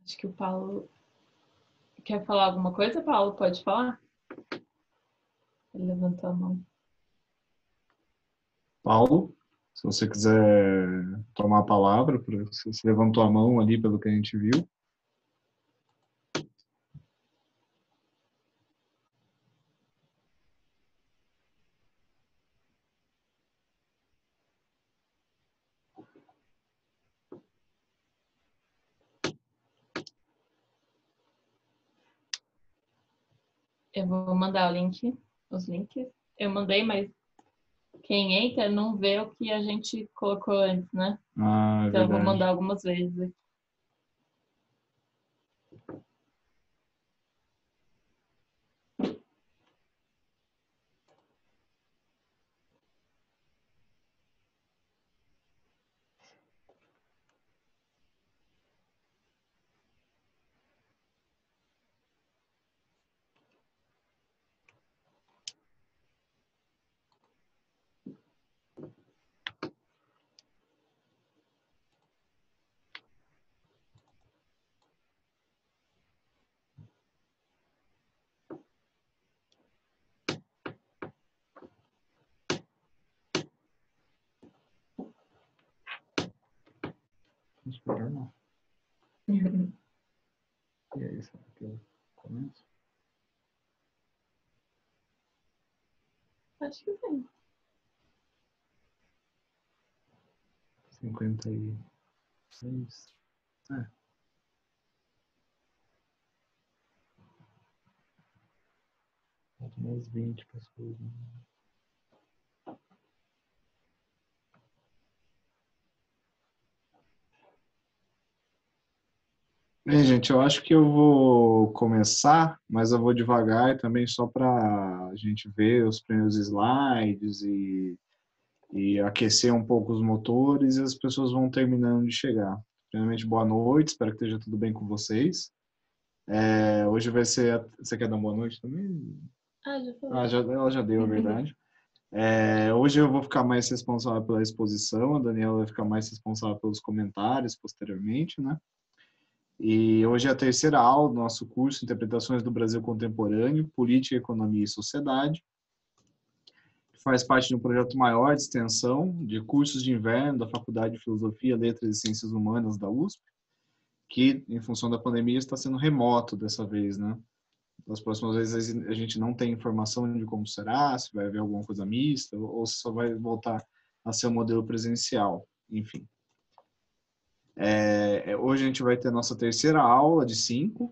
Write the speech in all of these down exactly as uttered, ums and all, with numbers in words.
Acho que o Paulo quer falar alguma coisa, Paulo? Pode falar? Ele levantou a mão. Paulo, se você quiser tomar a palavra, você levantou a mão ali pelo que a gente viu. Eu vou mandar o link, os links. Eu mandei, mas quem entra não vê o que a gente colocou antes, né? Ah, é Então eu vou verdade. mandar algumas vezes aqui. Não. E é isso aqui eu começo? Acho que sim. cinquenta e seis. É. Mais vinte pessoas. Bem, gente, eu acho que eu vou começar, mas eu vou devagar também só para a gente ver os primeiros slides e, e aquecer um pouco os motores e as pessoas vão terminando de chegar. Primeiramente, boa noite, espero que esteja tudo bem com vocês. É, hoje vai ser... Você quer dar uma boa noite também? Ah, já falei. Ah, já, ela já deu, a verdade. É, hoje eu vou ficar mais responsável pela exposição, a Daniela vai ficar mais responsável pelos comentários posteriormente, né? E hoje é a terceira aula do nosso curso Interpretações do Brasil Contemporâneo, Política, Economia e Sociedade, que faz parte de um projeto maior de extensão de cursos de inverno da Faculdade de Filosofia, Letras e Ciências Humanas da U S P, que, em função da pandemia, está sendo remoto dessa vez, né? Das próximas vezes a gente não tem informação de como será, se vai haver alguma coisa mista, ou se só vai voltar a ser um modelo presencial, enfim. É, hoje a gente vai ter a nossa terceira aula de cinco,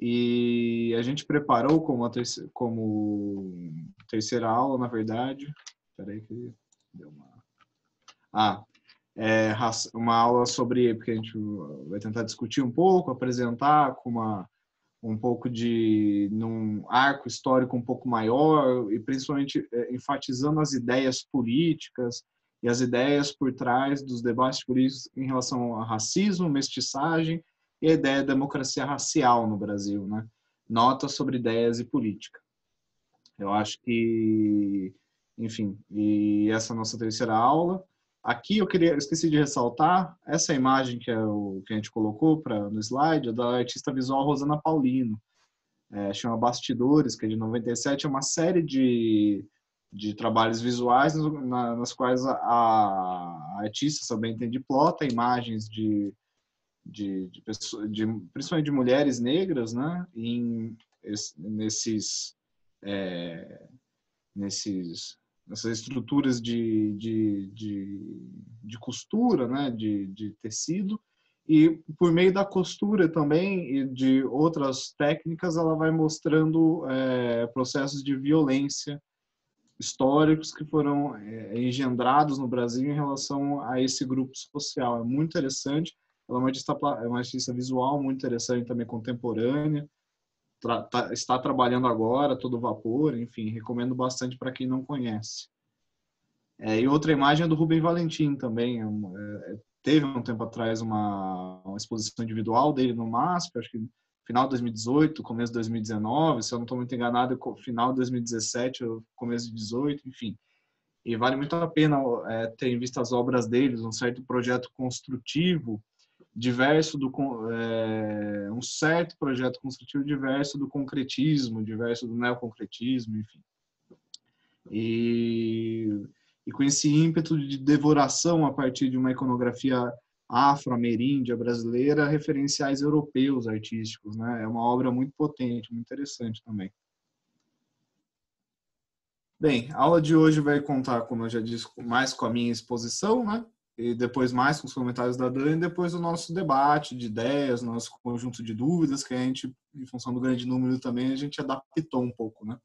e a gente preparou como, a terceira, como terceira aula, na verdade, peraí que deu uma... Ah, é uma aula sobre, porque a gente vai tentar discutir um pouco, apresentar com uma um pouco de num arco histórico um pouco maior e principalmente é, enfatizando as ideias políticas e as ideias por trás dos debates políticos em relação ao racismo, mestiçagem e a ideia de democracia racial no Brasil, né? Notas sobre ideias e política. Eu acho que, enfim, e essa é a nossa terceira aula. Aqui eu queria, eu esqueci de ressaltar essa imagem que é o que a gente colocou para no slide, é da artista visual Rosana Paulino. É, chama Bastidores, que é de noventa e sete, é uma série de, de trabalhos visuais na, nas quais a, a artista, também tem de plota imagens de, de, de, pessoas, de principalmente de mulheres negras, né, em, nesses, é, nesses nessas estruturas de, de, de, de costura, né, de, de tecido, e por meio da costura também e de outras técnicas ela vai mostrando é, processos de violência históricos que foram é, engendrados no Brasil em relação a esse grupo social. É muito interessante, ela é uma artista, é uma artista visual muito interessante também, contemporânea, Tra tá, está trabalhando agora, todo vapor, enfim, recomendo bastante para quem não conhece. É, e outra imagem é do Rubem Valentim também, é, é, teve um tempo atrás uma, uma exposição individual dele no MASP, acho que final de dois mil e dezoito, começo de dois mil e dezenove, se eu não estou muito enganado, final de dois mil e dezessete, começo de dezoito, enfim. E vale muito a pena é, ter em vista as obras deles, um certo projeto construtivo diverso do é, um certo projeto construtivo diverso do concretismo, diverso do neoconcretismo, enfim. E, e com esse ímpeto de devoração a partir de uma iconografia afro-ameríndia brasileira, referenciais europeus artísticos, né? É uma obra muito potente, muito interessante também. Bem, a aula de hoje vai contar, como eu já disse, mais com a minha exposição, né? E depois mais com os comentários da Dani, e depois o nosso debate de ideias, nosso conjunto de dúvidas, que a gente, em função do grande número também, a gente adaptou um pouco, né?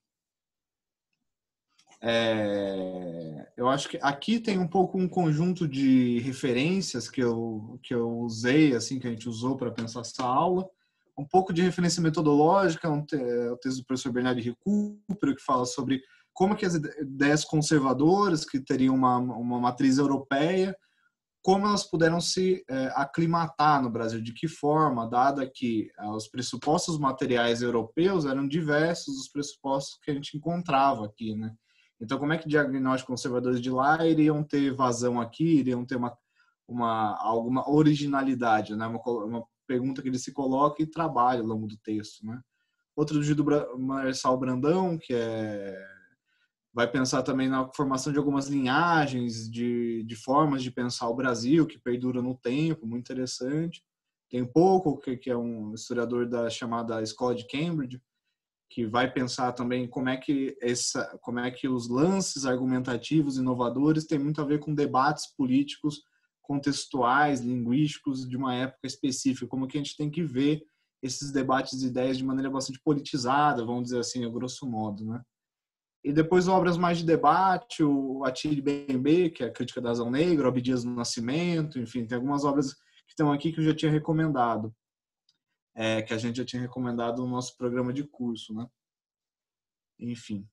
É, eu acho que aqui tem um pouco um conjunto de referências que eu, que eu usei, assim, que a gente usou para pensar essa aula. Um pouco de referência metodológica, um te, o texto do professor Bernardo Recupero, que fala sobre como que as ideias conservadoras, que teriam uma, uma matriz europeia, como elas puderam se é, aclimatar no Brasil, de que forma, dada que é, os pressupostos materiais europeus eram diversos dos pressupostos que a gente encontrava aqui, né? Então, como é que diagnósticos conservadores de lá iriam ter vazão aqui, iriam ter uma, uma, alguma originalidade, né? Uma, uma pergunta que ele se coloca e trabalha ao longo do texto, né? Outro do Gildo Marçal Brandão, que é, vai pensar também na formação de algumas linhagens, de, de formas de pensar o Brasil, que perdura no tempo, muito interessante. Tem Pouco, que, que é um historiador da chamada Escola de Cambridge, que vai pensar também como é que essa, como é que os lances argumentativos inovadores têm muito a ver com debates políticos contextuais, linguísticos de uma época específica, como que a gente tem que ver esses debates de ideias de maneira bastante politizada, vamos dizer assim, a grosso modo, né? E depois obras mais de debate, o Attili Bembe, que é a Crítica da Razão Negra, o Abdias do Nascimento, enfim, tem algumas obras que estão aqui que eu já tinha recomendado. É, que a gente já tinha recomendado no nosso programa de curso, né? Enfim.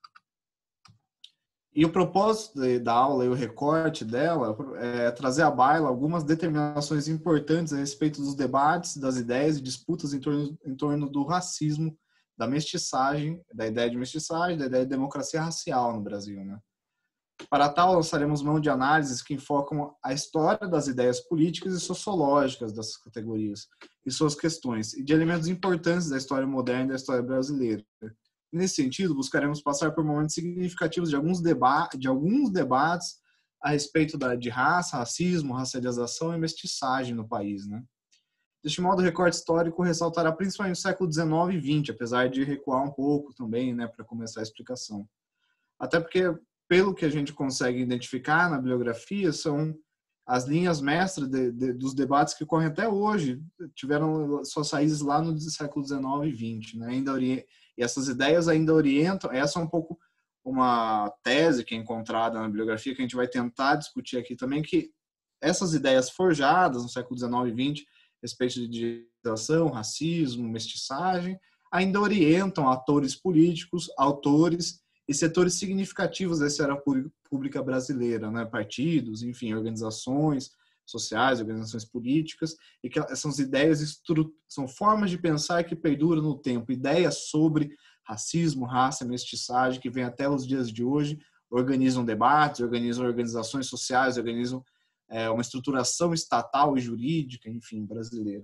E o propósito da aula e o recorte dela é trazer à baila algumas determinações importantes a respeito dos debates, das ideias e disputas em torno, em torno do racismo, da mestiçagem, da ideia de mestiçagem, da ideia de democracia racial no Brasil, né? Para tal, lançaremos mão de análises que enfocam a história das ideias políticas e sociológicas dessas categorias e suas questões, e de elementos importantes da história moderna e da história brasileira. Nesse sentido, buscaremos passar por momentos significativos de alguns, deba de alguns debates a respeito da, de raça, racismo, racialização e mestiçagem no país, né? Deste modo, o recorte histórico ressaltará principalmente o século dezenove e vinte, apesar de recuar um pouco também, né, para começar a explicação. Até porque, pelo que a gente consegue identificar na bibliografia, são as linhas mestras de, de, dos debates que ocorrem até hoje, tiveram suas raízes lá no século dezenove e vinte, né? Ainda ori... E essas ideias ainda orientam, essa é um pouco uma tese que é encontrada na bibliografia, que a gente vai tentar discutir aqui também, que essas ideias forjadas no século dezenove e vinte, a respeito de digitalização, racismo, mestiçagem, ainda orientam atores políticos, autores e setores significativos da esfera pública brasileira, né? Partidos, enfim, organizações sociais, organizações políticas, e que essas ideias são formas de pensar que perduram no tempo, ideias sobre racismo, raça, mestiçagem, que vêm até os dias de hoje, organizam debates, organizam organizações sociais, organizam é, uma estruturação estatal e jurídica, enfim, brasileira.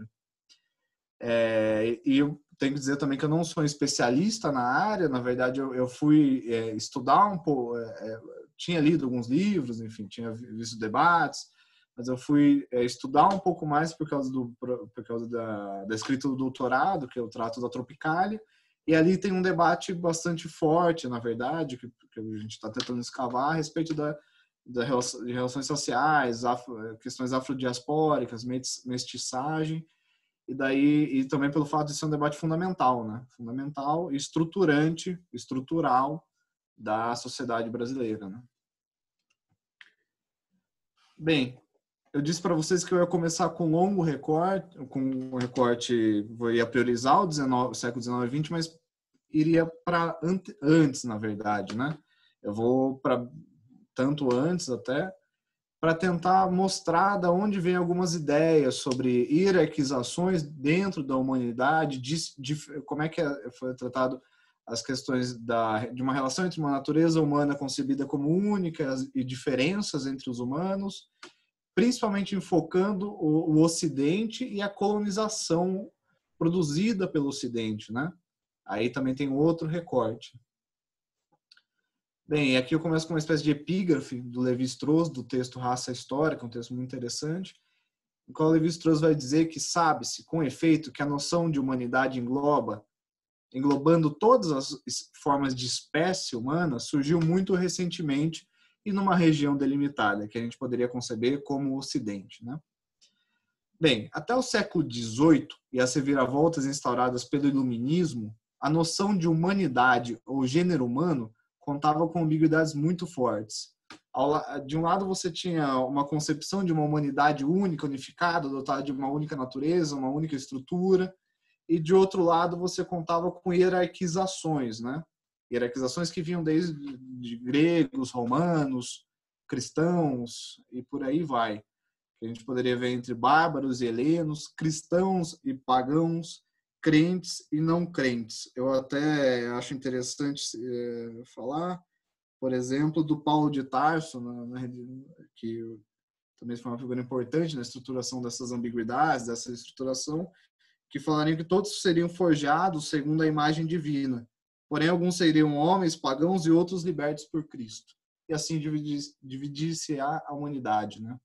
É, e eu tenho que dizer também que eu não sou especialista na área, na verdade eu, eu fui é, estudar um pouco, é, tinha lido alguns livros, enfim, tinha visto debates, mas eu fui é, estudar um pouco mais por causa, do, por causa da, da escrita do doutorado, que eu trato da Tropicália, e ali tem um debate bastante forte, na verdade, que, que a gente está tentando escavar a respeito da, da relação, de relações sociais, afro, questões afrodiaspóricas, mestiçagem, e daí e também pelo fato de ser um debate fundamental, né? Fundamental e estruturante, estrutural da sociedade brasileira, né? Bem, eu disse para vocês que eu ia começar com um longo recorte, com um recorte, eu ia priorizar o, dezenove, o século dezenove e vinte, mas iria para antes, na verdade, né? Eu vou para tanto antes até, para tentar mostrar de onde vem algumas ideias sobre hierarquizações dentro da humanidade, de, de como é que foi tratado as questões da, de uma relação entre uma natureza humana concebida como única e diferenças entre os humanos, principalmente enfocando o, o Ocidente e a colonização produzida pelo Ocidente, né? Aí também tem outro recorte. Bem, aqui eu começo com uma espécie de epígrafe do Lévi-Strauss, do texto Raça Histórica, um texto muito interessante, em qual Lévi-Strauss vai dizer que sabe-se, com efeito, que a noção de humanidade engloba, englobando todas as formas de espécie humana, surgiu muito recentemente e numa região delimitada, que a gente poderia conceber como o Ocidente, né? Bem, até o século dezoito e as reviravoltas instauradas pelo Iluminismo, a noção de humanidade ou gênero humano contava com ambiguidades muito fortes. De um lado, você tinha uma concepção de uma humanidade única, unificada, dotada de uma única natureza, uma única estrutura, e de outro lado, você contava com hierarquizações, né? Hierarquizações que vinham desde de gregos, romanos, cristãos e por aí vai. Que a gente poderia ver entre bárbaros e helenos, cristãos e pagãos, crentes e não crentes. Eu até acho interessante é, falar, por exemplo, do Paulo de Tarso, né, que também foi uma figura importante na estruturação dessas ambiguidades, dessa estruturação, que falariam que todos seriam forjados segundo a imagem divina. Porém, alguns seriam homens, pagãos e outros libertos por Cristo. E assim dividir-se a humanidade, né?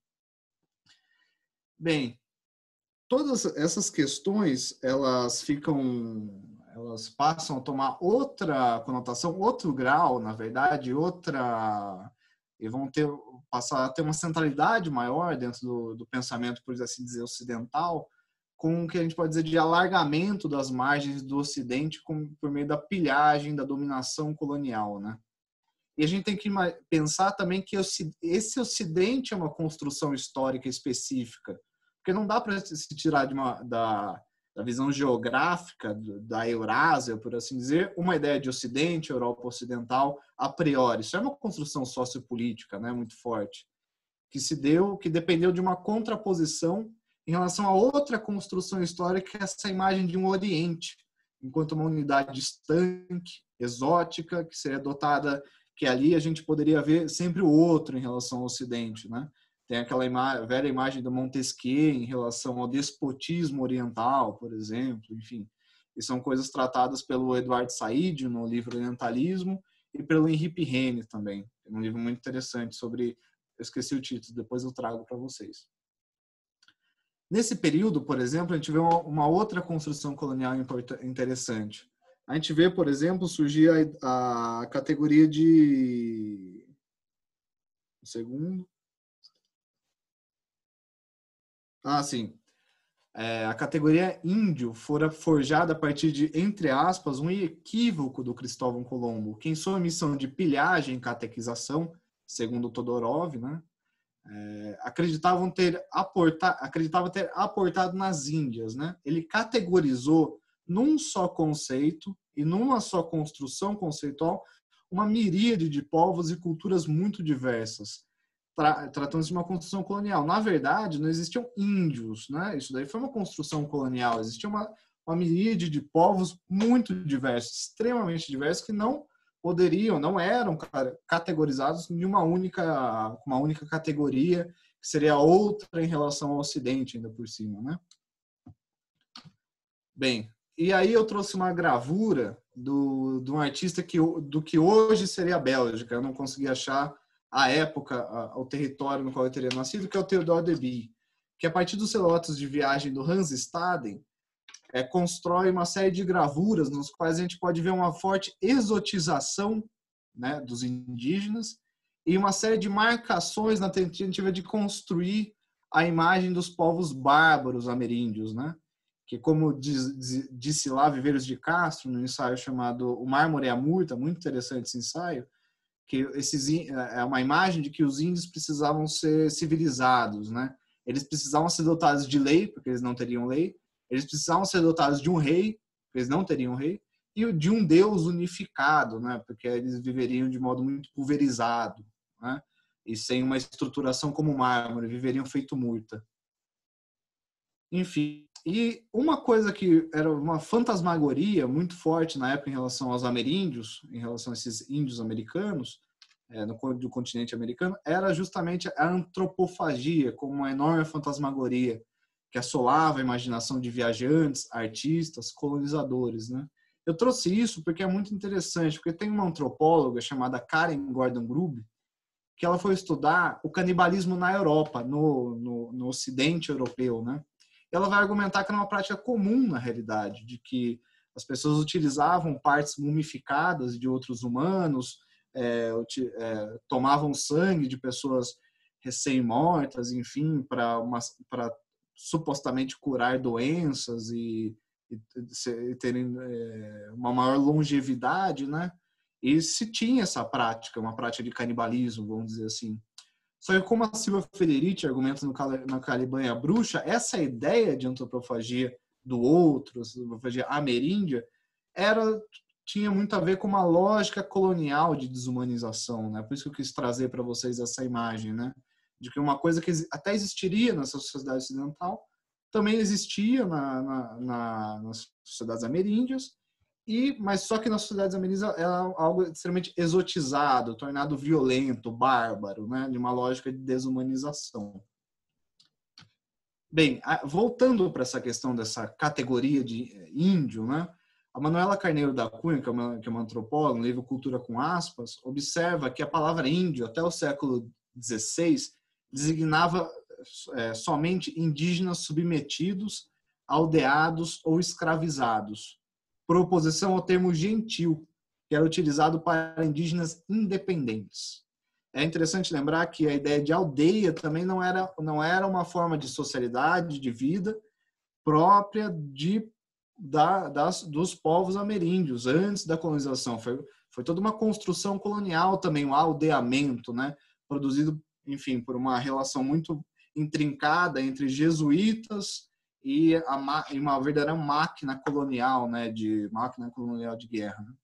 Bem, todas essas questões, elas ficam, elas passam a tomar outra conotação, outro grau, na verdade, outra, e vão ter, passar a ter uma centralidade maior dentro do, do pensamento, por assim dizer, ocidental, com o que a gente pode dizer de alargamento das margens do Ocidente com, por meio da pilhagem, da dominação colonial, né? E a gente tem que pensar também que esse Ocidente é uma construção histórica específica, porque não dá para se tirar de uma, da, da visão geográfica da Eurásia, por assim dizer, uma ideia de Ocidente, Europa Ocidental, a priori. Isso é uma construção sociopolítica, né, muito forte, que se deu, que dependeu de uma contraposição em relação a outra construção histórica, que é essa imagem de um Oriente, enquanto uma unidade distante, exótica, que seria dotada, que ali a gente poderia ver sempre o outro em relação ao Ocidente, né? Tem aquela ima- velha imagem do Montesquieu em relação ao despotismo oriental, por exemplo, enfim. E são coisas tratadas pelo Eduardo Said no livro Orientalismo e pelo Henri Pirenne também. É um livro muito interessante sobre... Eu esqueci o título, depois eu trago para vocês. Nesse período, por exemplo, a gente vê uma, uma outra construção colonial interessante. A gente vê, por exemplo, surgir a, a categoria de... Um segundo. Ah, sim. É, a categoria índio fora forjada a partir de, entre aspas, um equívoco do Cristóvão Colombo, que em sua missão de pilhagem e catequização, segundo Todorov, né, é, acreditavam ter aporta, acreditava ter aportado nas Índias, né? Ele categorizou num só conceito e numa só construção conceitual uma miríade de povos e culturas muito diversas, tra tratando-se de uma construção colonial. Na verdade, não existiam índios, né? Isso daí foi uma construção colonial. Existia uma, uma miríade de povos muito diversos, extremamente diversos, que não poderiam, não eram categorizados em uma única, uma única categoria, que seria outra em relação ao Ocidente, ainda por cima, né? Bem, e aí eu trouxe uma gravura do, de um artista que, do que hoje seria a Bélgica. Eu não consegui achar a época, a, o território no qual eu teria nascido, que é o Theodore de Bie, que a partir dos relatos de viagem do Hans Staden, É, constrói uma série de gravuras nos quais a gente pode ver uma forte exotização, né, dos indígenas e uma série de marcações na tentativa de construir a imagem dos povos bárbaros ameríndios, né? Que, como diz, diz, disse lá Viveiros de Castro, no ensaio chamado O Mármore e a Murta, muito interessante esse ensaio, que esses, é uma imagem de que os índios precisavam ser civilizados, né? Eles precisavam ser dotados de lei, porque eles não teriam lei. Eles precisavam ser dotados de um rei, porque eles não teriam rei, e de um Deus unificado, né? Porque eles viveriam de modo muito pulverizado, né? E sem uma estruturação como mármore, viveriam feito murta. Enfim, e uma coisa que era uma fantasmagoria muito forte na época em relação aos ameríndios, em relação a esses índios americanos, é, no do continente americano, era justamente a antropofagia, como uma enorme fantasmagoria que assolava a imaginação de viajantes, artistas, colonizadores, né? Eu trouxe isso porque é muito interessante, porque tem uma antropóloga chamada Karen Gordon Grube, que ela foi estudar o canibalismo na Europa, no, no, no ocidente europeu, né? Ela vai argumentar que era uma prática comum na realidade, de que as pessoas utilizavam partes mumificadas de outros humanos, é, é, tomavam sangue de pessoas recém-mortas, enfim, para supostamente curar doenças e, e, e terem é, uma maior longevidade, né? E se tinha essa prática, uma prática de canibalismo, vamos dizer assim. Só que como a Silvia Federici argumenta no, na Caliban e a Bruxa, essa ideia de antropofagia do outro, antropofagia ameríndia, era, tinha muito a ver com uma lógica colonial de desumanização, né? Por isso que eu quis trazer para vocês essa imagem, né? De que uma coisa que até existiria nessa sociedade ocidental, também existia na, na, na, nas sociedades ameríndias, e, mas só que nas sociedades ameríndias era algo extremamente exotizado, tornado violento, bárbaro, né? De uma lógica de desumanização. Bem, voltando para essa questão dessa categoria de índio, né? A Manuela Carneiro da Cunha, que é uma, que é uma antropóloga, no livro Cultura com Aspas, observa que a palavra índio, até o século dezesseis, designava é, somente indígenas submetidos, aldeados ou escravizados, por oposição ao termo gentil, que era utilizado para indígenas independentes. É interessante lembrar que a ideia de aldeia também não era, não era uma forma de socialidade, de vida própria de, da, das, dos povos ameríndios, antes da colonização. Foi, foi toda uma construção colonial também, um aldeamento, né? Produzido, enfim, por uma relação muito intrincada entre jesuítas e, a, e uma verdadeira máquina colonial, né? De, máquina colonial de guerra. Né?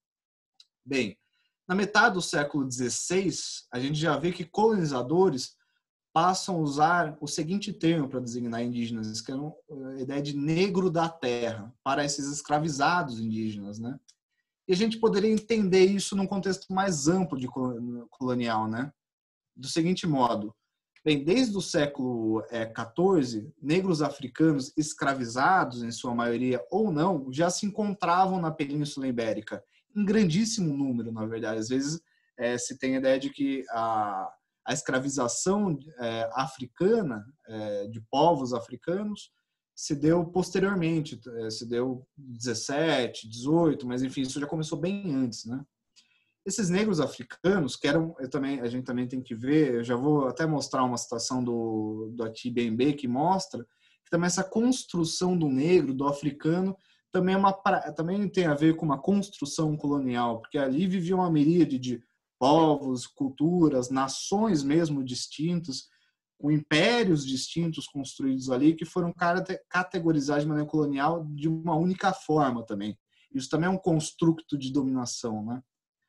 Bem, na metade do século dezesseis, a gente já vê que colonizadores passam a usar o seguinte termo para designar indígenas, que é a ideia de negro da terra, para esses escravizados indígenas, né? E a gente poderia entender isso num contexto mais amplo de colonial, né? Do seguinte modo, bem, desde o século quatorze, negros africanos escravizados, em sua maioria ou não, já se encontravam na Península Ibérica, em grandíssimo número, na verdade. Às vezes é, se tem a ideia de que a, a escravização é, africana, é, de povos africanos, se deu posteriormente, é, se deu dezessete, dezoito, mas enfim, isso já começou bem antes, né? Esses negros africanos, que eram, eu também, a gente também tem que ver, eu já vou até mostrar uma citação do, do Ati Bembe, que mostra que também essa construção do negro, do africano, também, é uma, também tem a ver com uma construção colonial, porque ali vivia uma miríade de povos, culturas, nações mesmo distintas, com impérios distintos construídos ali, que foram categorizados de maneira colonial de uma única forma também. Isso também é um construto de dominação, né?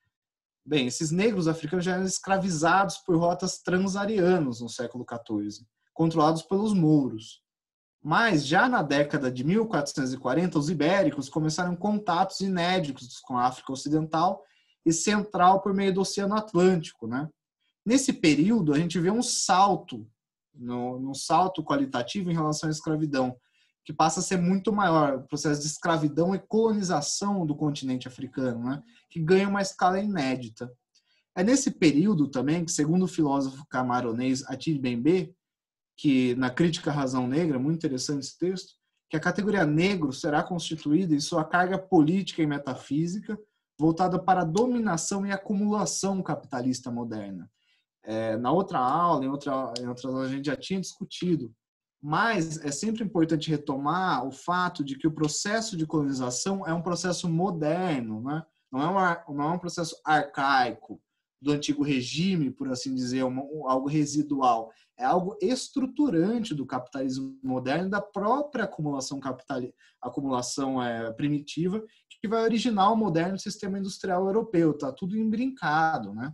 Bem, esses negros africanos já eram escravizados por rotas transarianas no século quatorze, controlados pelos mouros. Mas, já na década de mil quatrocentos e quarenta, os ibéricos começaram contatos inéditos com a África Ocidental e Central por meio do Oceano Atlântico, né? Nesse período, a gente vê um salto, no, no salto qualitativo em relação à escravidão, que passa a ser muito maior, o processo de escravidão e colonização do continente africano, né? Que ganha uma escala inédita. É nesse período também que, segundo o filósofo camaronês Ati Bembe, que na Crítica à Razão Negra, muito interessante esse texto, que a categoria negro será constituída em sua carga política e metafísica voltada para a dominação e acumulação capitalista moderna. É, na outra aula, em outra, em outras aulas, a gente já tinha discutido, mas é sempre importante retomar o fato de que o processo de colonização é um processo moderno, né? Não é, uma, não é um processo arcaico do antigo regime, por assim dizer, uma, algo residual. É algo estruturante do capitalismo moderno, da própria acumulação, capital, acumulação é, primitiva, que vai originar o moderno sistema industrial europeu. Está tudo imbrincado, né?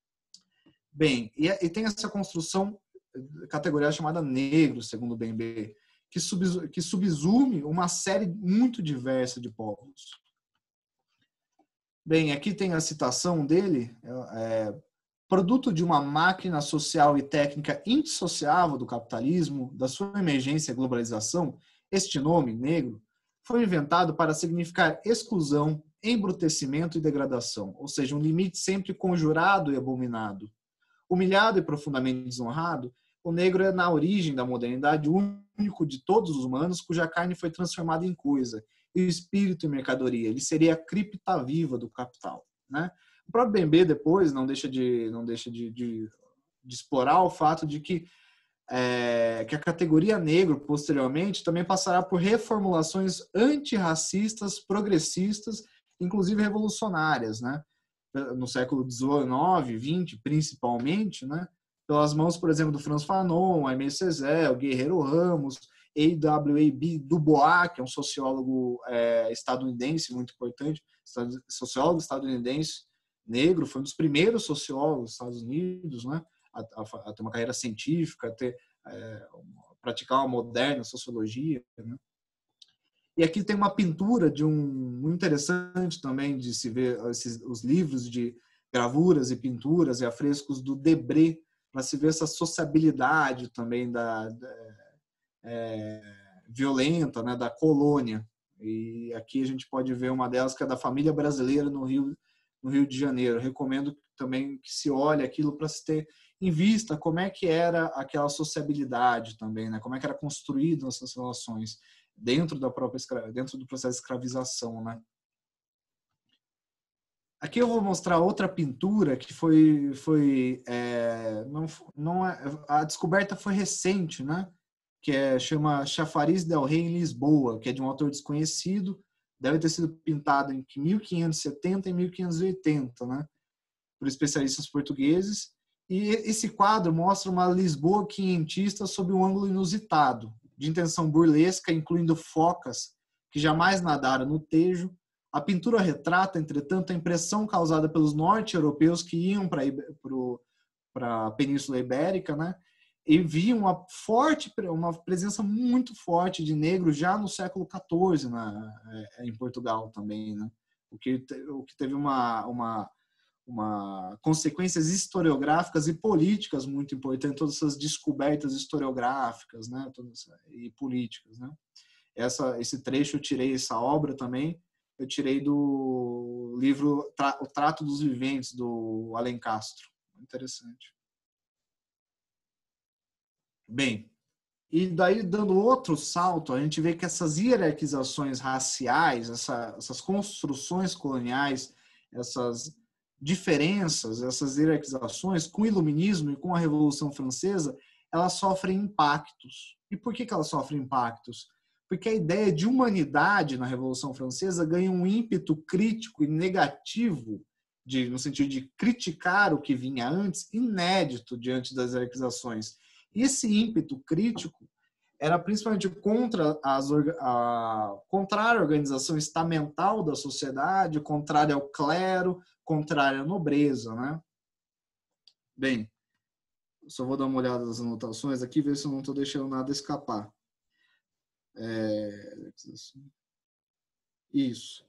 Bem, e, e tem essa construção categoria chamada negro, segundo o Bembe, que, sub, que subsume uma série muito diversa de povos. Bem, aqui tem a citação dele, é, produto de uma máquina social e técnica indissociável do capitalismo, da sua emergência e globalização, este nome, negro, foi inventado para significar exclusão, embrutecimento e degradação, ou seja, um limite sempre conjurado e abominado. Humilhado e profundamente desonrado, o negro é, na origem da modernidade, o único de todos os humanos cuja carne foi transformada em coisa, e o espírito em mercadoria. Ele seria a cripta viva do capital, né? O próprio Bembe depois não deixa de, não deixa de, de, de explorar o fato de que, é, que a categoria negro, posteriormente, também passará por reformulações antirracistas, progressistas, inclusive revolucionárias, né? No século dezenove, vinte, principalmente, né? Pelas mãos, por exemplo, do Franz Fanon, Aimé Césaire, o Guerreiro Ramos, A W A B Du Bois, que é um sociólogo é, estadunidense muito importante, sociólogo estadunidense negro, foi um dos primeiros sociólogos dos Estados Unidos, né? a, a, a ter uma carreira científica, a ter, é, praticar uma moderna sociologia, né? E aqui tem uma pintura de um muito interessante também de se ver esses, os livros de gravuras e pinturas e afrescos do Debré, para se ver essa sociabilidade também da, da é, violenta, né, da colônia. E aqui a gente pode ver uma delas que é da família brasileira no Rio, no Rio de Janeiro. Eu recomendo também que se olhe aquilo para se ter em vista como é que era aquela sociabilidade também, né, como é que era construída essas relações dentro da própria dentro do processo de escravização, né? Aqui eu vou mostrar outra pintura que foi foi é, não não é, a descoberta foi recente, né? Que é chama Chafariz del Rei em Lisboa, que é de um autor desconhecido, deve ter sido pintado em mil quinhentos e setenta e mil quinhentos e oitenta, né? Por especialistas portugueses. E esse quadro mostra uma Lisboa quinhentista sob um ângulo inusitado, de intenção burlesca, incluindo focas que jamais nadaram no Tejo. A pintura retrata, entretanto, a impressão causada pelos norte-europeus que iam para a Península Ibérica, né? E viam uma forte, uma presença muito forte de negros já no século quatorze na, em Portugal também, né? O que, o que teve uma, uma, uma consequências historiográficas e políticas muito importantes, todas essas descobertas historiográficas, né? Todas, e políticas, né? Essa, esse trecho eu tirei, essa obra também, eu tirei do livro O Trato dos Viventes, do Alencastro. Interessante. Bem, e daí dando outro salto, a gente vê que essas hierarquizações raciais, essa, essas construções coloniais, essas diferenças, essas hierarquizações, com o Iluminismo e com a Revolução Francesa, elas sofrem impactos. E por que que elas sofrem impactos? Porque a ideia de humanidade na Revolução Francesa ganha um ímpeto crítico e negativo, de, no sentido de criticar o que vinha antes, inédito diante das hierarquizações. E esse ímpeto crítico era principalmente contra, as, a, contrário à organização estamental da sociedade, contrário ao clero, contrário à nobreza, né? Bem, só vou dar uma olhada nas anotações aqui, ver se eu não estou deixando nada escapar. É, isso.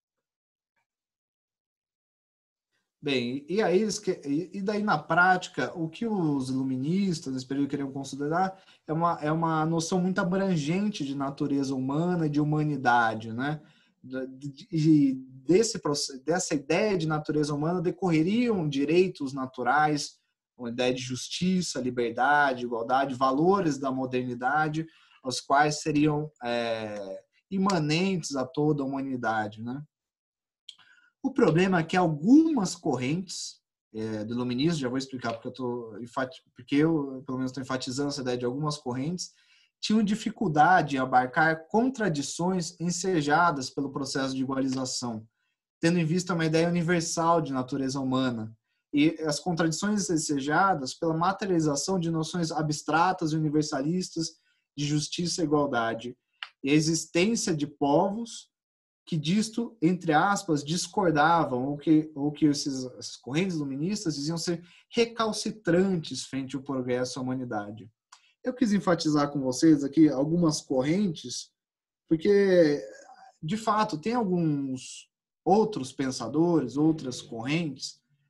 Bem, e aí e daí na prática, o que os iluministas nesse período queriam considerar é uma, é uma noção muito abrangente de natureza humana e de humanidade, né? E desse, dessa ideia de natureza humana decorreriam direitos naturais, uma ideia de justiça, liberdade, igualdade, valores da modernidade, os quais seriam é, imanentes a toda a humanidade, né? O problema é que algumas correntes é, do iluminismo, já vou explicar porque eu, tô, porque eu pelo menos estou enfatizando essa ideia de algumas correntes, tinham dificuldade em abarcar contradições ensejadas pelo processo de igualização, tendo em vista uma ideia universal de natureza humana, e as contradições ensejadas pela materialização de noções abstratas e universalistas de justiça e igualdade, e a existência de povos que disto, entre aspas, discordavam, ou que, ou que esses, essas correntes iluministas diziam ser recalcitrantes frente ao progresso da humanidade. Eu quis enfatizar com vocês aqui algumas correntes, porque, de fato, tem alguns outros pensadores, outras correntes,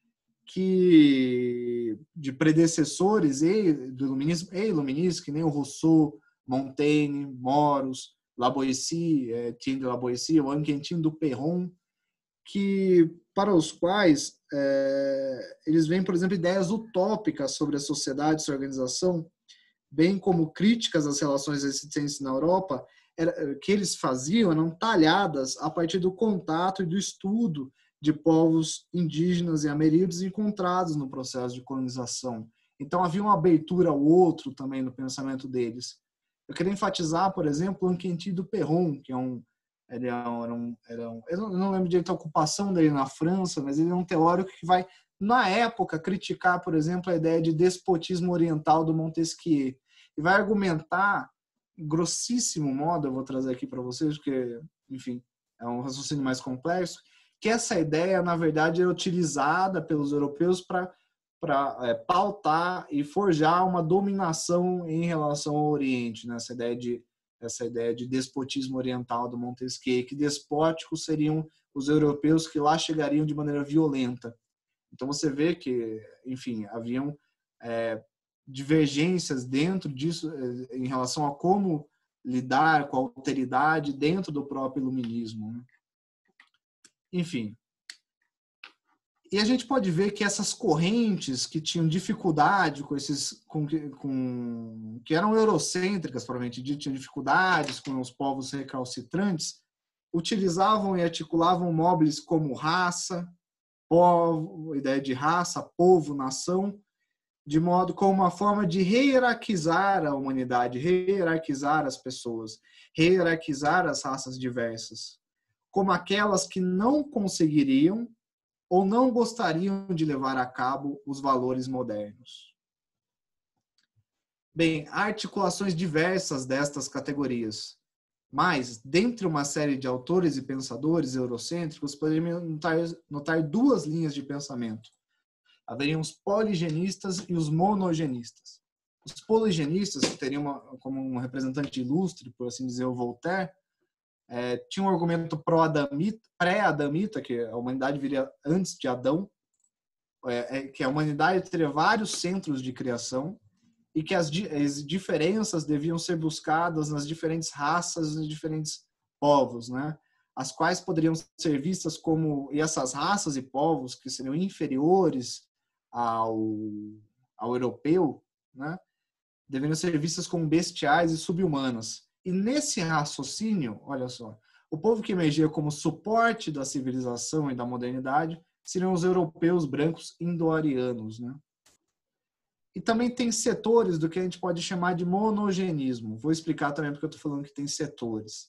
que de predecessores e, do iluminismo e iluministas, que nem o Rousseau, Montaigne, Moros, Lavoisier, é, Etienne de Lavoisier, o Anquetin do Perron, que, para os quais é, eles veem, por exemplo, ideias utópicas sobre a sociedade e sua organização, bem como críticas às relações existentes na Europa, era, que eles faziam eram talhadas a partir do contato e do estudo de povos indígenas e ameríndios encontrados no processo de colonização. Então, havia uma abertura ao outro também no pensamento deles. Eu queria enfatizar, por exemplo, o Anquetin do Perron, que é um Ele era um, era um, eu não lembro direito a ocupação dele na França, mas ele é um teórico que vai, na época, criticar, por exemplo, a ideia de despotismo oriental do Montesquieu. E vai argumentar, grossíssimo modo, eu vou trazer aqui para vocês, porque, enfim, é um raciocínio mais complexo, que essa ideia, na verdade, é utilizada pelos europeus para para é, pautar e forjar uma dominação em relação ao Oriente, né? Essa ideia de essa ideia de despotismo oriental do Montesquieu, que despóticos seriam os europeus que lá chegariam de maneira violenta. Então você vê que, enfim, haviam é, divergências dentro disso é, em relação a como lidar com a alteridade dentro do próprio iluminismo, né? Enfim. E a gente pode ver que essas correntes que tinham dificuldade com esses, com, com, que eram eurocêntricas, provavelmente, tinham dificuldades com os povos recalcitrantes, utilizavam e articulavam móveis como raça, povo, ideia de raça, povo, nação, de modo como uma forma de hierarquizar a humanidade, hierarquizar as pessoas, hierarquizar as raças diversas, como aquelas que não conseguiriam ou não gostariam de levar a cabo os valores modernos. Bem, há articulações diversas destas categorias, mas, dentre uma série de autores e pensadores eurocêntricos, podemos notar, notar duas linhas de pensamento. Haveriam os poligenistas e os monogenistas. Os poligenistas, que teriam uma, como um representante ilustre, por assim dizer, o Voltaire, É, tinha um argumento pré-adamita, que a humanidade viria antes de Adão, é, é, que a humanidade teria vários centros de criação e que as, as diferenças deviam ser buscadas nas diferentes raças, nos diferentes povos, né? As quais poderiam ser vistas como, e essas raças e povos que seriam inferiores ao, ao europeu, né? Deveriam ser vistas como bestiais e subhumanas. E nesse raciocínio, olha só, o povo que emergia como suporte da civilização e da modernidade seriam os europeus brancos indo-arianos, né? E também tem setores do que a gente pode chamar de monogenismo. Vou explicar também porque eu estou falando que tem setores.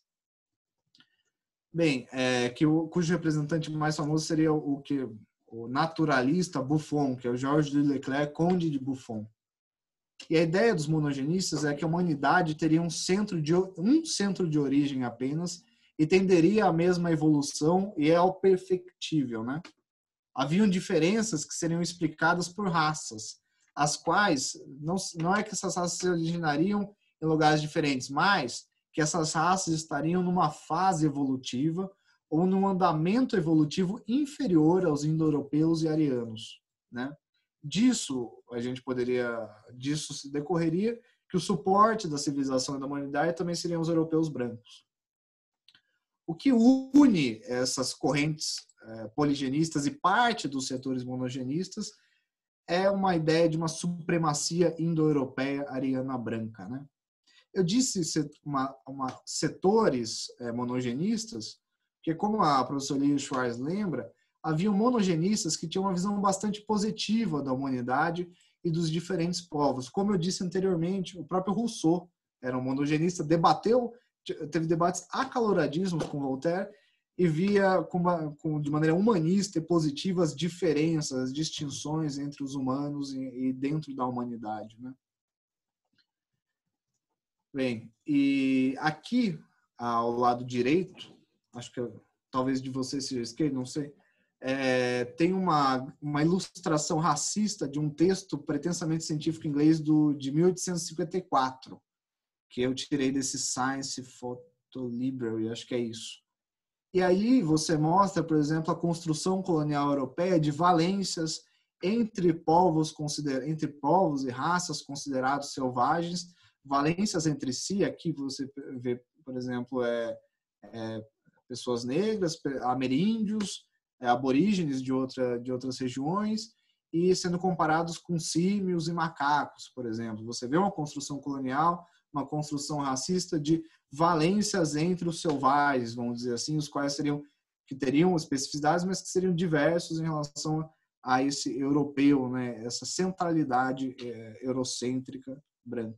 Bem, é, que o, cujo representante mais famoso seria o, que, o naturalista Buffon, que é o Georges de Leclerc, conde de Buffon. E a ideia dos monogenistas é que a humanidade teria um centro de, um centro de origem apenas e tenderia à mesma evolução e ao perfectível, né? Haviam diferenças que seriam explicadas por raças, as quais não, não é que essas raças se originariam em lugares diferentes, mas que essas raças estariam numa fase evolutiva ou num andamento evolutivo inferior aos indo-europeus e arianos, né? Disso, a gente poderia, disso se decorreria que o suporte da civilização e da humanidade também seriam os europeus brancos. O que une essas correntes é, poligenistas e parte dos setores monogenistas é uma ideia de uma supremacia indo-europeia ariana branca, né? Eu disse uma, uma setores é, monogenistas, porque como a professora Lia Schwartz lembra, havia monogenistas que tinham uma visão bastante positiva da humanidade e dos diferentes povos. Como eu disse anteriormente, o próprio Rousseau era um monogenista, debateu, teve debates acaloradíssimos com Voltaire e via com uma, com, de maneira humanista e positiva as diferenças, as distinções entre os humanos e, e dentro da humanidade, né? Bem, e aqui ao lado direito, acho que eu, talvez de você seja esquerdo, não sei, É, tem uma, uma ilustração racista de um texto pretensamente científico inglês do, de mil oitocentos e cinquenta e quatro, que eu tirei desse Science Photo Library, acho que é isso. E aí você mostra, por exemplo, a construção colonial europeia de valências entre povos, consider, entre povos e raças considerados selvagens, valências entre si. Aqui você vê, por exemplo, é, é, pessoas negras, ameríndios, é, aborígenes de, outra, de outras regiões, e sendo comparados com símios e macacos, por exemplo. Você vê uma construção colonial, uma construção racista de valências entre os selvagens, vamos dizer assim, os quais seriam, que teriam especificidades, mas que seriam diversos em relação a esse europeu, né? Essa centralidade é, eurocêntrica branca.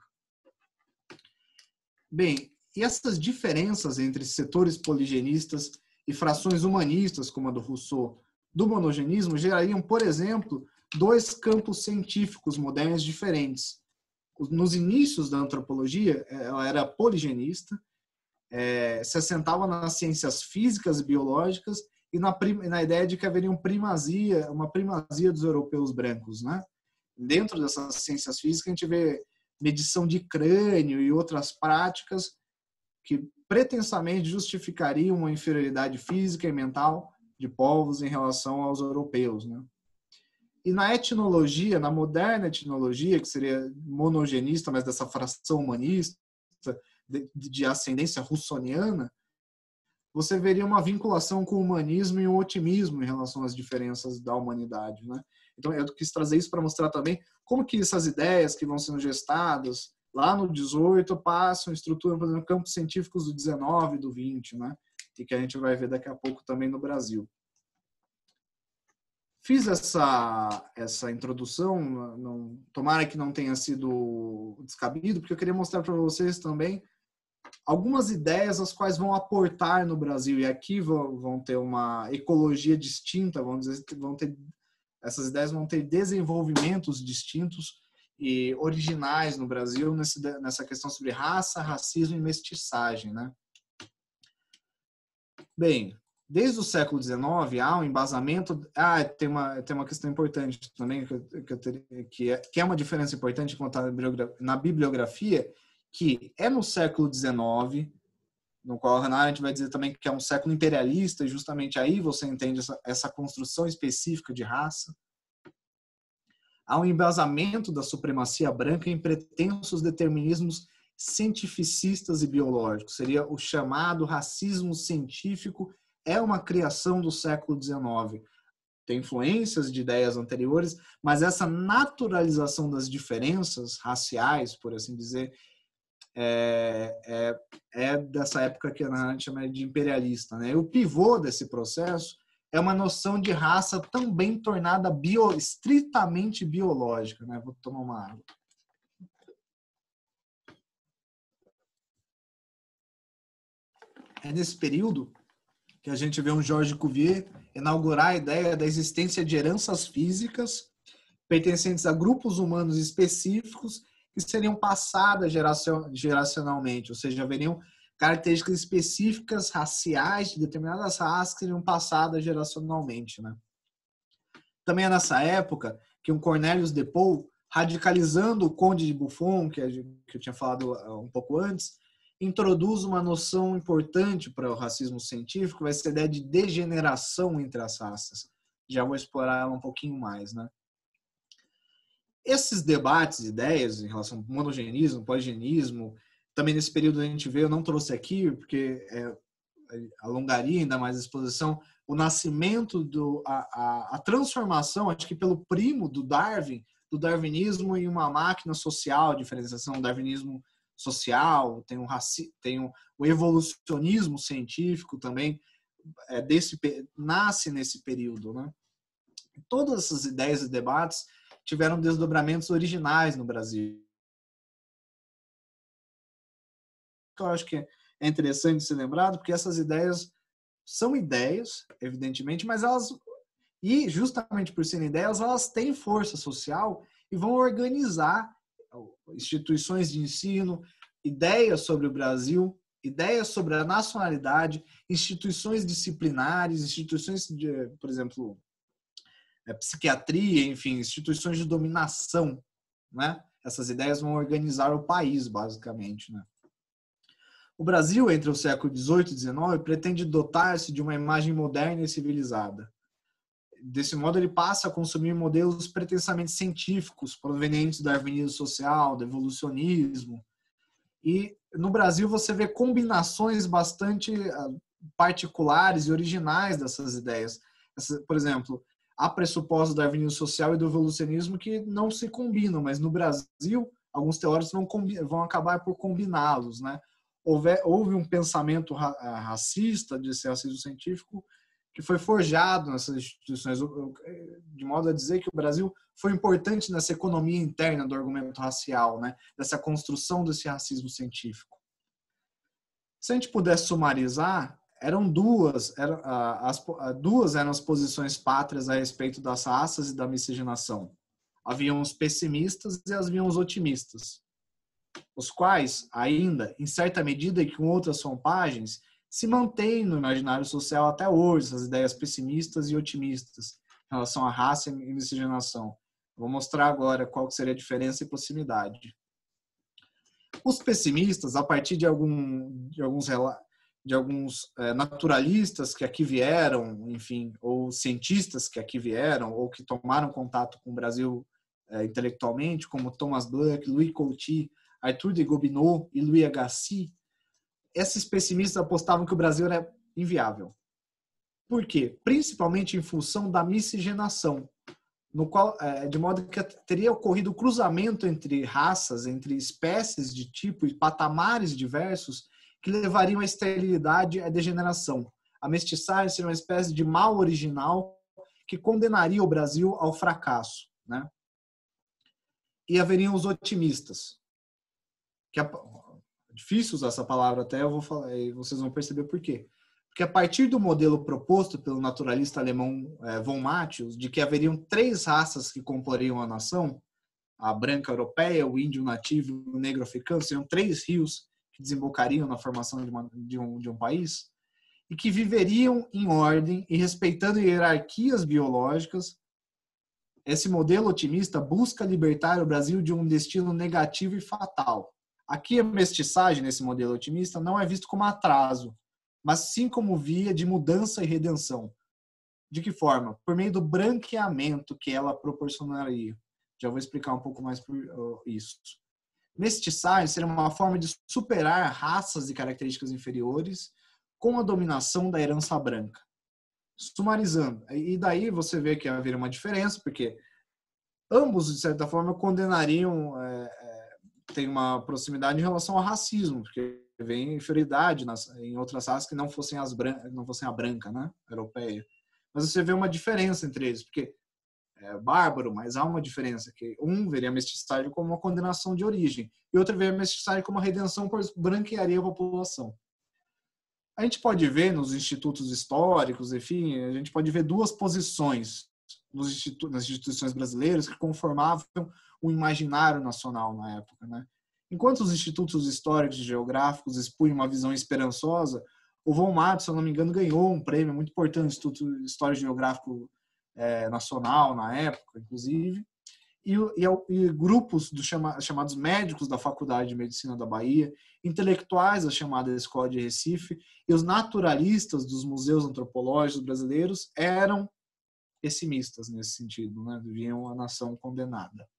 Bem, e essas diferenças entre setores poligenistas e frações humanistas, como a do Rousseau, do monogenismo, gerariam, por exemplo, dois campos científicos modernos diferentes. Nos inícios da antropologia, ela era poligenista, é, se assentava nas ciências físicas e biológicas e na, na ideia de que haveria uma primazia, uma primazia dos europeus brancos, né? Dentro dessas ciências físicas, a gente vê medição de crânio e outras práticas que pretensamente justificariam uma inferioridade física e mental de povos em relação aos europeus, né? E na etnologia, na moderna etnologia, que seria monogenista, mas dessa fração humanista, de, de ascendência russoniana, você veria uma vinculação com o humanismo e o otimismo em relação às diferenças da humanidade, né? Então, eu quis trazer isso para mostrar também como que essas ideias que vão sendo gestadas lá no dezoito passam, estruturam, por exemplo, campos científicos do dezenove e do vinte, né? E que a gente vai ver daqui a pouco também no Brasil. Fiz essa, essa introdução, não, tomara que não tenha sido descabido, porque eu queria mostrar para vocês também algumas ideias as quais vão aportar no Brasil, e aqui vão, vão ter uma ecologia distinta, vamos dizer, vão ter, essas ideias vão ter desenvolvimentos distintos e originais no Brasil nesse, nessa questão sobre raça, racismo e mestiçagem, né? Bem, desde o século dezenove há um embasamento. Ah, tem uma, tem uma questão importante também, que, que, eu ter, que, é, que é uma diferença importante quanto na bibliografia, que é no século dezenove, no qual a Hannah Arendt vai dizer também que é um século imperialista, e justamente aí você entende essa, essa construção específica de raça. Há um embasamento da supremacia branca em pretensos determinismos cientificistas e biológicos. Seria o chamado racismo científico, é uma criação do século dezenove. Tem influências de ideias anteriores, mas essa naturalização das diferenças raciais, por assim dizer, é, é, é dessa época que a Hannah Arendt chama de imperialista, né? E o pivô desse processo é uma noção de raça também tornada bio, estritamente biológica, né? Vou tomar uma água. É nesse período que a gente vê um Georges Cuvier inaugurar a ideia da existência de heranças físicas pertencentes a grupos humanos específicos que seriam passadas geracionalmente, ou seja, haveriam características específicas raciais de determinadas raças que seriam passadas geracionalmente, né? Também é nessa época que um Cornelius de Paul, radicalizando o Conde de Buffon, que eu tinha falado um pouco antes, introduz uma noção importante para o racismo científico, vai ser a ideia de degeneração entre as raças. Já vou explorar ela um pouquinho mais, né? Esses debates, ideias em relação ao monogenismo, poligenismo, também nesse período a gente vê, eu não trouxe aqui, porque é, alongaria ainda mais a exposição, o nascimento, do, a, a, a transformação, acho que pelo primo do Darwin, do darwinismo em uma máquina social, diferenciação, darwinismo social, tem, um raci, tem um, o evolucionismo científico também, é, desse, nasce nesse período, né? Todas essas ideias e debates tiveram desdobramentos originais no Brasil. Eu acho que é interessante ser lembrado, porque essas ideias são ideias, evidentemente, mas elas, e justamente por serem ideias, elas têm força social e vão organizar instituições de ensino, ideias sobre o Brasil, ideias sobre a nacionalidade, instituições disciplinares, instituições de, por exemplo, é, psiquiatria, enfim, instituições de dominação, né? Essas ideias vão organizar o país, basicamente, né? O Brasil, entre o século dezoito e dezenove, pretende dotar-se de uma imagem moderna e civilizada. desse modo, ele passa a consumir modelos pretensamente científicos, provenientes do darwinismo social, do evolucionismo. E no Brasil você vê combinações bastante particulares e originais dessas ideias. Por exemplo, há pressupostos do darwinismo social e do evolucionismo que não se combinam, mas no Brasil, alguns teóricos vão, vão acabar por combiná-los, né? Houve, houve um pensamento ra racista, desse racismo científico, que foi forjado nessas instituições, de modo a dizer que o Brasil foi importante nessa economia interna do argumento racial, né? Dessa construção desse racismo científico. Se a gente pudesse sumarizar, eram duas, eram, as, duas eram as posições pátrias a respeito das raças e da miscigenação. Haviam os pessimistas e haviam os otimistas, os quais, ainda, em certa medida e com outras rompagens, se mantêm no imaginário social até hoje, essas ideias pessimistas e otimistas em relação à raça e miscigenação. Vou mostrar agora qual seria a diferença e proximidade. Os pessimistas, a partir de, algum, de alguns, de alguns é, naturalistas que aqui vieram, enfim, ou cientistas que aqui vieram, ou que tomaram contato com o Brasil é, intelectualmente, como Thomas Blanc, Louis Couty, Arthur de Gobineau e Louis Agassiz, esses pessimistas apostavam que o Brasil era inviável. Por quê? Principalmente em função da miscigenação, no qual, de modo que teria ocorrido o cruzamento entre raças, entre espécies de tipo e patamares diversos que levariam à esterilidade e à degeneração. A mestiçagem seria uma espécie de mal original que condenaria o Brasil ao fracasso, né? E haveriam os otimistas, que é difícil usar essa palavra até, eu vou falar, e vocês vão perceber por quê. Porque a partir do modelo proposto pelo naturalista alemão eh, von Matheus, de que haveriam três raças que comporiam a nação, a branca europeia, o índio nativo e o negro africano, seriam três rios que desembocariam na formação de, uma, de, um, de um país, e que viveriam em ordem e respeitando hierarquias biológicas. Esse modelo otimista busca libertar o Brasil de um destino negativo e fatal. Aqui a mestiçagem, nesse modelo otimista, não é visto como atraso, mas sim como via de mudança e redenção. De que forma? Por meio do branqueamento que ela proporcionaria. Já vou explicar um pouco mais por isso. Mestiçagem seria uma forma de superar raças e características inferiores com a dominação da herança branca. Sumarizando. E daí você vê que haveria uma diferença, porque ambos, de certa forma, condenariam... É, tem uma proximidade em relação ao racismo, porque vem inferioridade nas, em outras raças que não fossem, as bran não fossem a branca, né, a europeia. Mas você vê uma diferença entre eles, porque é bárbaro, mas há uma diferença, que um veria a mestiçagem como uma condenação de origem, e outro veria a mestiçagem como uma redenção, pois branquearia a população. A gente pode ver nos institutos históricos, enfim, a gente pode ver duas posições nos institu nas instituições brasileiras que conformavam o imaginário nacional na época, né? Enquanto os institutos históricos e geográficos expunham uma visão esperançosa, o von Matheus, se eu não me engano, ganhou um prêmio muito importante no Instituto Histórico e Geográfico é, Nacional, na época, inclusive, e, e, e grupos dos chama, chamados médicos da Faculdade de Medicina da Bahia, intelectuais da chamada Escola de Recife, e os naturalistas dos museus antropológicos brasileiros eram pessimistas nesse sentido, né? Viam a nação condenada.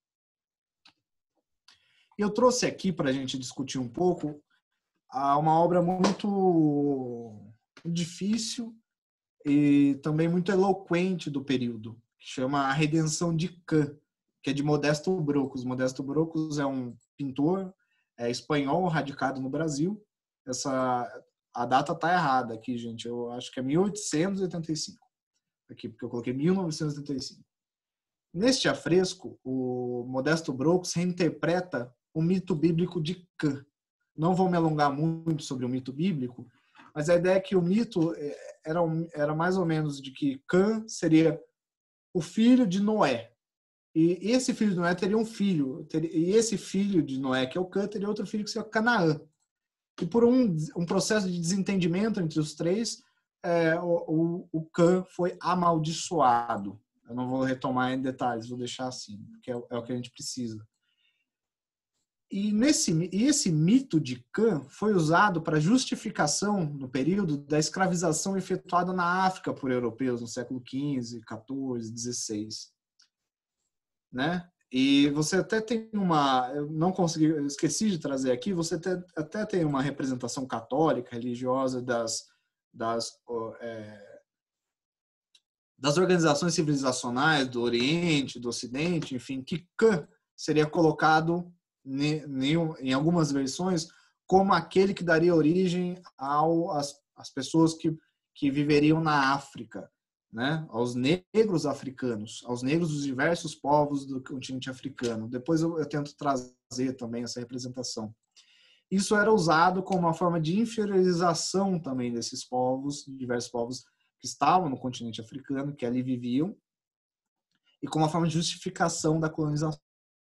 Eu trouxe aqui para a gente discutir um pouco uma obra muito difícil e também muito eloquente do período, que chama A Redenção de Cã, que é de Modesto Brocos. Modesto Brocos é um pintor é, espanhol radicado no Brasil. Essa, a data está errada aqui, gente. Eu acho que é mil oitocentos e oitenta e cinco. Aqui, porque eu coloquei mil novecentos e oitenta e cinco. Neste afresco, o Modesto Brocos reinterpreta o mito bíblico de Cã. Não vou me alongar muito sobre o mito bíblico, mas a ideia é que o mito era, era mais ou menos de que Cã seria o filho de Noé. E esse filho de Noé teria um filho. Teria, e esse filho de Noé, que é o Cã, teria outro filho que seria Canaã. E por um, um processo de desentendimento entre os três, é, o, o, o Cã foi amaldiçoado. Eu não vou retomar em detalhes, vou deixar assim, porque é, é o que a gente precisa. E, nesse, e esse mito de Cã foi usado para justificação, no período, da escravização efetuada na África por europeus no século quinze, quatorze, dezesseis. Né? E você até tem uma... Eu não consegui, eu esqueci de trazer aqui, você até, até tem uma representação católica, religiosa das, das, é, das organizações civilizacionais do Oriente, do Ocidente, enfim, que Cã seria colocado em algumas versões como aquele que daria origem ao, às, às pessoas que, que viveriam na África, né? Aos negros africanos, aos negros dos diversos povos do continente africano. Depois eu, eu tento trazer também essa representação. Isso era usado como uma forma de inferiorização também desses povos, diversos povos que estavam no continente africano, que ali viviam, e como uma forma de justificação da colonização.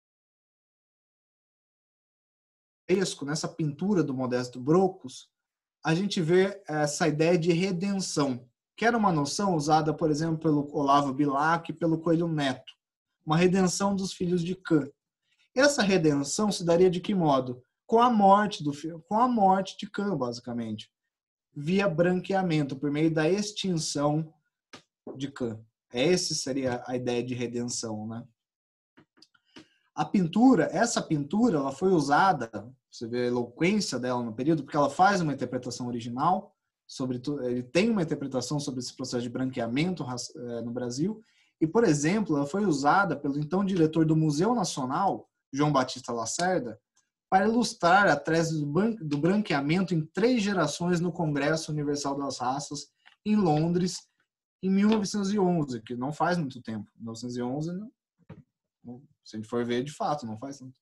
Nessa pintura do Modesto Brocos, a gente vê essa ideia de redenção, que era uma noção usada, por exemplo, pelo Olavo Bilac e pelo Coelho Neto, uma redenção dos filhos de Cã. Essa redenção se daria de que modo? Com a morte do filho, com a morte de Cã, basicamente, via branqueamento, por meio da extinção de Cã. Essa seria a ideia de redenção, né? A pintura, essa pintura, ela foi usada, você vê a eloquência dela no período, porque ela faz uma interpretação original, sobre, ele tem uma interpretação sobre esse processo de branqueamento no Brasil, e, por exemplo, ela foi usada pelo então diretor do Museu Nacional, João Batista Lacerda, para ilustrar a tese do branqueamento em três gerações no Congresso Universal das Raças, em Londres, em mil novecentos e onze, que não faz muito tempo. mil novecentos e onze, não, não, se a gente for ver, de fato, não faz tanto.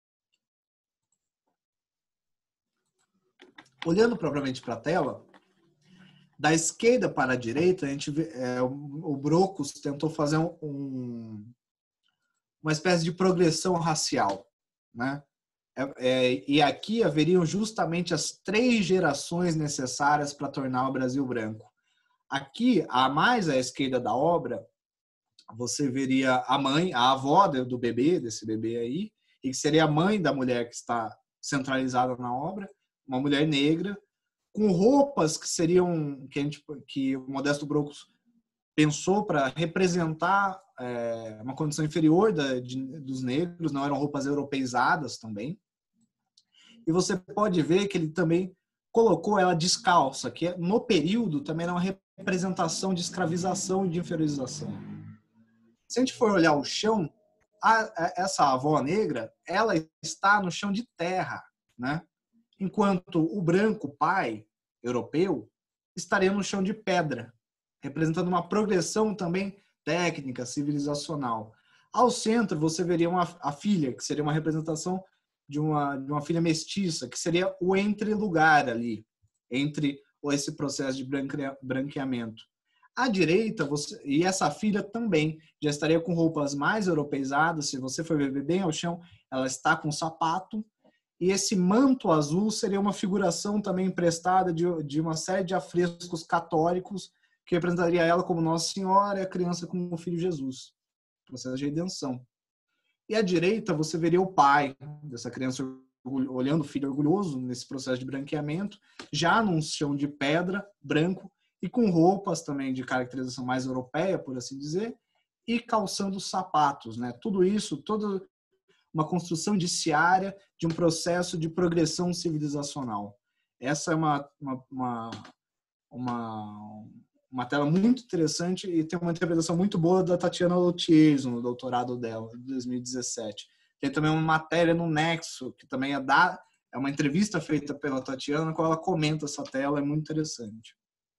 Olhando propriamente para a tela, da esquerda para a direita, a gente vê, é, o, o Brocos tentou fazer um, um, uma espécie de progressão racial, né? É, é, e aqui haveriam justamente as três gerações necessárias para tornar o Brasil branco. Aqui, a mais à esquerda da obra, você veria a mãe, a avó do bebê, desse bebê aí, e que seria a mãe da mulher que está centralizada na obra, uma mulher negra, com roupas que seriam, que, a gente, que o Modesto Brocos pensou para representar é, uma condição inferior da, de, dos negros, não eram roupas europeizadas também. E você pode ver que ele também colocou ela descalça, que no período também era uma representação de escravização e de inferiorização. Se a gente for olhar o chão, a, a, essa avó negra, ela está no chão de terra, né? Enquanto o branco pai europeu estaria no chão de pedra, representando uma progressão também técnica, civilizacional. Ao centro, você veria uma, a filha, que seria uma representação de uma, de uma filha mestiça, que seria o entrelugar ali, entre esse processo de branqueamento. À direita, você, e essa filha também já estaria com roupas mais europeizadas, se você for ver bem ao chão, ela está com sapato, e esse manto azul seria uma figuração também emprestada de, de uma série de afrescos católicos que representaria ela como Nossa Senhora e a criança como o Filho Jesus. Processo de redenção. E à direita você veria o pai dessa criança olhando o filho orgulhoso nesse processo de branqueamento, já num chão de pedra, branco, e com roupas também de caracterização mais europeia, por assim dizer, e calçando sapatos, né? Tudo isso, toda uma construção indiciária de um processo de progressão civilizacional. Essa é uma, uma, uma, uma, uma tela muito interessante e tem uma interpretação muito boa da Tatiana Loutiers, no doutorado dela, de dois mil e dezessete. Tem também uma matéria no Nexo, que também é, da, é uma entrevista feita pela Tatiana, com ela comenta essa tela, é muito interessante.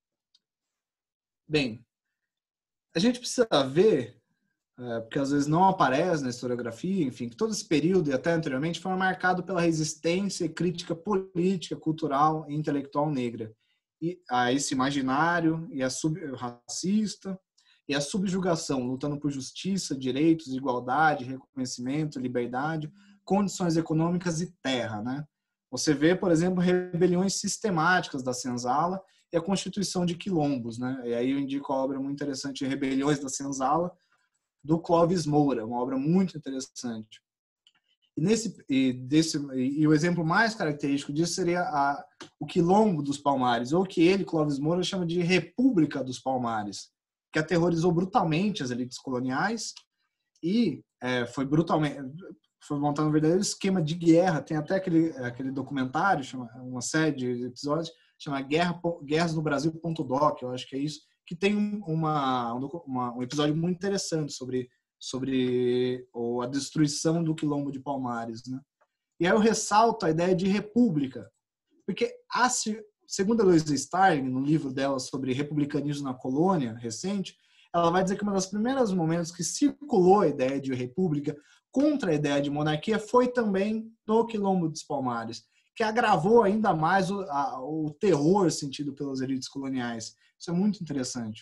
Bem, a gente precisa ver, é, porque às vezes não aparece na historiografia, enfim, que todo esse período e até anteriormente foi marcado pela resistência e crítica política, cultural e intelectual negra e a esse imaginário e a sub, racista e a subjugação, lutando por justiça, direitos, igualdade, reconhecimento, liberdade, condições econômicas e terra, né? Você vê, por exemplo, rebeliões sistemáticas da senzala e a constituição de quilombos, né? E aí eu indico a obra muito interessante, Rebeliões da Senzala, do Clóvis Moura, uma obra muito interessante. E, nesse, e, desse, e o exemplo mais característico disso seria a, o Quilombo dos Palmares, ou que ele, Clóvis Moura, chama de República dos Palmares, que aterrorizou brutalmente as elites coloniais e é, foi brutalmente foi montado um verdadeiro esquema de guerra. Tem até aquele, aquele documentário, chama, uma série de episódios, chama Guerra, Guerras no Brasil.doc, eu acho que é isso, que tem uma, uma, um episódio muito interessante sobre, sobre a destruição do Quilombo de Palmares, né? E aí eu ressalto a ideia de república, porque, a, segundo a Louisa Starling, no livro dela sobre republicanismo na colônia recente, ela vai dizer que uma das primeiros momentos que circulou a ideia de república contra a ideia de monarquia foi também no Quilombo dos Palmares, que agravou ainda mais o, a, o terror sentido pelas elites coloniais. Isso é muito interessante.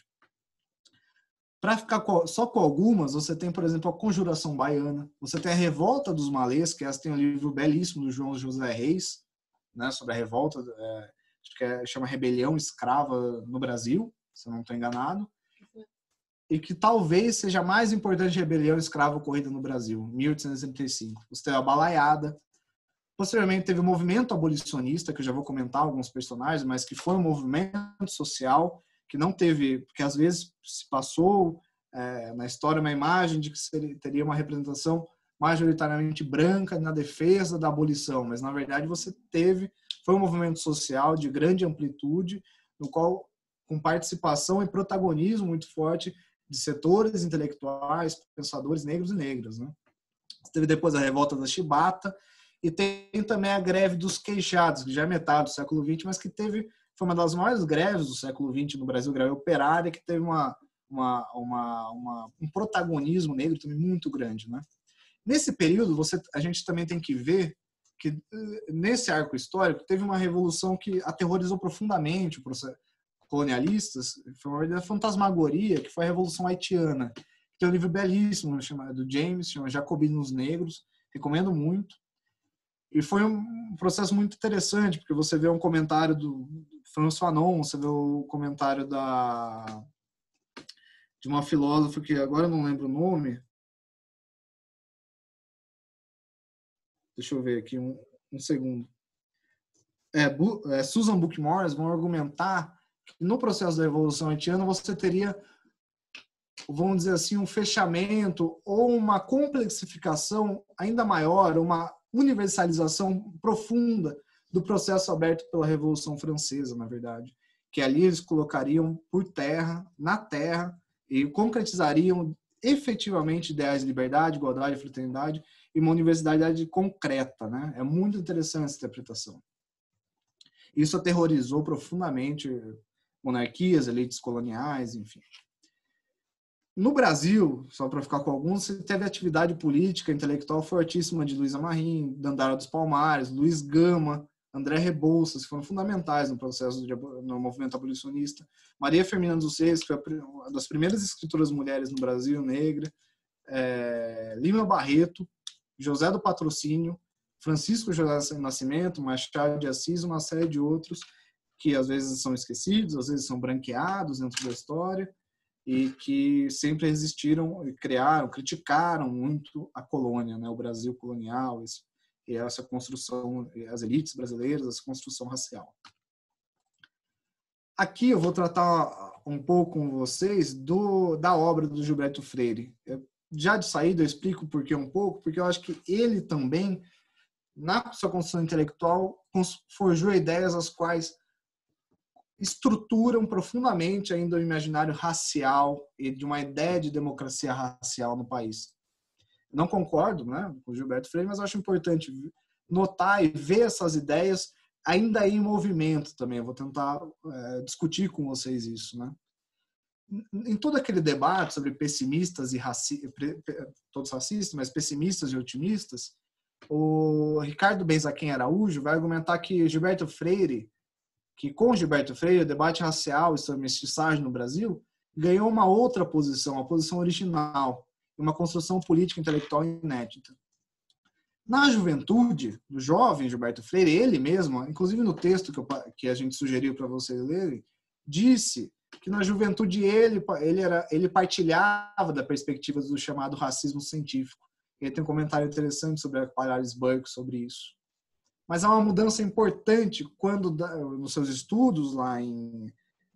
Para ficar só com algumas, você tem, por exemplo, a Conjuração Baiana, você tem a Revolta dos Malês, que essa tem um livro belíssimo do João José Reis, né, sobre a revolta, é, acho que é, chama Rebelião Escrava no Brasil, se eu não estou enganado, e que talvez seja a mais importante rebelião escrava ocorrida no Brasil, mil oitocentos e trinta e cinco. Você teve a Balaiada. Posteriormente teve o movimento abolicionista, que eu já vou comentar alguns personagens, mas que foi um movimento social que não teve, porque às vezes se passou é, na história uma imagem de que seria, teria uma representação majoritariamente branca na defesa da abolição, mas na verdade você teve, foi um movimento social de grande amplitude, no qual com participação e protagonismo muito forte de setores intelectuais, pensadores negros e negras, né? Teve depois a Revolta da Chibata e tem também a Greve dos Queixados, que já é metade do século vinte, mas que teve, foi uma das maiores greves do século vinte no Brasil, greve operária, que teve uma, uma, uma, uma, um protagonismo negro também muito grande, né? Nesse período, você, a gente também tem que ver que nesse arco histórico teve uma revolução que aterrorizou profundamente o processo colonialistas, foi uma verdadeira fantasmagoria, que foi a Revolução Haitiana. Tem um livro belíssimo chamado do James, chama Jacobinos Negros, recomendo muito. E foi um processo muito interessante, porque você vê um comentário do François Fanon, você vê o comentário da de uma filósofa que agora eu não lembro o nome. Deixa eu ver aqui um, um segundo. É, é, Susan Buck Morris vão argumentar que no processo da Revolução Haitiana você teria, vamos dizer assim, um fechamento ou uma complexificação ainda maior, uma universalização profunda do processo aberto pela Revolução Francesa, na verdade. Que ali eles colocariam por terra, na terra, e concretizariam efetivamente ideais de liberdade, igualdade, fraternidade e uma universidade concreta, né? É muito interessante essa interpretação. Isso aterrorizou profundamente monarquias, elites coloniais, enfim. No Brasil, só para ficar com alguns, teve atividade política, intelectual fortíssima de Luísa Marim, Dandara dos Palmares, Luiz Gama, André Rebouças, que foram fundamentais no processo de, no movimento abolicionista. Maria Firmina dos Reis, que foi uma das primeiras escritoras mulheres no Brasil, negra. É, Lima Barreto, José do Patrocínio, Francisco José Nascimento, Machado de Assis, uma série de outros que às vezes são esquecidos, às vezes são branqueados dentro da história e que sempre resistiram e criaram, criticaram muito a colônia, né, o Brasil colonial, esse, e essa construção, as elites brasileiras, essa construção racial. Aqui eu vou tratar um pouco com vocês do, da obra do Gilberto Freire. Eu, já de saída eu explico por que um pouco, porque eu acho que ele também, na sua construção intelectual, forjou ideias as quais estruturam profundamente ainda o imaginário racial e de uma ideia de democracia racial no país. Não concordo, né, com o Gilberto Freire, mas acho importante notar e ver essas ideias ainda em movimento também. Eu vou tentar é, discutir com vocês isso, né? Em todo aquele debate sobre pessimistas e raci... todos racistas, mas pessimistas e otimistas, o Ricardo Benzaquim Araújo vai argumentar que Gilberto Freire, que com Gilberto Freire o debate racial e sobre mestiçagem no Brasil ganhou uma outra posição, a posição original, uma construção política intelectual inédita. Na juventude, do jovem Gilberto Freire, ele mesmo, inclusive no texto que, eu, que a gente sugeriu para vocês lerem, disse que na juventude ele, ele, era, ele partilhava da perspectiva do chamado racismo científico, Ele tem um comentário interessante sobre a Polaris Burke sobre isso. Mas há uma mudança importante quando, nos seus estudos lá em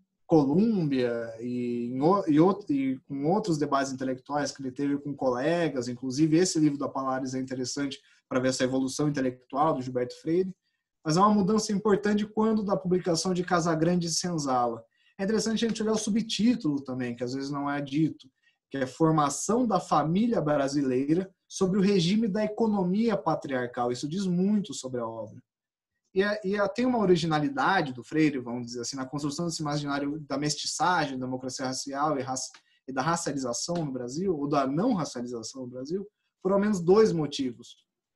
Colômbia e, em, e, e com outros debates intelectuais que ele teve com colegas, inclusive esse livro da Polaris é interessante para ver essa evolução intelectual do Gilberto Freire, mas há uma mudança importante quando da publicação de Casagrande e Senzala. É interessante a gente olhar o subtítulo também, que às vezes não é dito, que é Formação da Família Brasileira sobre o regime da economia patriarcal. Isso diz muito sobre a obra. E, e tem uma originalidade do Freire, vamos dizer assim, na construção desse imaginário da mestiçagem, da democracia racial e, raci e da racialização no Brasil, ou da não racialização no Brasil, por ao menos dois motivos.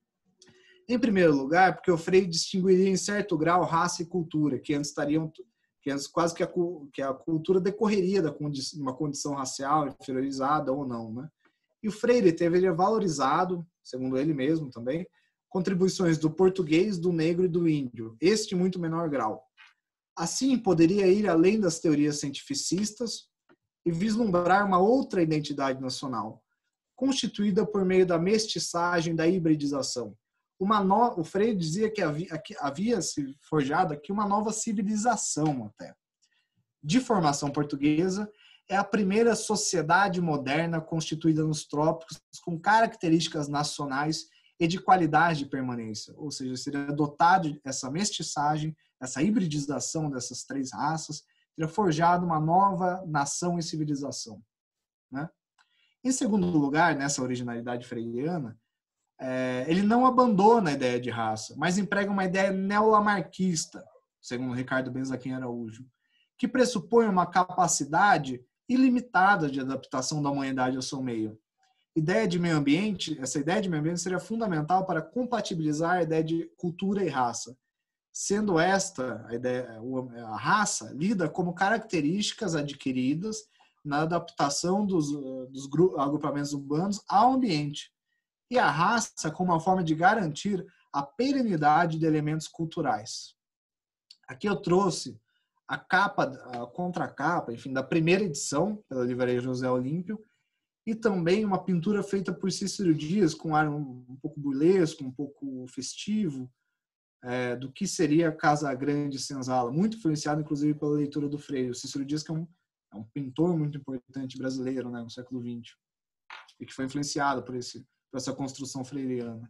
Em primeiro lugar, porque o Freire distinguiria em certo grau raça e cultura, que antes estariam, que antes quase que a, que a cultura decorreria de uma condição racial inferiorizada ou não, né? E o Freire teve valorizado, segundo ele mesmo também, contribuições do português, do negro e do índio, este em muito menor grau. Assim, poderia ir além das teorias cientificistas e vislumbrar uma outra identidade nacional, constituída por meio da mestiçagem, da hibridização. Uma no... O Freire dizia que havia, que havia se forjado aqui uma nova civilização até. De formação portuguesa, é a primeira sociedade moderna constituída nos trópicos com características nacionais e de qualidade de permanência, ou seja, seria dotado essa mestiçagem, essa hibridização dessas três raças, teria forjado uma nova nação e civilização, né? Em segundo lugar, nessa originalidade freiriana, é, ele não abandona a ideia de raça, mas emprega uma ideia neolamarquista, segundo Ricardo Benzaquim Araújo, que pressupõe uma capacidade ilimitada de adaptação da humanidade ao seu meio. Ideia de meio ambiente, essa ideia de meio ambiente seria fundamental para compatibilizar a ideia de cultura e raça, sendo esta a ideia, a raça lida como características adquiridas na adaptação dos, dos agrupamentos urbanos ao ambiente, e a raça como uma forma de garantir a perenidade de elementos culturais. Aqui eu trouxe a capa, a contracapa, enfim, da primeira edição pela livraria José Olímpio, e também uma pintura feita por Cícero Dias, com ar um, um pouco burlesco, um pouco festivo, é, do que seria Casagrande e Senzala, muito influenciado, inclusive, pela leitura do Freire. O Cícero Dias, que é um, é um pintor muito importante brasileiro, né, no século vinte, e que foi influenciado por, esse, por essa construção freiriana.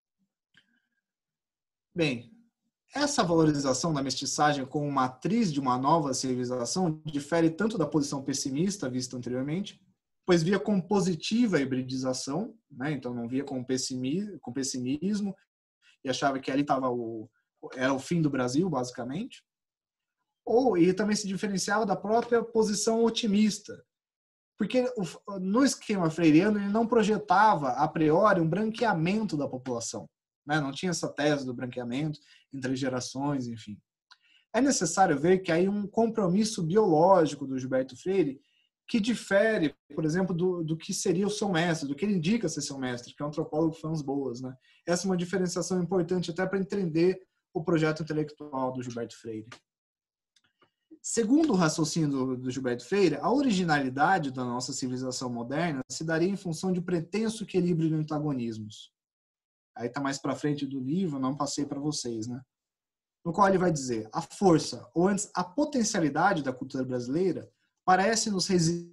Bem, essa valorização da mestiçagem como matriz de uma nova civilização difere tanto da posição pessimista vista anteriormente, pois via como positiva a hibridização, né? Então não via com pessimismo, com pessimismo e achava que ali estava o era o fim do Brasil, basicamente. Ou e também se diferenciava da própria posição otimista, porque o, no esquema freiriano ele não projetava a priori um branqueamento da população, né? Não tinha essa tese do branqueamento entre gerações, enfim. É necessário ver que aí um compromisso biológico do Gilberto Freire que difere, por exemplo, do, do que seria o seu mestre, do que ele indica ser seu mestre, que é um antropólogo fãs boas, né? Essa é uma diferenciação importante até para entender o projeto intelectual do Gilberto Freire. Segundo o raciocínio do, do Gilberto Freire, a originalidade da nossa civilização moderna se daria em função de pretenso equilíbrio de antagonismos. Aí está mais para frente do livro, não passei para vocês, né? No qual ele vai dizer, a força, ou antes a potencialidade da cultura brasileira, parece nos residir.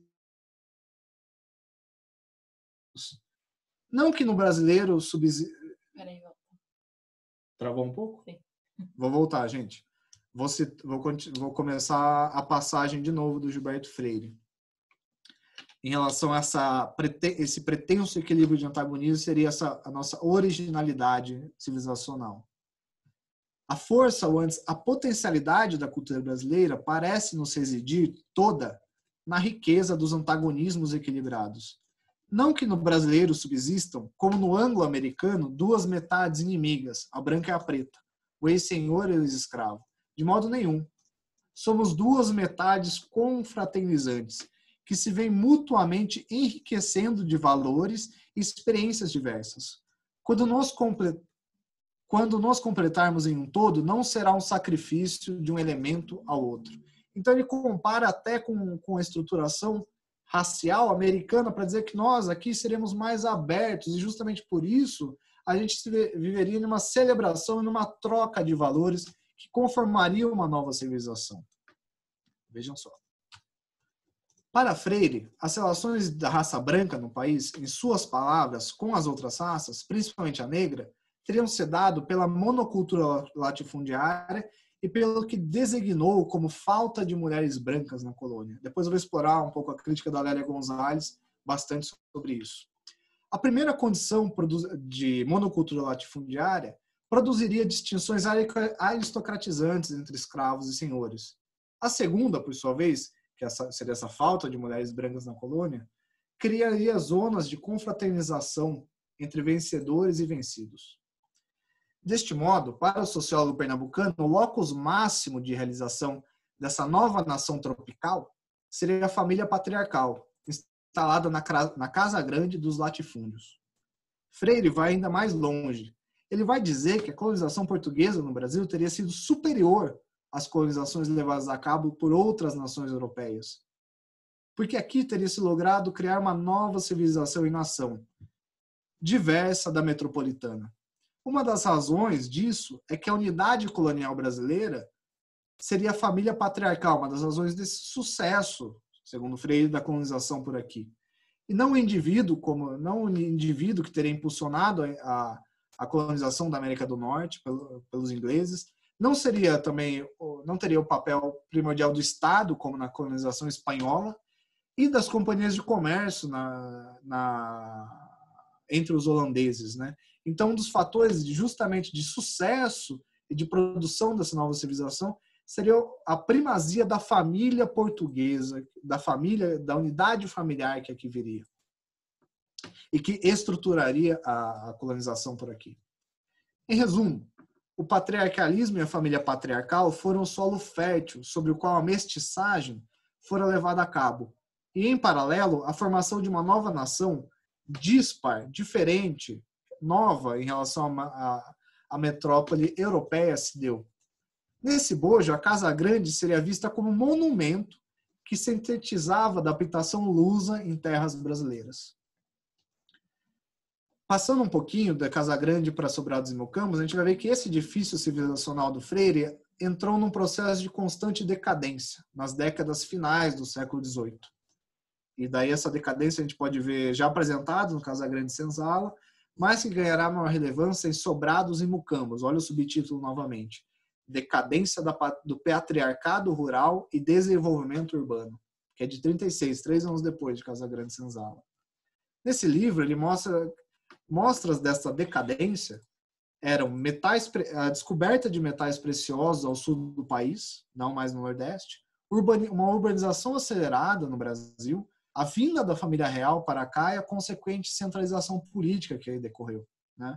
Não que no brasileiro subsiste. Peraí, volta. Travou um pouco? Sim. Vou voltar, gente. Vou, vou, vou começar a passagem de novo do Gilberto Freire. Em relação a essa, esse pretenso equilíbrio de antagonismo, seria essa, a nossa originalidade civilizacional. A força, ou antes, a potencialidade da cultura brasileira parece nos residir toda na riqueza dos antagonismos equilibrados. Não que no brasileiro subsistam, como no anglo-americano, duas metades inimigas, a branca e a preta, o ex-senhor e o ex-escravo. De modo nenhum. Somos duas metades confraternizantes, que se veem mutuamente enriquecendo de valores e experiências diversas. Quando nos completamos, Quando nos completarmos em um todo, não será um sacrifício de um elemento ao outro. Então ele compara até com, com a estruturação racial americana para dizer que nós aqui seremos mais abertos e justamente por isso a gente viveria numa celebração e numa troca de valores que conformaria uma nova civilização. Vejam só. Para Freire, as relações da raça branca no país, em suas palavras, com as outras raças, principalmente a negra, teriam se dado pela monocultura latifundiária e pelo que designou como falta de mulheres brancas na colônia. Depois eu vou explorar um pouco a crítica da Lélia Gonzalez, bastante sobre isso. A primeira condição de monocultura latifundiária produziria distinções aristocratizantes entre escravos e senhores. A segunda, por sua vez, que seria essa falta de mulheres brancas na colônia, criaria zonas de confraternização entre vencedores e vencidos. Deste modo, para o sociólogo pernambucano, o locus máximo de realização dessa nova nação tropical seria a família patriarcal, instalada na, na Casa Grande dos Latifúndios. Freire vai ainda mais longe. Ele vai dizer que a colonização portuguesa no Brasil teria sido superior às colonizações levadas a cabo por outras nações europeias. Porque aqui teria se logrado criar uma nova civilização e nação, diversa da metropolitana. Uma das razões disso é que a unidade colonial brasileira seria a família patriarcal, uma das razões desse sucesso, segundo Freire, da colonização por aqui. E não o indivíduo, como não o indivíduo que teria impulsionado a, a colonização da América do Norte pelo, pelos ingleses, não seria também, não teria o papel primordial do Estado, como na colonização espanhola, e das companhias de comércio na, na, entre os holandeses, né? Então, um dos fatores de, justamente de sucesso e de produção dessa nova civilização seria a primazia da família portuguesa, da família, da unidade familiar que aqui viria e que estruturaria a, a colonização por aqui. Em resumo, o patriarcalismo e a família patriarcal foram o solo fértil sobre o qual a mestiçagem fora levada a cabo. E, em paralelo, a formação de uma nova nação dispar, diferente, nova em relação à metrópole europeia se deu. Nesse bojo, a Casa Grande seria vista como um monumento que sintetizava a adaptação lusa em terras brasileiras. Passando um pouquinho da Casa Grande para Sobrados e Mucambos, a gente vai ver que esse edifício civilizacional do Freire entrou num processo de constante decadência nas décadas finais do século dezoito. E daí essa decadência a gente pode ver já apresentado no Casa Grande Senzala, mas que ganhará maior relevância em Sobrados e Mucambos. Olha o subtítulo novamente. Decadência do patriarcado rural e desenvolvimento urbano, que é de trinta e seis, três anos depois de Casa Grande Senzala. Nesse livro, ele mostra mostras dessa decadência eram metais, a descoberta de metais preciosos ao sul do país, não mais no Nordeste, uma urbanização acelerada no Brasil, a vinda da família real para cá e a consequente centralização política que aí decorreu, né?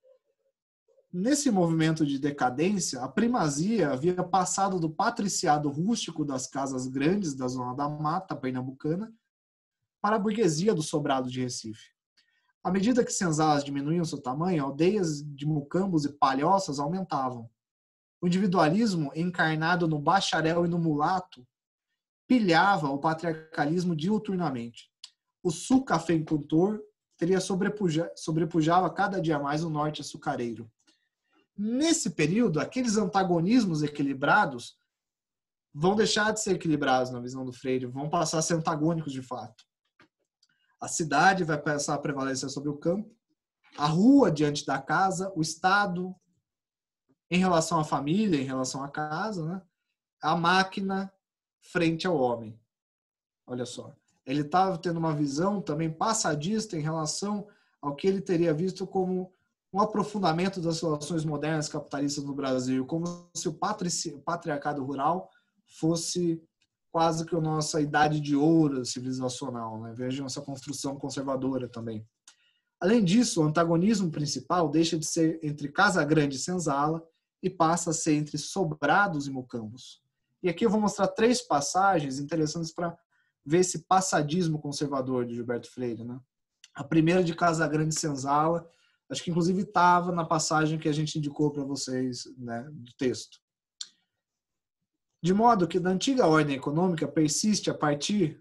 Nesse movimento de decadência, a primazia havia passado do patriciado rústico das casas grandes da Zona da Mata pernambucana para a burguesia do Sobrado de Recife. À medida que senzalas diminuíam seu tamanho, aldeias de mucambos e palhoças aumentavam. O individualismo, encarnado no bacharel e no mulato, pilhava o patriarcalismo diuturnamente. O sul cafeicultor teria sobrepuja, sobrepujava cada dia mais o norte açucareiro. Nesse período, aqueles antagonismos equilibrados vão deixar de ser equilibrados na visão do Freire, vão passar a ser antagônicos de fato. A cidade vai passar a prevalecer sobre o campo, a rua diante da casa, o Estado em relação à família, em relação à casa, né? A máquina frente ao homem. Olha só. Ele estava tendo uma visão também passadista em relação ao que ele teria visto como um aprofundamento das relações modernas capitalistas no Brasil, como se o patriarcado rural fosse quase que a nossa idade de ouro civilizacional, né? Vejam essa construção conservadora também. Além disso, o antagonismo principal deixa de ser entre Casa Grande e Senzala e passa a ser entre Sobrados e Mucambos. E aqui eu vou mostrar três passagens interessantes para ver esse passadismo conservador de Gilberto Freire, né? A primeira de Casa Grande e Senzala, acho que inclusive estava na passagem que a gente indicou para vocês, né, do texto. De modo que da antiga ordem econômica persiste a partir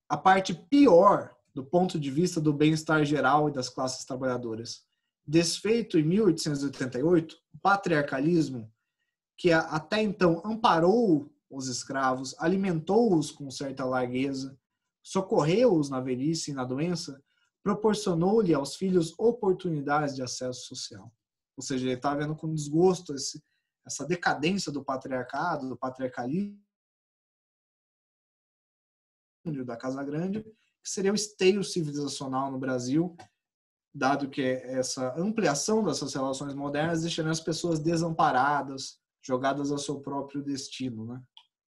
a parte pior do ponto de vista do bem-estar geral e das classes trabalhadoras. Desfeito em mil oitocentos e oitenta e oito, o patriarcalismo, que até então amparou os escravos, alimentou-os com certa largueza, socorreu-os na velhice e na doença, proporcionou-lhe aos filhos oportunidades de acesso social. Ou seja, ele está vendo com desgosto esse, essa decadência do patriarcado, do patriarcalismo da Casa Grande, que seria o esteio civilizacional no Brasil, dado que essa ampliação dessas relações modernas deixaria as pessoas desamparadas, jogadas ao seu próprio destino, né?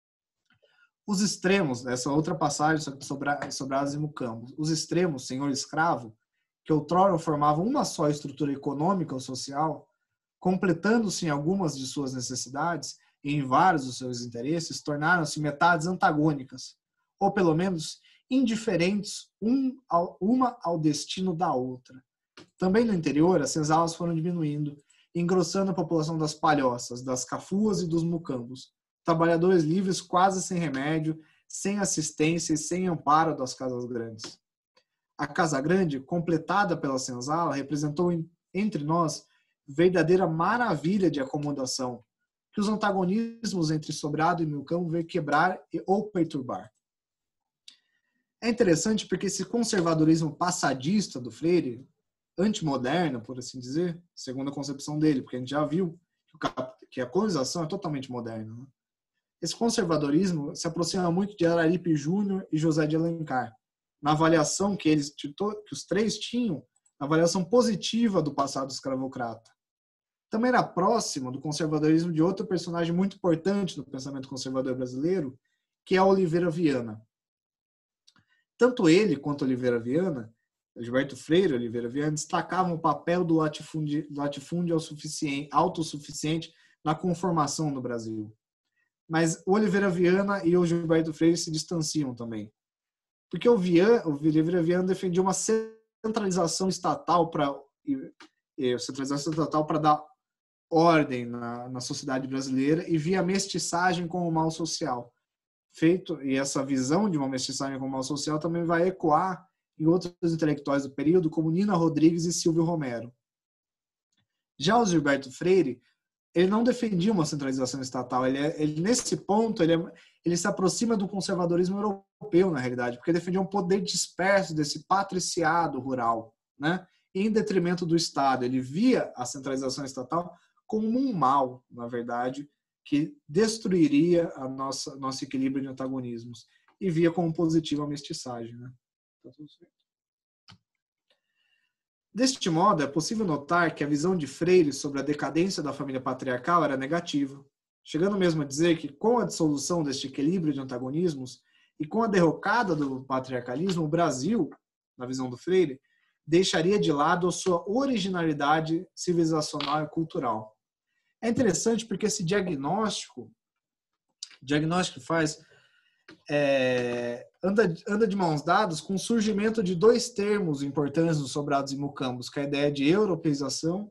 Os extremos, essa outra passagem sobre Sobrados e Mucambos, os extremos, senhor escravo, que outrora formavam uma só estrutura econômica ou social, completando-se em algumas de suas necessidades e em vários dos seus interesses, tornaram-se metades antagônicas, ou pelo menos indiferentes um ao, uma ao destino da outra. Também no interior, as senzalas foram diminuindo, engrossando a população das palhoças, das cafuas e dos mucambos, trabalhadores livres quase sem remédio, sem assistência e sem amparo das casas grandes. A Casa Grande, completada pela senzala, representou entre nós verdadeira maravilha de acomodação, que os antagonismos entre Sobrado e Mucambo veio quebrar ou perturbar. É interessante porque esse conservadorismo passadista do Freire, antimoderno, por assim dizer, segundo a concepção dele, porque a gente já viu que a colonização é totalmente moderna, né? Esse conservadorismo se aproxima muito de Araripe Júnior e José de Alencar, na avaliação que eles, que os três tinham, na avaliação positiva do passado escravocrata. Também era próximo do conservadorismo de outro personagem muito importante no pensamento conservador brasileiro, que é Oliveira Viana. Tanto ele quanto Oliveira Viana, Gilberto Freire e Oliveira Viana, destacavam o papel do latifúndio, latifúndio autossuficiente na conformação no Brasil. Mas o Oliveira Viana e o Gilberto Freire se distanciam também. Porque o, Viana, o Oliveira Viana defendia uma centralização estatal para centralização estatal para dar ordem na, na sociedade brasileira e via a mestiçagem como mal social. Feito, e essa visão de uma mestiçagem como mal social também vai ecoar em outros intelectuais do período, como Nina Rodrigues e Silvio Romero. Já o Gilberto Freire, ele não defendia uma centralização estatal. Ele, é, ele nesse ponto, ele, é, ele se aproxima do conservadorismo europeu, na realidade, porque defendia um poder disperso desse patriciado rural, né? Em detrimento do Estado. Ele via a centralização estatal como um mal, na verdade, que destruiria a nossa nosso equilíbrio de antagonismos. E via como positiva a mestiçagem, né? Tá tudo certo. Deste modo, é possível notar que a visão de Freire sobre a decadência da família patriarcal era negativa, chegando mesmo a dizer que, com a dissolução deste equilíbrio de antagonismos e com a derrocada do patriarcalismo, o Brasil, na visão do Freire, deixaria de lado a sua originalidade civilizacional e cultural. É interessante porque esse diagnóstico, diagnóstico faz, é, anda, anda de mãos dadas com o surgimento de dois termos importantes nos Sobrados e Mucambos, que é a ideia de europeização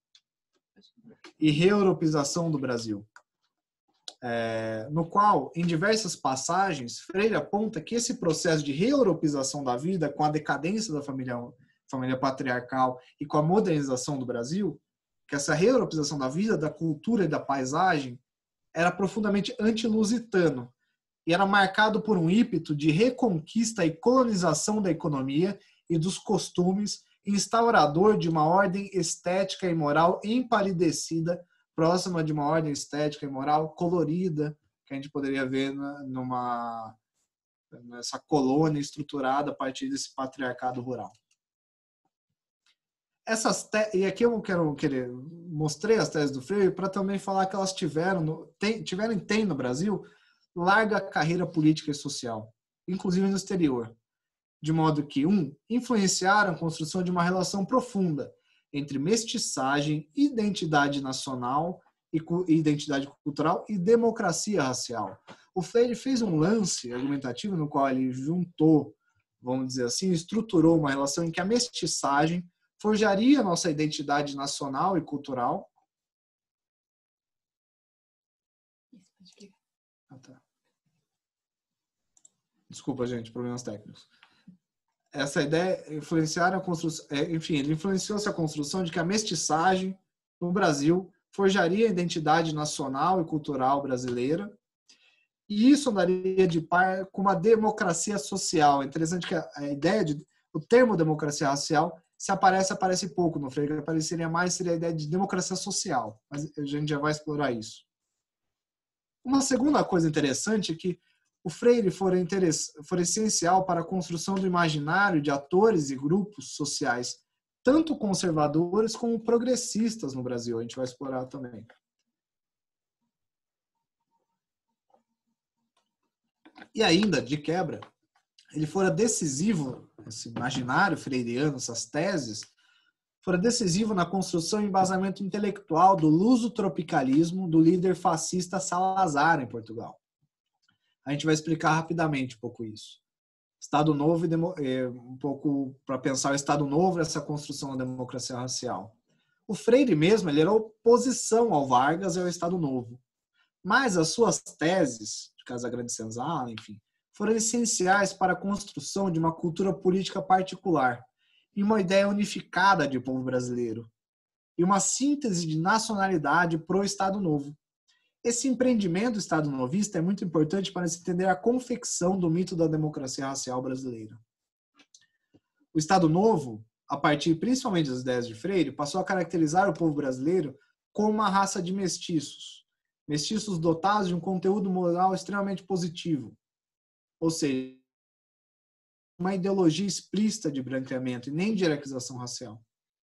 e reeuropeização do Brasil. É, no qual, em diversas passagens, Freire aponta que esse processo de reeuropeização da vida, com a decadência da família, família patriarcal e com a modernização do Brasil, que essa reeuropeização da vida, da cultura e da paisagem era profundamente anti-lusitano e era marcado por um ímpeto de reconquista e colonização da economia e dos costumes, instaurador de uma ordem estética e moral empalidecida, próxima de uma ordem estética e moral colorida, que a gente poderia ver numa, nessa colônia estruturada a partir desse patriarcado rural. Essas te... E aqui eu quero querer mostrei as teses do Freire para também falar que elas tiveram, no... tem... tiveram e tem no Brasil larga carreira política e social, inclusive no exterior, de modo que, um, influenciaram a construção de uma relação profunda entre mestiçagem, identidade nacional e identidade cultural e democracia racial. O Freire fez um lance argumentativo no qual ele juntou, vamos dizer assim, estruturou uma relação em que a mestiçagem forjaria a nossa identidade nacional e cultural. Ah, tá. Desculpa, gente, problemas técnicos. Essa ideia influenciaram a construção, enfim, ele influenciou essa construção de que a mestiçagem no Brasil forjaria a identidade nacional e cultural brasileira, e isso andaria de par com uma democracia social. É interessante que a, a ideia de, o termo democracia racial, se aparece, aparece pouco no Freire, apareceria mais, seria a ideia de democracia social, mas a gente já vai explorar isso. Uma segunda coisa interessante é que o Freire foi, foi essencial para a construção do imaginário de atores e grupos sociais, tanto conservadores como progressistas no Brasil. A gente vai explorar também. E ainda, de quebra, ele fora decisivo, esse imaginário freiriano, essas teses, fora decisivo na construção e embasamento intelectual do luso-tropicalismo do líder fascista Salazar em Portugal. A gente vai explicar rapidamente um pouco isso. Estado Novo, e um pouco para pensar o Estado Novo, essa construção da democracia racial. O Freire mesmo, ele era oposição ao Vargas e ao Estado Novo. Mas as suas teses, de Casagrande Senzala, enfim, foram essenciais para a construção de uma cultura política particular e uma ideia unificada de povo brasileiro, e uma síntese de nacionalidade pro Estado Novo. Esse empreendimento estado-novista é muito importante para se entender a confecção do mito da democracia racial brasileira. O Estado Novo, a partir principalmente das ideias de Freire, passou a caracterizar o povo brasileiro como uma raça de mestiços, mestiços dotados de um conteúdo moral extremamente positivo, ou seja, uma ideologia explícita de branqueamento e nem de hierarquização racial.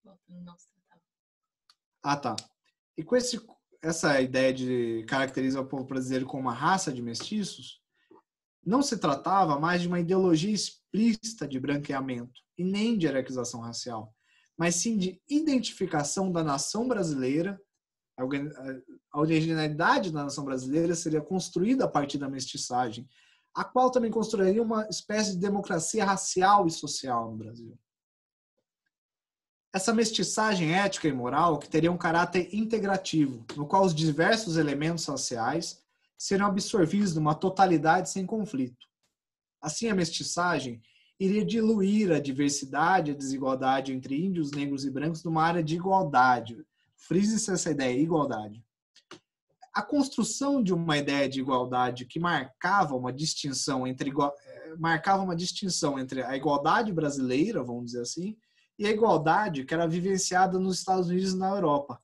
Ah, tá. E com esse essa ideia de caracterizar o povo brasileiro como uma raça de mestiços, não se tratava mais de uma ideologia explícita de branqueamento e nem de hierarquização racial, mas sim de identificação da nação brasileira. A originalidade da nação brasileira seria construída a partir da mestiçagem, a qual também construiria uma espécie de democracia racial e social no Brasil. Essa mestiçagem ética e moral que teria um caráter integrativo, no qual os diversos elementos raciais seriam absorvidos numa totalidade sem conflito. Assim, a mestiçagem iria diluir a diversidade e a desigualdade entre índios, negros e brancos numa área de igualdade. Frise-se essa ideia, igualdade. A construção de uma ideia de igualdade que marcava uma distinção entre, marcava uma distinção entre a igualdade brasileira, vamos dizer assim, e a igualdade que era vivenciada nos Estados Unidos e na Europa.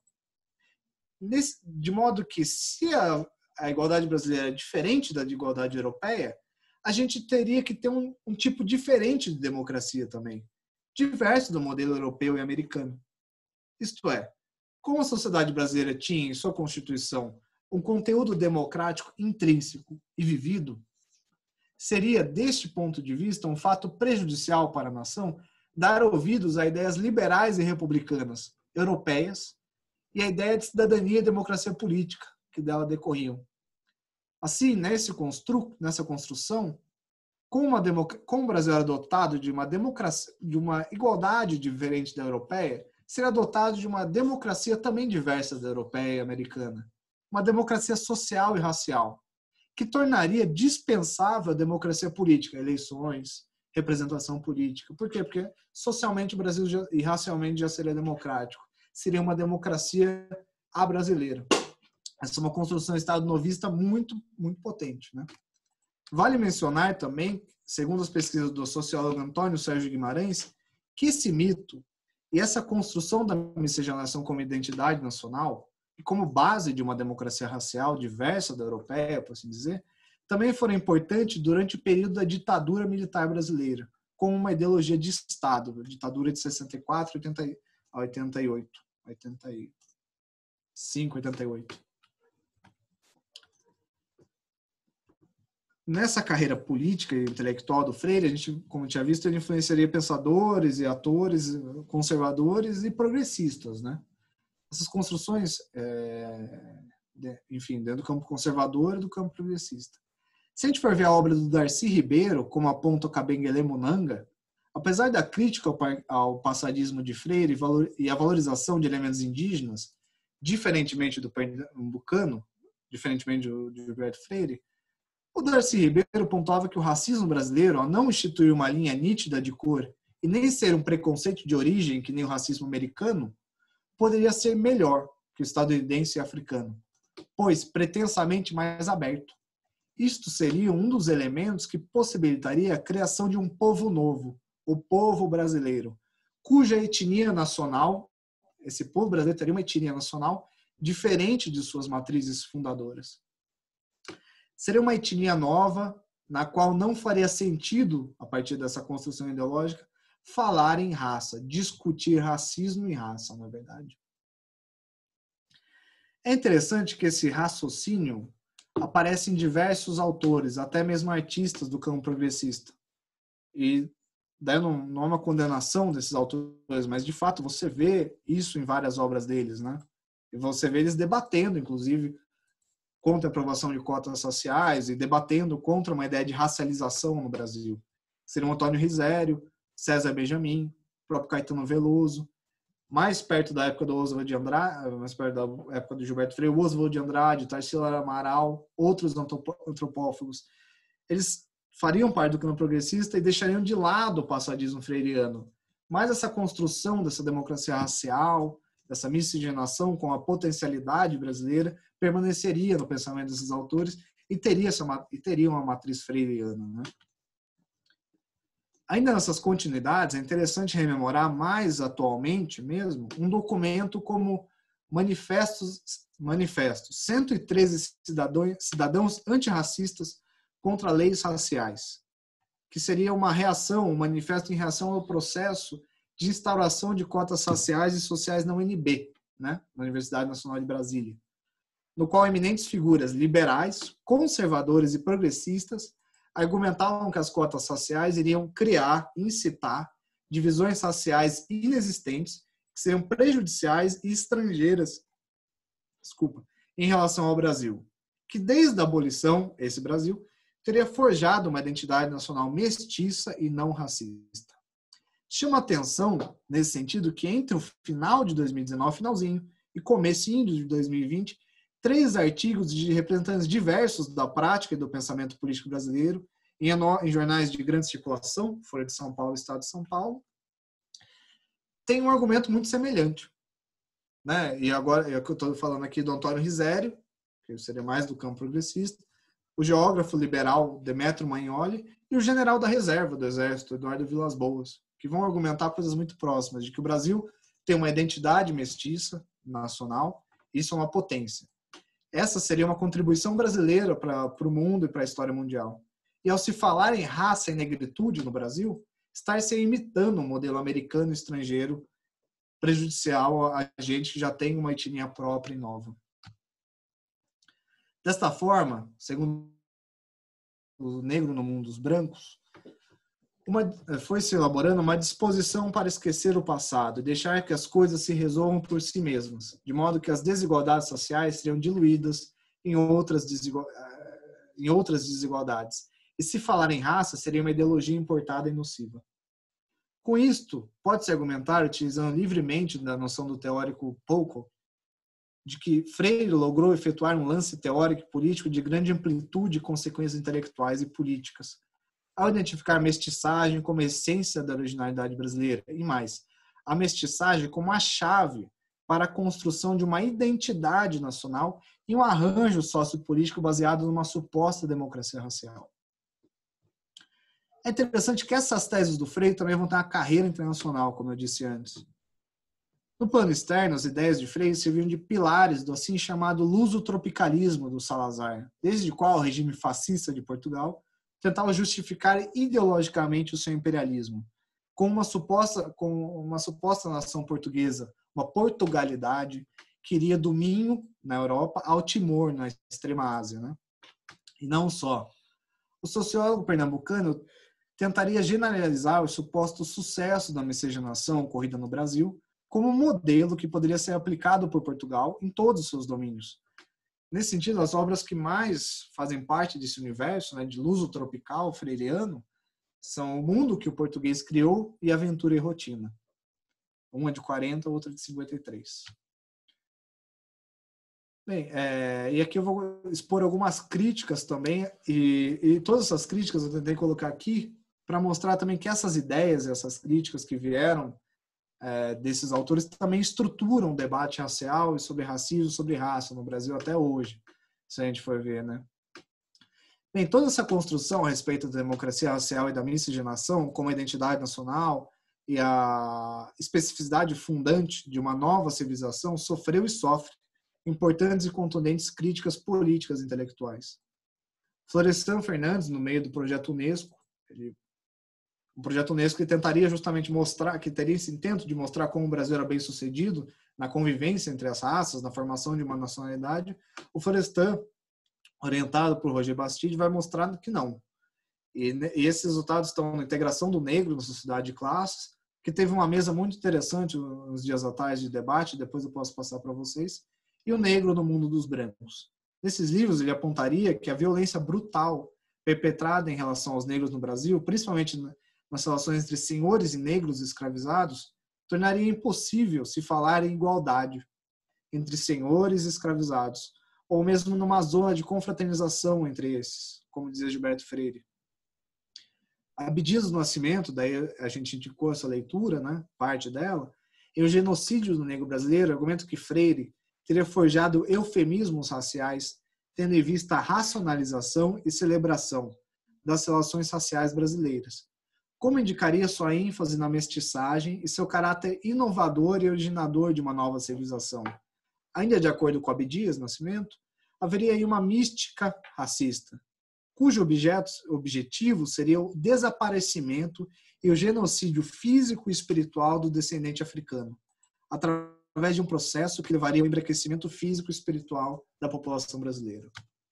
Nesse, de modo que, se a, a igualdade brasileira é diferente da de igualdade europeia, a gente teria que ter um, um tipo diferente de democracia também, diverso do modelo europeu e americano. Isto é, como a sociedade brasileira tinha em sua Constituição um conteúdo democrático intrínseco e vivido, seria, deste ponto de vista, um fato prejudicial para a nação dar ouvidos a ideias liberais e republicanas europeias e a ideia de cidadania e democracia política que dela decorriam. Assim, nesse constru nessa construção, como, uma como o Brasil era dotado de uma, democracia, de uma igualdade diferente da europeia, seria dotado de uma democracia também diversa da europeia e americana, uma democracia social e racial, que tornaria dispensável a democracia política, eleições, representação política. Por quê? Porque socialmente o Brasil já, e racialmente já seria democrático. Seria uma democracia à brasileira. Essa é uma construção estado-novista muito, muito potente, né? Vale mencionar também, segundo as pesquisas do sociólogo Antônio Sérgio Guimarães, que esse mito e essa construção da miscigenação como identidade nacional e como base de uma democracia racial diversa da europeia, por assim dizer, também foram importantes durante o período da ditadura militar brasileira, como uma ideologia de Estado, a ditadura de sessenta e quatro a oitenta e oito, oitenta e cinco, oitenta e oito. Nessa carreira política e intelectual do Freire, a gente, como tinha visto, ele influenciaria pensadores e atores conservadores e progressistas, né? Essas construções, é, enfim, dentro do campo conservador e do campo progressista. Se a gente for ver a obra do Darcy Ribeiro, como aponta o Kabengele Munanga, apesar da crítica ao, ao passadismo de Freire e, valor, e a valorização de elementos indígenas, diferentemente do pernambucano, diferentemente do, de Gilberto Freire, O Darcy Ribeiro pontuava que o racismo brasileiro, ao não instituir uma linha nítida de cor e nem ser um preconceito de origem, que nem o racismo americano, poderia ser melhor que o estadunidense e africano, pois pretensamente mais aberto. Isto seria um dos elementos que possibilitaria a criação de um povo novo, o povo brasileiro, cuja etnia nacional, esse povo brasileiro teria uma etnia nacional diferente de suas matrizes fundadoras. Seria uma etnia nova, na qual não faria sentido, a partir dessa construção ideológica, falar em raça, discutir racismo e raça, na verdade. É interessante que esse raciocínio aparece em diversos autores, até mesmo artistas do campo progressista. E daí não, não é uma condenação desses autores, mas de fato você vê isso em várias obras deles, né? E você vê eles debatendo, inclusive, contra a aprovação de cotas sociais e debatendo contra uma ideia de racialização no Brasil. Seriam Antônio Risério, César Benjamin, o próprio Caetano Veloso, mais perto da época do Oswald de Andrade, mais perto da época do Gilberto Freire, Oswald de Andrade, Tarsila Amaral, outros antropófagos. Eles fariam parte do campo progressista e deixariam de lado o passadismo freiriano. Mas essa construção dessa democracia racial, dessa miscigenação com a potencialidade brasileira, permaneceria no pensamento desses autores e teria, essa, e teria uma matriz freiriana, né? Ainda nessas continuidades, é interessante rememorar mais atualmente mesmo um documento como Manifestos, Manifestos cento e treze cidadãos, cidadãos antirracistas contra leis raciais, que seria uma reação, um manifesto em reação ao processo de instauração de cotas raciais e sociais na U N B, né, na Universidade Nacional de Brasília, no qual eminentes figuras liberais, conservadores e progressistas argumentavam que as cotas raciais iriam criar, incitar divisões raciais inexistentes, que seriam prejudiciais e estrangeiras, desculpa, em relação ao Brasil, que desde a abolição, esse Brasil, teria forjado uma identidade nacional mestiça e não racista. Chama atenção, nesse sentido, que entre o final de dois mil e dezenove, finalzinho, e comecinho de dois mil e vinte, três artigos de representantes diversos da prática e do pensamento político brasileiro, em, em jornais de grande circulação, Folha de São Paulo e Estado de São Paulo, tem um argumento muito semelhante. Né? E agora, é o que eu estou falando aqui do Antônio Risério, que seria mais do campo progressista, o geógrafo liberal Demetrio Magnoli e o general da reserva do Exército, Eduardo Vilas Boas, que vão argumentar coisas muito próximas, de que o Brasil tem uma identidade mestiça, nacional, e isso é uma potência. Essa seria uma contribuição brasileira para o mundo e para a história mundial. E ao se falar em raça e negritude no Brasil, estar-se imitando um modelo americano e estrangeiro prejudicial a gente que já tem uma etnia própria e nova. Desta forma, segundo o Negro no Mundo dos Brancos, uma, foi se elaborando uma disposição para esquecer o passado e deixar que as coisas se resolvam por si mesmas, de modo que as desigualdades sociais seriam diluídas em outras, desigual, em outras desigualdades. E se falar em raça, seria uma ideologia importada e nociva. Com isto, pode-se argumentar, utilizando livremente da noção do teórico Pouco, de que Freire logrou efetuar um lance teórico e político de grande amplitude e consequências intelectuais e políticas, ao identificar a mestiçagem como a essência da originalidade brasileira, e mais, a mestiçagem como a chave para a construção de uma identidade nacional e um arranjo sociopolítico baseado numa suposta democracia racial. É interessante que essas teses do Freire também vão ter uma carreira internacional, como eu disse antes. No plano externo, as ideias de Freire serviam de pilares do assim chamado lusotropicalismo do Salazar, desde o qual o regime fascista de Portugal tentava justificar ideologicamente o seu imperialismo, com uma suposta, com uma suposta nação portuguesa, uma Portugalidade, que iria do Minho, na Europa, ao Timor, na extrema Ásia. Né? E não só. O sociólogo pernambucano tentaria generalizar o suposto sucesso da miscigenação ocorrida no Brasil como um modelo que poderia ser aplicado por Portugal em todos os seus domínios. Nesse sentido, as obras que mais fazem parte desse universo, né, de luso tropical freiriano, são O Mundo que o Português Criou e Aventura e Rotina. Uma de quarenta, outra de cinquenta e três. Bem, é, e aqui eu vou expor algumas críticas também, e, e todas essas críticas eu tentei colocar aqui para mostrar também que essas ideias, essas críticas que vieram é, desses autores também estruturam o debate racial e sobre racismo, sobre raça no Brasil até hoje, se a gente for ver, né? Bem, toda essa construção a respeito da democracia racial e da miscigenação como a identidade nacional e a especificidade fundante de uma nova civilização sofreu e sofre importantes e contundentes críticas políticas e intelectuais. Florestan Fernandes, no meio do projeto Unesco, ele, o projeto Unesco que tentaria justamente mostrar, que teria esse intento de mostrar como o Brasil era bem sucedido na convivência entre as raças, na formação de uma nacionalidade, o Florestan, orientado por Roger Bastide, vai mostrar que não. E, e esses resultados estão na integração do negro na sociedade de classes, que teve uma mesa muito interessante uns dias atrás de debate, depois eu posso passar para vocês, e o negro no mundo dos brancos. Nesses livros, ele apontaria que a violência brutal perpetrada em relação aos negros no Brasil, principalmente nas relações entre senhores e negros escravizados, tornaria impossível se falar em igualdade entre senhores e escravizados, ou mesmo numa zona de confraternização entre esses, como dizia Gilberto Freire. Abdias do Nascimento, daí a gente indicou essa leitura, né, parte dela, e o genocídio do negro brasileiro, argumento que Freire teria forjado eufemismos raciais, tendo em vista a racionalização e celebração das relações raciais brasileiras, como indicaria sua ênfase na mestiçagem e seu caráter inovador e originador de uma nova civilização. Ainda de acordo com Abdias Nascimento, haveria aí uma mística racista, cujo objeto, objetivo seria o desaparecimento e o genocídio físico e espiritual do descendente africano, através de um processo que levaria ao embranquecimento físico e espiritual da população brasileira.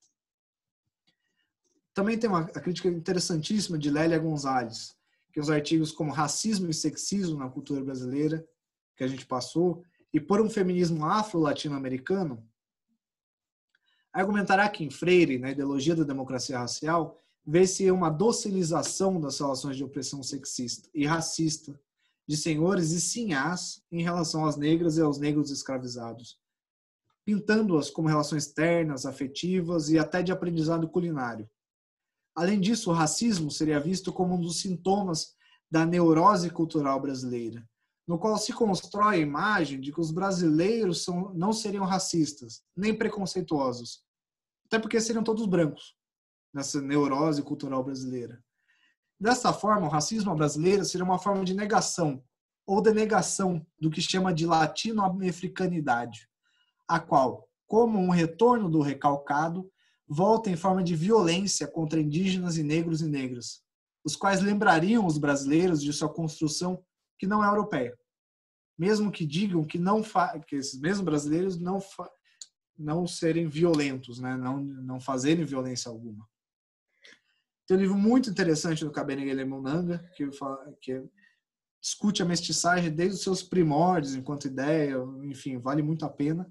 Também tem uma crítica interessantíssima de Lélia Gonzalez, que os artigos como Racismo e Sexismo na Cultura Brasileira, que a gente passou, e Por um Feminismo Afro-Latino-Americano, argumentará que em Freire, na ideologia da democracia racial, vê-se uma docilização das relações de opressão sexista e racista de senhores e sinhás em relação às negras e aos negros escravizados, pintando-as como relações ternas, afetivas e até de aprendizado culinário. Além disso, o racismo seria visto como um dos sintomas da neurose cultural brasileira, no qual se constrói a imagem de que os brasileiros são, não seriam racistas, nem preconceituosos, até porque seriam todos brancos, nessa neurose cultural brasileira. Dessa forma, o racismo brasileiro seria uma forma de negação ou denegação do que chama de latino-americanidade, a qual, como um retorno do recalcado, volta em forma de violência contra indígenas e negros e negras, os quais lembrariam os brasileiros de sua construção que não é europeia, mesmo que digam que não fa que esses mesmos brasileiros não fa não serem violentos, né, não não fazerem violência alguma. Tem um livro muito interessante do Kabenegele Munanga que fala, que discute a mestiçagem desde os seus primórdios enquanto ideia, enfim, vale muito a pena.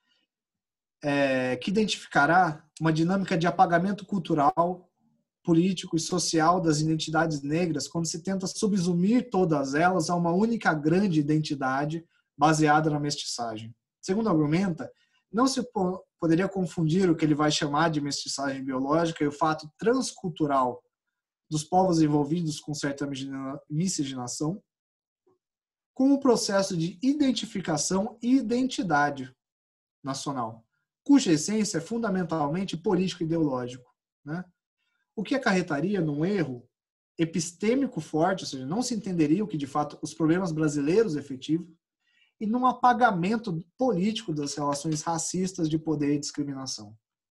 É, que identificará uma dinâmica de apagamento cultural, político e social das identidades negras quando se tenta subsumir todas elas a uma única grande identidade baseada na mestiçagem. Segundo argumenta, não se po poderia confundir o que ele vai chamar de mestiçagem biológica e o fato transcultural dos povos envolvidos com certa miscigenação com o processo de identificação e identidade nacional, cuja essência é fundamentalmente político-ideológico, né? O que acarretaria num erro epistêmico forte, ou seja, não se entenderia o que de fato os problemas brasileiros efetivos, e num apagamento político das relações racistas de poder e discriminação.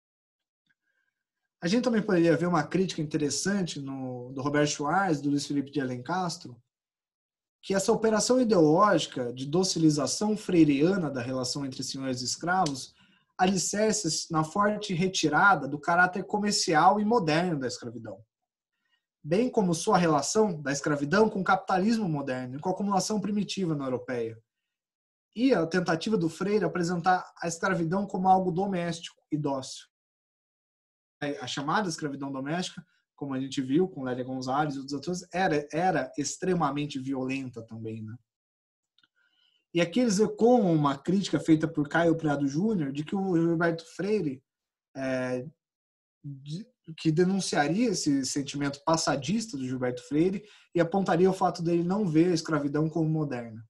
A gente também poderia ver uma crítica interessante no, do Roberto Schwarz, do Luiz Felipe de Alencastro, que essa operação ideológica de docilização freiriana da relação entre senhores e escravos alicerce na forte retirada do caráter comercial e moderno da escravidão, bem como sua relação da escravidão com o capitalismo moderno e com a acumulação primitiva na europeia, e a tentativa do Freire apresentar a escravidão como algo doméstico e dócil. A chamada escravidão doméstica, como a gente viu com Lélia Gonzalez e outros autores, era, era extremamente violenta também, né? E aqui eles ecoam uma crítica feita por Caio Prado Júnior de que o Gilberto Freire, é, de, que denunciaria esse sentimento passadista do Gilberto Freire e apontaria o fato dele não ver a escravidão como moderna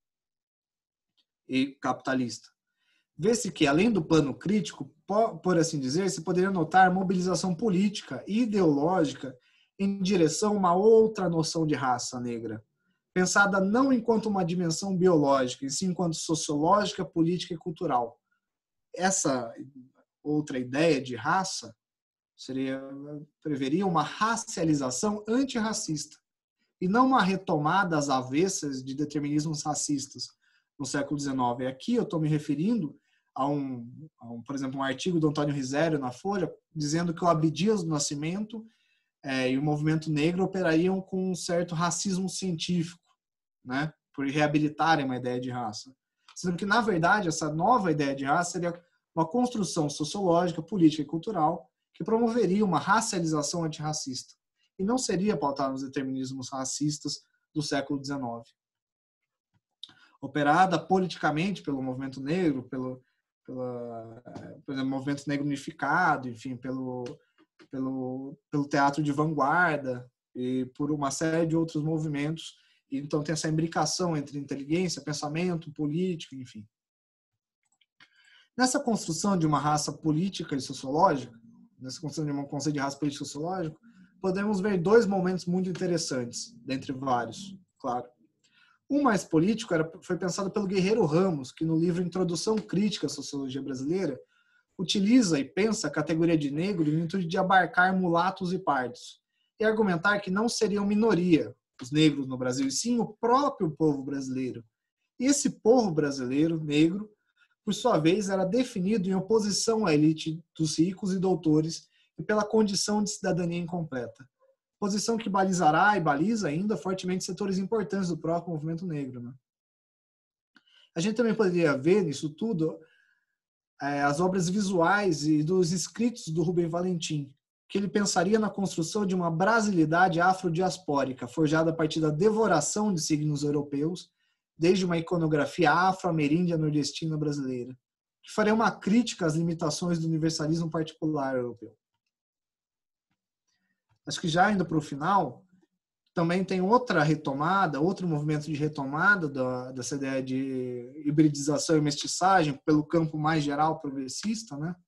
e capitalista. Vê-se que, além do plano crítico, por assim dizer, se poderia notar mobilização política e ideológica em direção a uma outra noção de raça negra, pensada não enquanto uma dimensão biológica, e sim enquanto sociológica, política e cultural. Essa outra ideia de raça seria, preveria uma racialização antirracista, e não uma retomada às avessas de determinismos racistas no século dezenove. E aqui eu estou me referindo a um, a um, por exemplo, um artigo do Antônio Risério na Folha, dizendo que o Abdias do Nascimento é, e o movimento negro operariam com um certo racismo científico, né, por reabilitarem uma ideia de raça. Sendo que, na verdade, essa nova ideia de raça seria uma construção sociológica, política e cultural que promoveria uma racialização antirracista e não seria pautada nos determinismos racistas do século dezenove. Operada politicamente pelo movimento negro, pelo, pela, por exemplo, movimento negro unificado, enfim, pelo, pelo, pelo teatro de vanguarda e por uma série de outros movimentos. Então tem essa imbricação entre inteligência, pensamento, político, enfim. Nessa construção de uma raça política e sociológica, nessa construção de um conceito de raça política e sociológica, podemos ver dois momentos muito interessantes, dentre vários, claro. Um mais político era, foi pensado pelo Guerreiro Ramos, que no livro Introdução Crítica à Sociologia Brasileira, utiliza e pensa a categoria de negro no intuito de abarcar mulatos e pardos, e argumentar que não seriam minoria os negros no Brasil, e sim o próprio povo brasileiro. E esse povo brasileiro, negro, por sua vez, era definido em oposição à elite dos ricos e doutores e pela condição de cidadania incompleta. Posição que balizará e baliza ainda fortemente setores importantes do próprio movimento negro. Né? A gente também poderia ver nisso tudo é, as obras visuais e dos escritos do Rubem Valentim, que ele pensaria na construção de uma brasilidade afrodiaspórica, forjada a partir da devoração de signos europeus, desde uma iconografia afro-ameríndia nordestina brasileira, que faria uma crítica às limitações do universalismo particular europeu. Acho que já indo para o final, também tem outra retomada, outro movimento de retomada da, dessa ideia de hibridização e mestiçagem pelo campo mais geral progressista, né?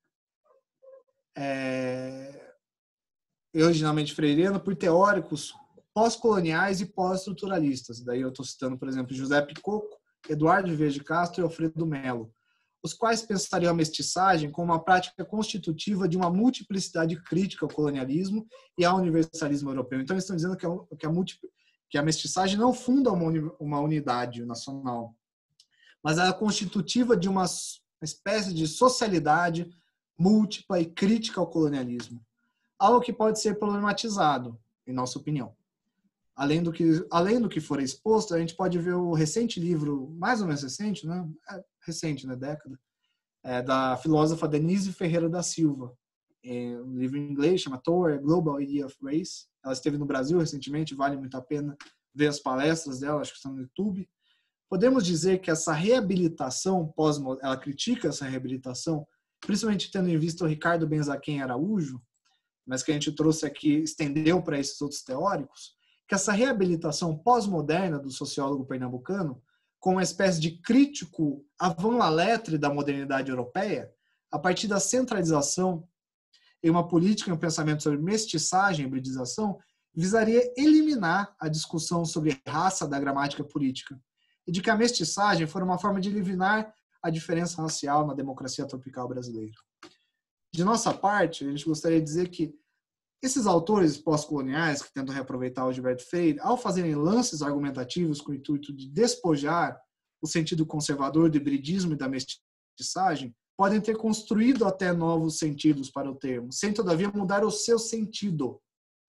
É, originalmente freiriano, por teóricos pós-coloniais e pós-estruturalistas. Daí eu estou citando, por exemplo, José Picoco, Eduardo Vieira de Castro e Alfredo Melo, os quais pensariam a mestiçagem como uma prática constitutiva de uma multiplicidade crítica ao colonialismo e ao universalismo europeu. Então, eles estão dizendo que a, que a, multi, que a mestiçagem não funda uma, uni, uma unidade nacional, mas ela é constitutiva de uma, uma espécie de socialidade múltipla e crítica ao colonialismo. Algo que pode ser problematizado, em nossa opinião. Além do que, além do que for exposto, a gente pode ver o recente livro, mais ou menos recente, né? É, recente, né? Década, é, da filósofa Denise Ferreira da Silva. É um livro em inglês, chama Toward a Global Idea of Race. Ela esteve no Brasil recentemente, vale muito a pena ver as palestras dela, acho que estão no YouTube. Podemos dizer que essa reabilitação pós-moderna, ela critica essa reabilitação, principalmente tendo em vista o Ricardo Benzaquim Araújo, mas que a gente trouxe aqui, estendeu para esses outros teóricos, que essa reabilitação pós-moderna do sociólogo pernambucano, com uma espécie de crítico avant la lettre da modernidade europeia, a partir da centralização em uma política e um pensamento sobre mestiçagem e hibridização, visaria eliminar a discussão sobre raça da gramática política, e de que a mestiçagem for uma forma de eliminar a diferença racial na democracia tropical brasileira. De nossa parte, a gente gostaria de dizer que esses autores pós-coloniais que tentam reaproveitar o Gilberto Freire, ao fazerem lances argumentativos com o intuito de despojar o sentido conservador do hibridismo e da mestiçagem, podem ter construído até novos sentidos para o termo, sem todavia mudar o seu sentido.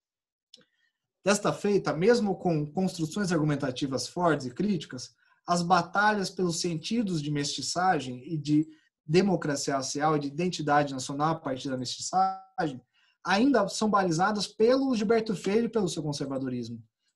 Desta feita, mesmo com construções argumentativas fortes e críticas, as batalhas pelos sentidos de mestiçagem e de democracia racial e de identidade nacional a partir da mestiçagem ainda são balizadas pelo Gilberto Freire e pelo seu conservadorismo.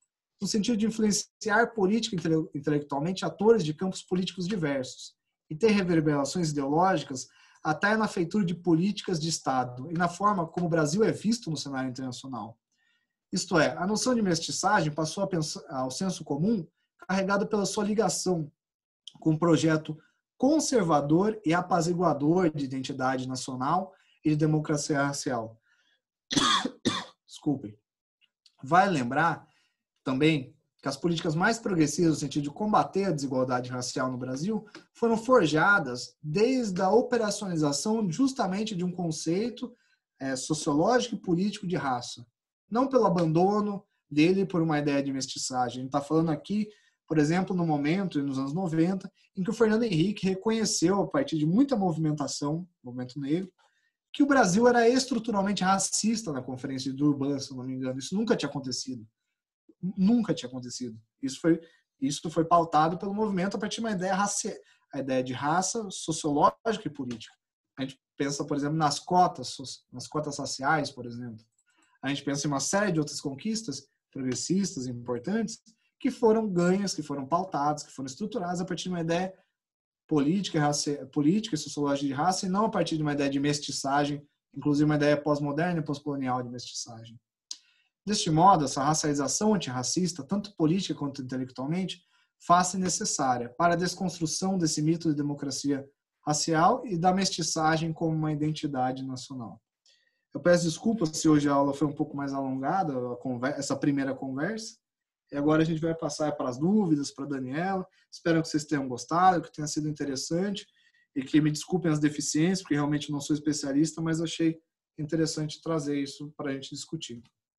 no sentido de influenciar política e intelectualmente atores de campos políticos diversos e ter reverberações ideológicas até na feitura de políticas de Estado e na forma como o Brasil é visto no cenário internacional. Isto é, a noção de mestiçagem passou a pensar, ao senso comum carregada pela sua ligação com um projeto conservador e apaziguador de identidade nacional e de democracia racial. Desculpem. Vale lembrar também que as políticas mais progressivas no sentido de combater a desigualdade racial no Brasil foram forjadas desde a operacionalização justamente de um conceito é, sociológico e político de raça. Não pelo abandono dele por uma ideia de mestiçagem. A gente está falando aqui, por exemplo, no momento, nos anos noventa, em que o Fernando Henrique reconheceu, a partir de muita movimentação, movimento negro, que o Brasil era estruturalmente racista na Conferência de Durban, se não me engano. Isso nunca tinha acontecido. Nunca tinha acontecido. Isso foi, isso foi pautado pelo movimento a partir de uma ideia, raci... a ideia de raça sociológica e política. A gente pensa, por exemplo, nas cotas, nas cotas raciais, por exemplo. A gente pensa em uma série de outras conquistas progressistas importantes que foram ganhas, que foram pautadas, que foram estruturadas a partir de uma ideia política, raça, política e sociológica de raça, e não a partir de uma ideia de mestiçagem, inclusive uma ideia pós-moderna e pós-colonial de mestiçagem. Deste modo, essa racialização antirracista, tanto política quanto intelectualmente, faz-se necessária para a desconstrução desse mito de democracia racial e da mestiçagem como uma identidade nacional. Eu peço desculpas se hoje a aula foi um pouco mais alongada, a conversa, essa primeira conversa. E agora a gente vai passar para as dúvidas, para a Daniela. Espero que vocês tenham gostado, que tenha sido interessante e que me desculpem as deficiências, porque realmente não sou especialista, mas achei interessante trazer isso para a gente discutir.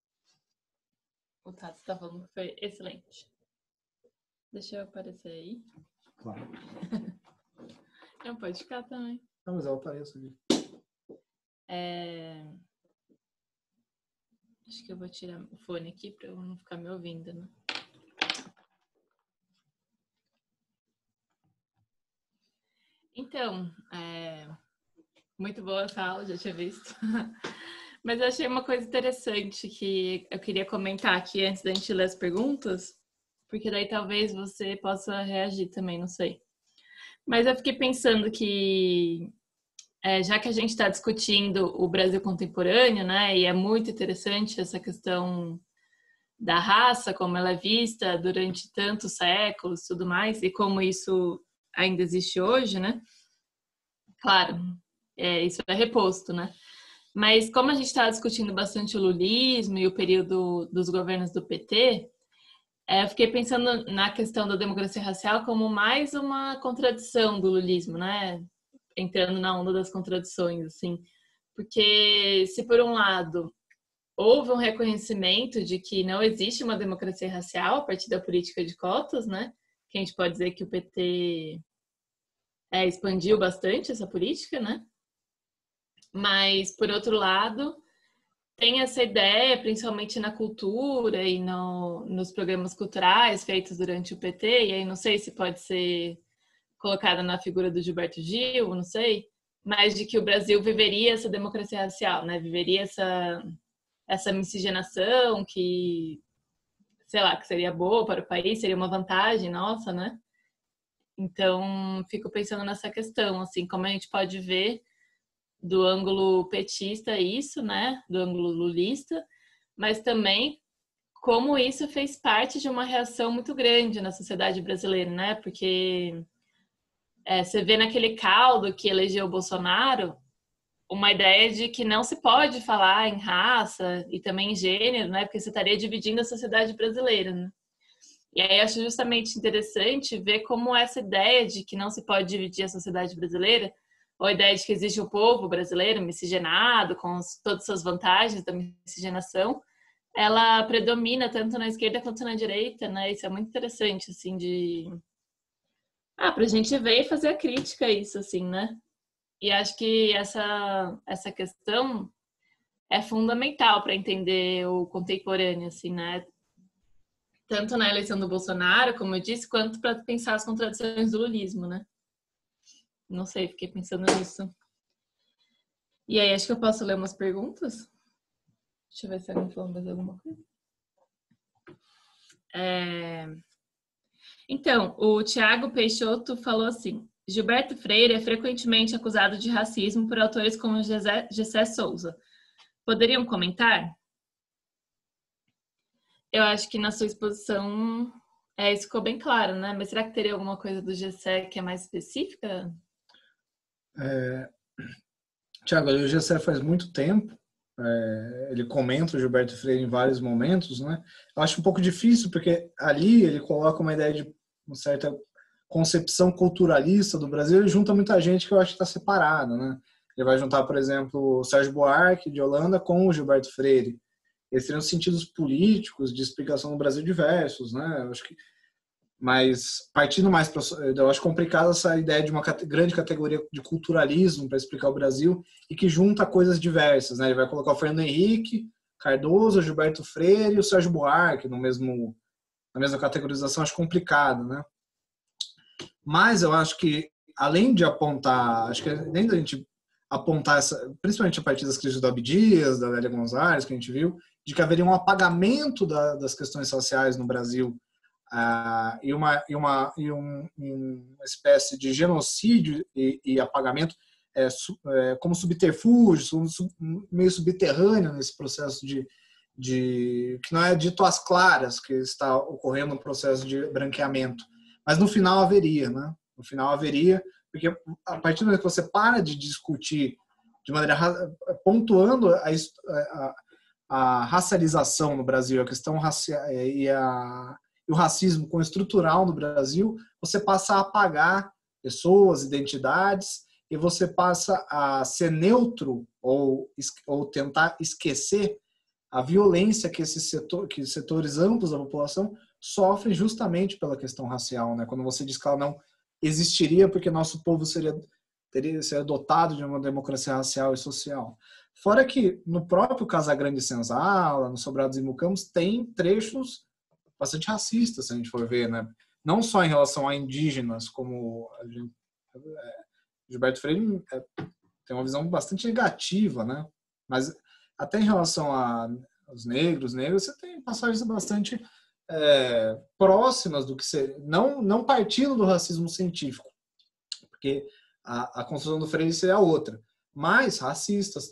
O Tato está falando que foi excelente. Deixa eu aparecer aí. Claro. Não, pode ficar também. Não, mas eu apareço aqui. É... Acho que eu vou tirar o fone aqui para eu não ficar me ouvindo, né? Então, é... muito boa essa aula, já tinha visto. Mas eu achei uma coisa interessante que eu queria comentar aqui antes da gente ler as perguntas, porque daí talvez você possa reagir também, não sei. Mas eu fiquei pensando que, é, já que a gente está discutindo o Brasil contemporâneo, né, e é muito interessante essa questão da raça, como ela é vista durante tantos séculos e tudo mais, e como isso ainda existe hoje, né? Claro, é, isso é reposto, né? Mas como a gente está discutindo bastante o lulismo e o período dos governos do P T, é, eu fiquei pensando na questão da democracia racial como mais uma contradição do lulismo, né? Entrando na onda das contradições, assim. Porque se por um lado houve um reconhecimento de que não existe uma democracia racial a partir da política de cotas, né? Que a gente pode dizer que o P T é, expandiu bastante essa política, né? Mas, por outro lado, tem essa ideia, principalmente na cultura e no, nos programas culturais feitos durante o P T, e aí não sei se pode ser colocada na figura do Gilberto Gil, não sei, mas de que o Brasil viveria essa democracia racial, né? Viveria essa, essa miscigenação que, sei lá, que seria boa para o país, seria uma vantagem nossa, né? Então, fico pensando nessa questão, assim, como a gente pode ver do ângulo petista isso, né, do ângulo lulista, mas também como isso fez parte de uma reação muito grande na sociedade brasileira, né, porque é, você vê naquele caldo que elegeu o Bolsonaro uma ideia de que não se pode falar em raça e também em gênero, né, porque você estaria dividindo a sociedade brasileira, né? E aí eu acho justamente interessante ver como essa ideia de que não se pode dividir a sociedade brasileira, ou a ideia de que existe o povo brasileiro miscigenado, com todas as suas vantagens da miscigenação, ela predomina tanto na esquerda quanto na direita, né? Isso é muito interessante, assim, de... Ah, pra gente ver e fazer a crítica a isso, assim, né? E acho que essa, essa questão é fundamental para entender o contemporâneo, assim, né? Tanto na eleição do Bolsonaro, como eu disse, quanto para pensar as contradições do lulismo, né? Não sei, fiquei pensando nisso. E aí, acho que eu posso ler umas perguntas? Deixa eu ver se alguém falou mais alguma coisa. É... Então, o Tiago Peixoto falou assim: Gilberto Freire é frequentemente acusado de racismo por autores como Gessé, Gessé Souza. Poderiam comentar? Eu acho que na sua exposição é, isso ficou bem claro, né? Mas será que teria alguma coisa do Gessé que é mais específica? É... Tiago, o Gessé faz muito tempo. É, ele comenta o Gilberto Freire em vários momentos, né? Eu acho um pouco difícil porque ali ele coloca uma ideia de uma certa concepção culturalista do Brasil e junta muita gente que eu acho que está separada, né? Ele vai juntar, por exemplo, o Sérgio Buarque de Holanda com o Gilberto Freire. Eles teriam sentidos políticos de explicação no Brasil diversos, né? Eu acho que mas partindo mais para, eu acho complicado essa ideia de uma grande categoria de culturalismo para explicar o Brasil e que junta coisas diversas, né? Ele vai colocar o Fernando Henrique Cardoso, o Gilberto Freire e o Sérgio Buarque no mesmo na mesma categorização. Acho complicado, né? Mas eu acho que além de apontar, acho que além da gente apontar essa, principalmente a partir das crises do Abdias, da Lélia Gonzalez que a gente viu, de que haveria um apagamento da, das questões sociais no Brasil. Uh, e, uma, e, uma, e um, uma espécie de genocídio e, e apagamento é, su, é, como subterfúgio, sub, meio subterrâneo nesse processo de, de que não é dito às claras que está ocorrendo um processo de branqueamento, mas no final haveria, né? No final haveria, porque a partir do momento que você para de discutir de maneira pontuando a, a, a racialização no Brasil, a questão racial e a e o racismo como estrutural no Brasil, você passa a apagar pessoas, identidades, e você passa a ser neutro ou, ou tentar esquecer a violência que esses setor, que setores amplos da população sofrem justamente pela questão racial, né? Quando você diz que ela não existiria porque nosso povo seria, teria, seria dotado de uma democracia racial e social. Fora que no próprio Casagrande Senzala, no Sobrados e Mucambos, tem trechos bastante racista, se a gente for ver, né? Não só em relação a indígenas, como a gente, é, Gilberto Freire é, tem uma visão bastante negativa, né? Mas até em relação a, aos negros, negros, você tem passagens bastante é, próximas do que ser, não não partindo do racismo científico, porque a, a construção do Freire seria outra, mas racistas.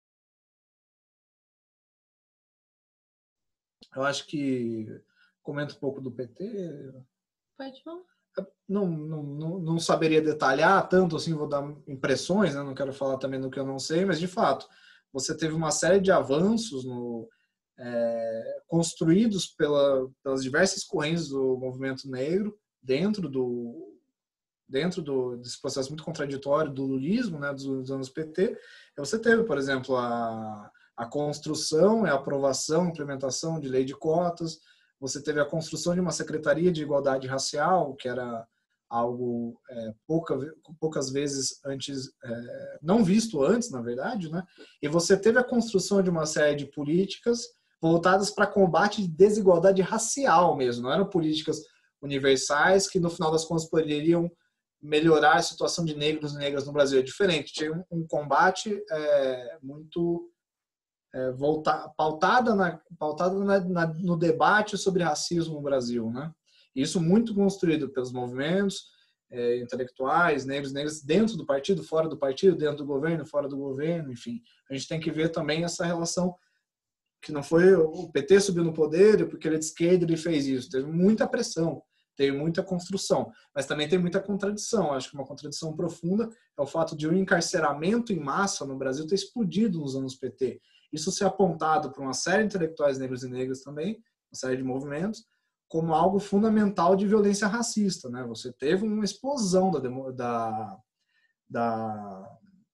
Eu acho que comenta um pouco do P T. Pode falar. Não, não, não, não saberia detalhar tanto, assim, vou dar impressões, né? Não quero falar também do que eu não sei, mas, de fato, você teve uma série de avanços no, é, construídos pela, pelas diversas correntes do movimento negro dentro, do, dentro do, desse processo muito contraditório do lulismo, né, dos, dos anos P T. Você teve, por exemplo, a, a construção e a aprovação, implementação de lei de cotas. Você teve a construção de uma Secretaria de Igualdade Racial, que era algo é, pouca, poucas vezes antes, é, não visto antes, na verdade, né? E você teve a construção de uma série de políticas voltadas para combate de desigualdade racial mesmo, não eram políticas universais que, no final das contas, poderiam melhorar a situação de negros e negras no Brasil. É diferente, tinha um, um combate é, muito... É, voltar, pautada, na, pautada na, na, no debate sobre racismo no Brasil, né? Isso muito construído pelos movimentos é, intelectuais, negros, negras, dentro do partido, fora do partido, dentro do governo, fora do governo, enfim. A gente tem que ver também essa relação que não foi o P T subiu no poder e porque ele é de esquerda ele fez isso. Teve muita pressão, teve muita construção, mas também tem muita contradição. Acho que uma contradição profunda é o fato de o encarceramento em massa no Brasil ter explodido nos anos P T. Isso ser apontado por uma série de intelectuais negros e negras também, uma série de movimentos, como algo fundamental de violência racista, né? Você teve uma explosão da, da, da,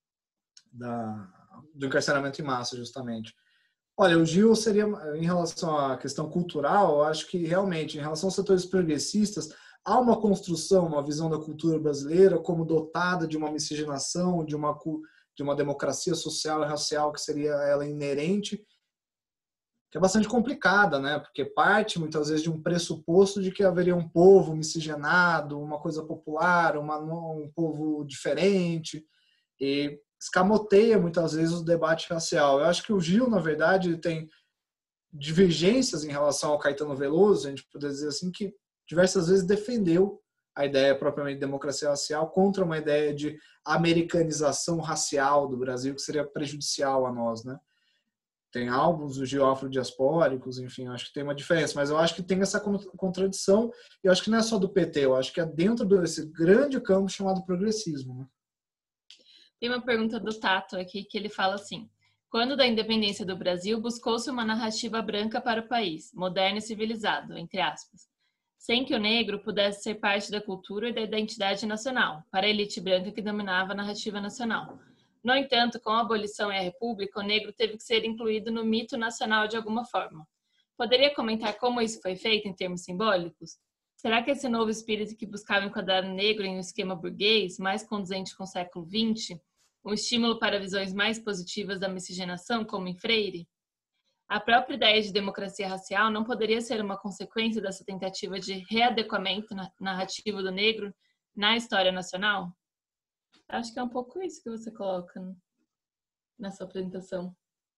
da, do encarceramento em massa, justamente. Olha, o Gil seria, em relação à questão cultural, eu acho que realmente, em relação aos setores progressistas, há uma construção, uma visão da cultura brasileira como dotada de uma miscigenação, de uma de uma democracia social e racial que seria ela inerente, que é bastante complicada, né? Porque parte muitas vezes de um pressuposto de que haveria um povo miscigenado, uma coisa popular, uma, um povo diferente, e escamoteia muitas vezes o debate racial. Eu acho que o Gil, na verdade, tem divergências em relação ao Caetano Veloso, a gente pode dizer assim, que diversas vezes defendeu a ideia propriamente de democracia racial contra uma ideia de americanização racial do Brasil, que seria prejudicial a nós, né? Tem álbuns do geoafrodiaspóricos, enfim, acho que tem uma diferença, mas eu acho que tem essa contradição, e eu acho que não é só do P T, eu acho que é dentro desse grande campo chamado progressismo, né? Tem uma pergunta do Tato aqui, que ele fala assim: quando da independência do Brasil, buscou-se uma narrativa branca para o país, moderno e civilizado, entre aspas, sem que o negro pudesse ser parte da cultura e da identidade nacional, para a elite branca que dominava a narrativa nacional. No entanto, com a abolição e a república, o negro teve que ser incluído no mito nacional de alguma forma. Poderia comentar como isso foi feito em termos simbólicos? Será que esse novo espírito que buscava enquadrar o negro em um esquema burguês, mais condizente com o século vinte, um estímulo para visões mais positivas da miscigenação, como em Freire? A própria ideia de democracia racial não poderia ser uma consequência dessa tentativa de readequamento narrativo do negro na história nacional? Acho que é um pouco isso que você coloca na sua apresentação.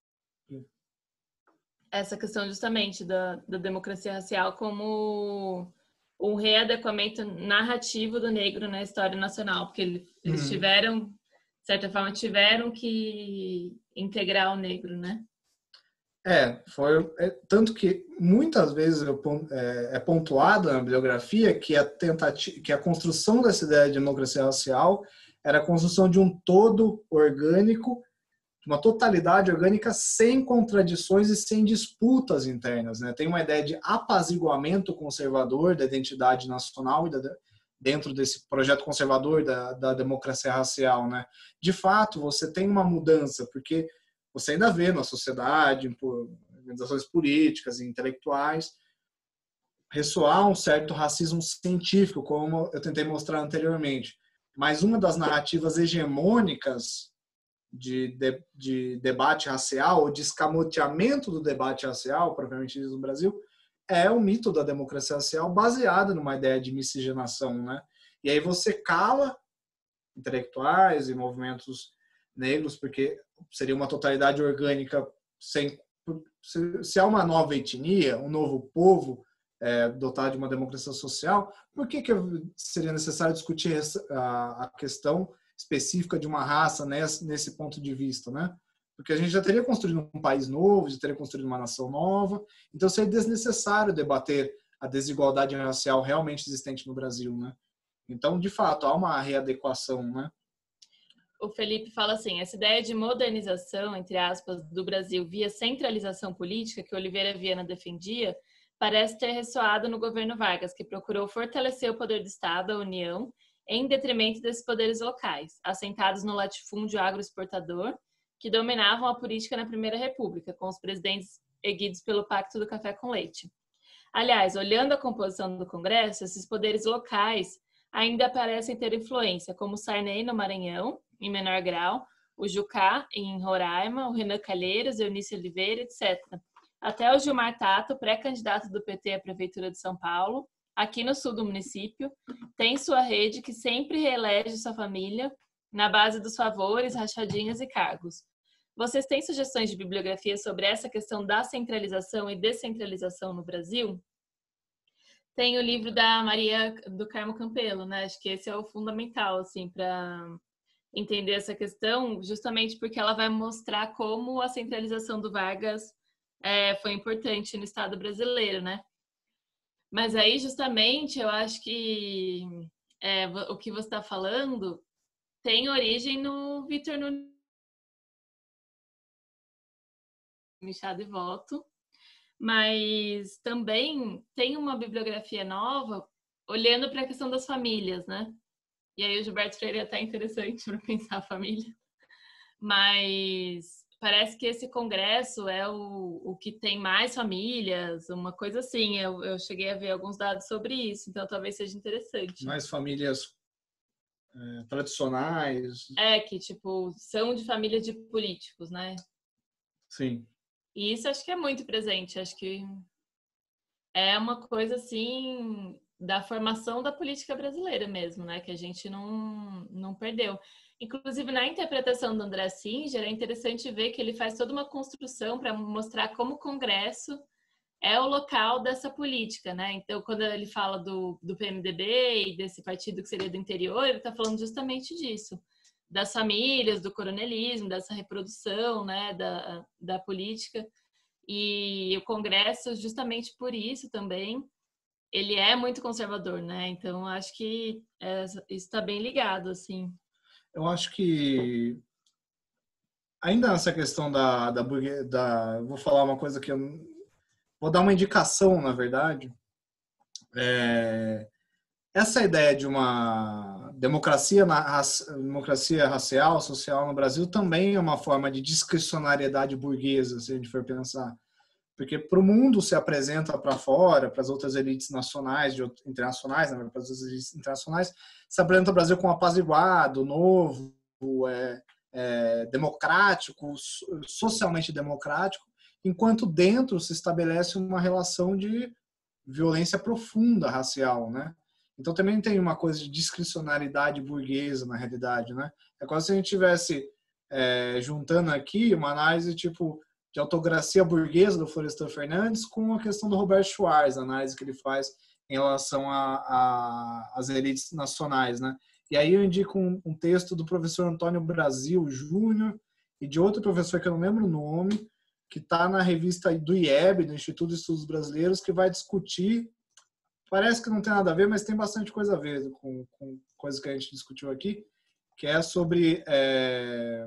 Essa questão justamente da, da democracia racial como um readequamento narrativo do negro na história nacional, porque eles uhum. tiveram, de certa forma, tiveram que integrar o negro, né? É, foi é, tanto que muitas vezes eu, é, é pontuado na bibliografia que a tentativa, que a construção dessa ideia de democracia racial era a construção de um todo orgânico, uma totalidade orgânica sem contradições e sem disputas internas, né? Tem uma ideia de apaziguamento conservador da identidade nacional e da, dentro desse projeto conservador da, da democracia racial, né? De fato, você tem uma mudança, porque você ainda vê na sociedade, por organizações políticas e intelectuais, ressoar um certo racismo científico, como eu tentei mostrar anteriormente. Mas uma das narrativas hegemônicas de, de, de debate racial, ou de escamoteamento do debate racial, propriamente dito no Brasil, é o mito da democracia racial baseado numa ideia de miscigenação, né? E aí você cala intelectuais e movimentos negros, porque seria uma totalidade orgânica sem... Se há uma nova etnia, um novo povo é, dotado de uma democracia social, por que, que seria necessário discutir essa, a, a questão específica de uma raça nesse, nesse ponto de vista, né? Porque a gente já teria construído um país novo, já teria construído uma nação nova, então seria desnecessário debater a desigualdade racial realmente existente no Brasil, né? Então, de fato, há uma readequação, né? O Felipe fala assim: essa ideia de modernização, entre aspas, do Brasil via centralização política que Oliveira Viana defendia, parece ter ressoado no governo Vargas, que procurou fortalecer o poder do Estado, a União, em detrimento desses poderes locais, assentados no latifúndio agroexportador, que dominavam a política na Primeira República, com os presidentes erguidos pelo Pacto do Café com Leite. Aliás, olhando a composição do Congresso, esses poderes locais ainda parecem ter influência, como o Sarney no Maranhão, em menor grau, o Jucá em Roraima, o Renan Calheiros, Eunice Oliveira, etcétera. Até o Gilmar Tato, pré-candidato do P T à Prefeitura de São Paulo, aqui no sul do município, tem sua rede que sempre reelege sua família na base dos favores, rachadinhas e cargos. Vocês têm sugestões de bibliografia sobre essa questão da centralização e descentralização no Brasil? Tem o livro da Maria do Carmo Campelo, né? Acho que esse é o fundamental, assim, para entender essa questão, justamente porque ela vai mostrar como a centralização do Vargas é, foi importante no Estado brasileiro, né? Mas aí, justamente, eu acho que é, o que você está falando tem origem no Vitor Nunes Machado e Voto, mas também tem uma bibliografia nova olhando para a questão das famílias, né? E aí o Gilberto Freire é até interessante para pensar a família. Mas parece que esse congresso é o, o que tem mais famílias, uma coisa assim. Eu, eu cheguei a ver alguns dados sobre isso, então talvez seja interessante. Mais famílias é, tradicionais. É, que tipo, são de família de políticos, né? Sim. E isso acho que é muito presente. Acho que é uma coisa assim da formação da política brasileira mesmo, né? Que a gente não, não perdeu. Inclusive, na interpretação do André Singer, é interessante ver que ele faz toda uma construção para mostrar como o Congresso é o local dessa política, né? Então, quando ele fala do, do P M D B e desse partido que seria do interior, ele está falando justamente disso, das famílias, do coronelismo, dessa reprodução, né, da, da política. E o Congresso, justamente por isso também, ele é muito conservador, né? Então, acho que é, isso está bem ligado, assim. Eu acho que ainda nessa questão da, da, da eu vou falar uma coisa que eu vou dar uma indicação, na verdade. É, essa ideia de uma democracia, na, democracia racial, social no Brasil também é uma forma de discricionariedade burguesa, se a gente for pensar. Porque para o mundo se apresenta para fora, para as outras elites nacionais, de, internacionais, né, para as outras elites internacionais, se apresenta o Brasil como apaziguado, novo, é, é, democrático, socialmente democrático, enquanto dentro se estabelece uma relação de violência profunda racial, né? Então também tem uma coisa de discricionariedade burguesa na realidade, né? É quase se a gente estivesse é, juntando aqui uma análise tipo de autocracia burguesa do Florestan Fernandes com a questão do Robert Schwartz, a análise que ele faz em relação às elites nacionais, né? E aí eu indico um, um texto do professor Antônio Brasil Júnior e de outro professor que eu não lembro o nome, que está na revista do I E B, do Instituto de Estudos Brasileiros, que vai discutir, parece que não tem nada a ver, mas tem bastante coisa a ver com, com coisas que a gente discutiu aqui, que é sobre é,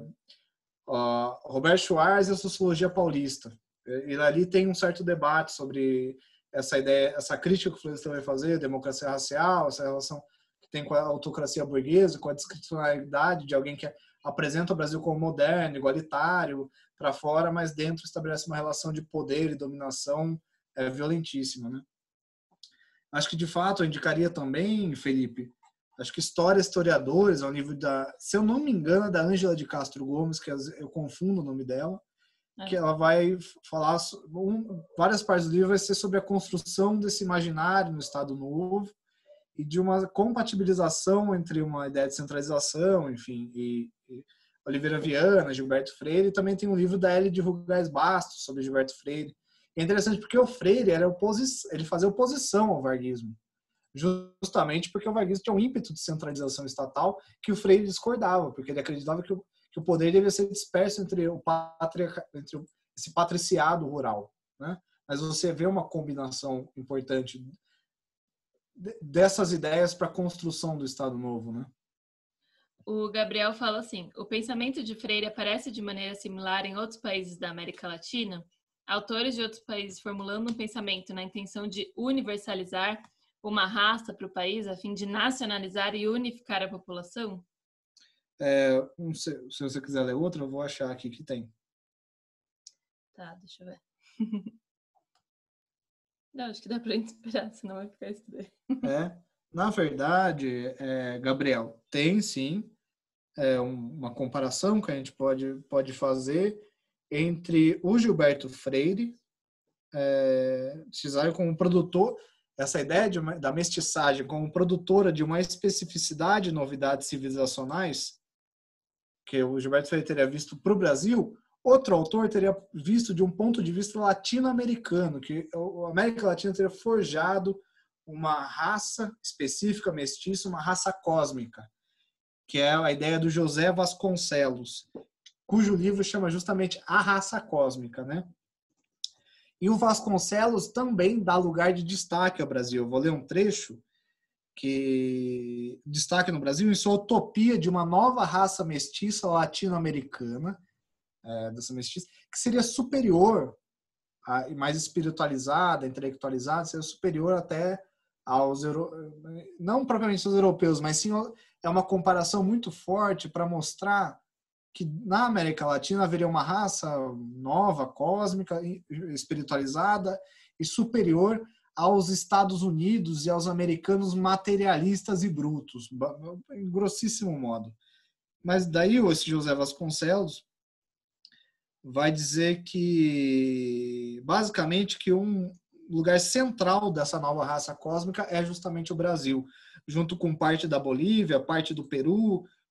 ó, Robert Schwartz e a sociologia paulista. Ele ali tem um certo debate sobre essa ideia, essa crítica que o Florestan vai fazer, democracia racial, essa relação que tem com a autocracia burguesa, com a discricionalidade de alguém que apresenta o Brasil como moderno, igualitário, para fora, mas dentro estabelece uma relação de poder e dominação é, violentíssima, né? Acho que, de fato, eu indicaria também, Felipe, acho que história, historiadores, ao nível da, se eu não me engano, é da Ângela de Castro Gomes, que eu confundo o nome dela, é. que ela vai falar, um, várias partes do livro vai ser sobre a construção desse imaginário no Estado Novo e de uma compatibilização entre uma ideia de centralização, enfim, e, e Oliveira Viana, Gilberto Freire, e também tem um livro da L de Rugais Bastos sobre Gilberto Freire. É interessante porque o Freire era oposi- ele fazia oposição ao varguismo, justamente porque o varguismo tinha um ímpeto de centralização estatal que o Freire discordava, porque ele acreditava que o, que o poder devia ser disperso entre, o pátria, entre esse patriciado rural, né? Mas você vê uma combinação importante dessas ideias para a construção do Estado Novo, né? O Gabriel fala assim: o pensamento de Freire aparece de maneira similar em outros países da América Latina? Autores de outros países formulando um pensamento na intenção de universalizar uma raça para o país a fim de nacionalizar e unificar a população? É, se, se você quiser ler outra, eu vou achar aqui que tem. Tá, deixa eu ver. Não, acho que dá para esperar, senão vai ficar estranho. É, na verdade, é, Gabriel, tem sim é, uma comparação que a gente pode, pode fazer entre o Gilberto Freire, é, como produtor, essa ideia de uma, da mestiçagem como produtora de uma especificidade de novidades civilizacionais, que o Gilberto Freire teria visto para o Brasil, outro autor teria visto de um ponto de vista latino-americano, que a América Latina teria forjado uma raça específica, mestiça, uma raça cósmica, que é a ideia do José Vasconcelos, cujo livro chama justamente A Raça Cósmica, né? E o Vasconcelos também dá lugar de destaque ao Brasil. Eu vou ler um trecho que destaque no Brasil em sua utopia de uma nova raça mestiça latino-americana, é, dessa mestiça, que seria superior, a, mais espiritualizada, intelectualizada, seria superior até aos europeus, não propriamente aos europeus, mas sim é uma comparação muito forte para mostrar que na América Latina haveria uma raça nova, cósmica, espiritualizada e superior aos Estados Unidos e aos americanos materialistas e brutos, em grossíssimo modo. Mas daí esse José Vasconcelos vai dizer que, basicamente, que um lugar central dessa nova raça cósmica é justamente o Brasil, junto com parte da Bolívia, parte do Peru,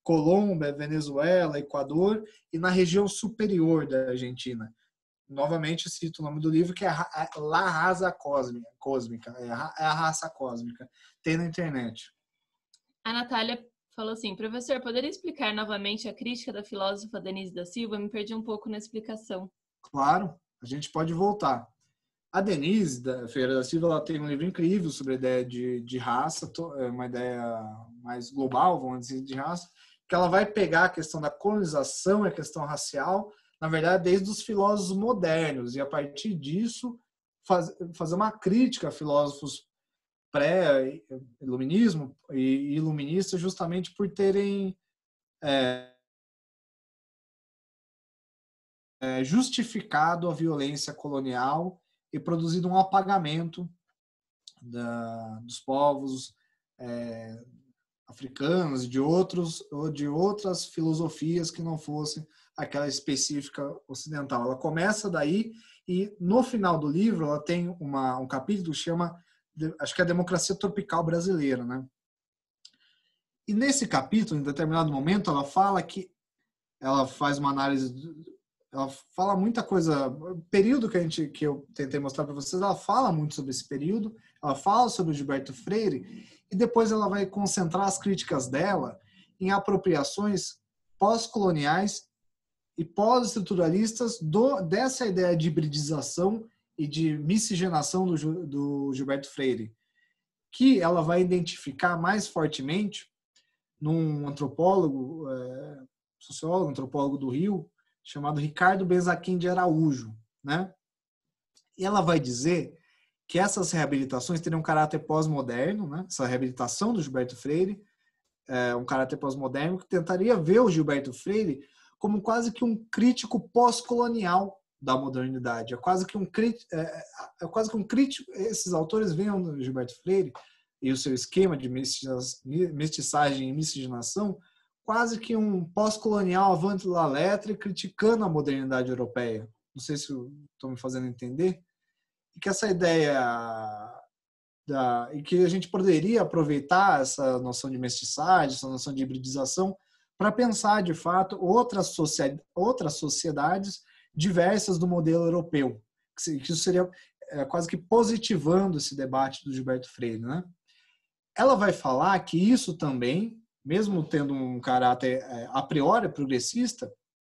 Colômbia, Venezuela, Equador e na região superior da Argentina. Novamente cito o nome do livro, que é La Raza Cósmica, é a raça cósmica. Tem na internet. A Natália falou assim, professor, poderia explicar novamente a crítica da filósofa Denise da Silva? Me perdi um pouco na explicação. Claro, a gente pode voltar. A Denise da Ferreira da Silva, ela tem um livro incrível sobre a ideia de, de raça, uma ideia mais global, vamos dizer, de raça, que ela vai pegar a questão da colonização e a questão racial, na verdade, desde os filósofos modernos, e a partir disso faz, fazer uma crítica a filósofos pré-iluminismo e iluministas, justamente por terem é, é, justificado a violência colonial e produzido um apagamento da, dos povos é, africanos e de, outros, ou de outras filosofias que não fossem aquela específica ocidental. Ela começa daí e, no final do livro, ela tem uma, um capítulo que chama, acho que é a Democracia Tropical Brasileira, né? E nesse capítulo, em determinado momento, ela fala que ela faz uma análise, ela fala muita coisa, o período que, a gente, que eu tentei mostrar para vocês, ela fala muito sobre esse período, ela fala sobre o Gilberto Freire, e depois ela vai concentrar as críticas dela em apropriações pós-coloniais e pós-estruturalistas do, dessa ideia de hibridização e de miscigenação do, do Gilberto Freire, que ela vai identificar mais fortemente num antropólogo, é, sociólogo, antropólogo do Rio, chamado Ricardo Benzaquim de Araújo, né? E ela vai dizer que essas reabilitações teriam um caráter pós-moderno, né? Essa reabilitação do Gilberto Freire, é, um caráter pós-moderno que tentaria ver o Gilberto Freire como quase que um crítico pós-colonial da modernidade. É quase que um crítico, é, é quase que um crítico. Esses autores veem o Gilberto Freire e o seu esquema de mestiçagem e miscigenação quase que um pós-colonial avante la lettre criticando a modernidade europeia. Não sei se estou me fazendo entender. E que essa ideia da, e que a gente poderia aproveitar essa noção de mestiçagem, essa noção de hibridização, para pensar, de fato, outras, sociedades, outras sociedades diversas do modelo europeu. Que isso seria é, quase que positivando esse debate do Gilberto Freire, né? Ela vai falar que isso também, mesmo tendo um caráter é, a priori progressista,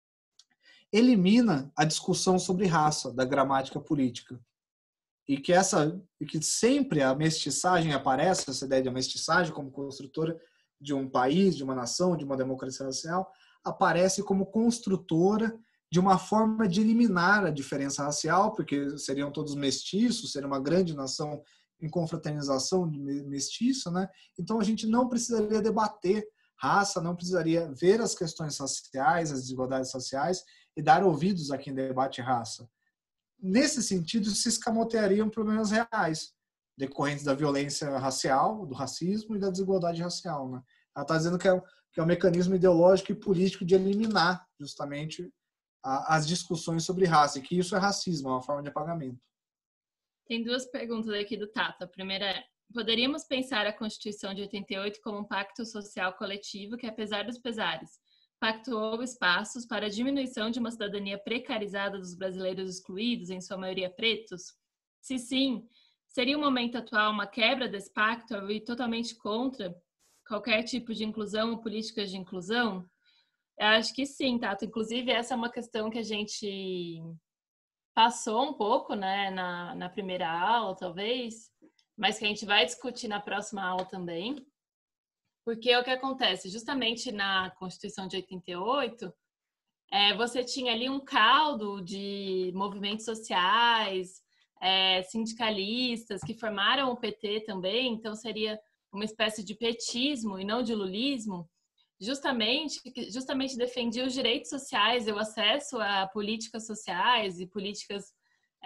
elimina a discussão sobre raça da gramática política. E que, essa, e que sempre a mestiçagem aparece, essa ideia de mestiçagem como construtora de um país, de uma nação, de uma democracia racial, aparece como construtora de uma forma de eliminar a diferença racial, porque seriam todos mestiços, seria uma grande nação em confraternização de mestiço, né? Então a gente não precisaria debater raça, não precisaria ver as questões raciais, as desigualdades raciais e dar ouvidos a quem debate raça. Nesse sentido, se escamoteariam problemas reais, decorrentes da violência racial, do racismo e da desigualdade racial, né? Ela está dizendo que é, que é um mecanismo ideológico e político de eliminar, justamente, a, as discussões sobre raça, e que isso é racismo, é uma forma de apagamento. Tem duas perguntas aqui do Tata. A primeira é, poderíamos pensar a Constituição de oitenta e oito como um pacto social coletivo que, apesar dos pesares, pactuou espaços para a diminuição de uma cidadania precarizada dos brasileiros excluídos, em sua maioria pretos? Se sim, seria o momento atual uma quebra desse pacto e totalmente contra qualquer tipo de inclusão ou políticas de inclusão? Eu acho que sim, Tato. Inclusive, essa é uma questão que a gente passou um pouco, né, na, na primeira aula, talvez, mas que a gente vai discutir na próxima aula também. Porque é o que acontece, justamente na Constituição de oitenta e oito, é, você tinha ali um caldo de movimentos sociais, é, sindicalistas, que formaram o P T também, então seria uma espécie de petismo e não de lulismo, justamente, justamente defendia os direitos sociais e o acesso a políticas sociais e políticas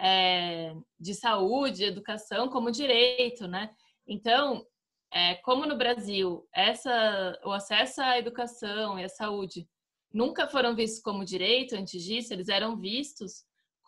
é, de saúde, educação como direito, né? Então, é, como no Brasil, essa, o acesso à educação e à saúde nunca foram vistos como direito antes disso, eles eram vistos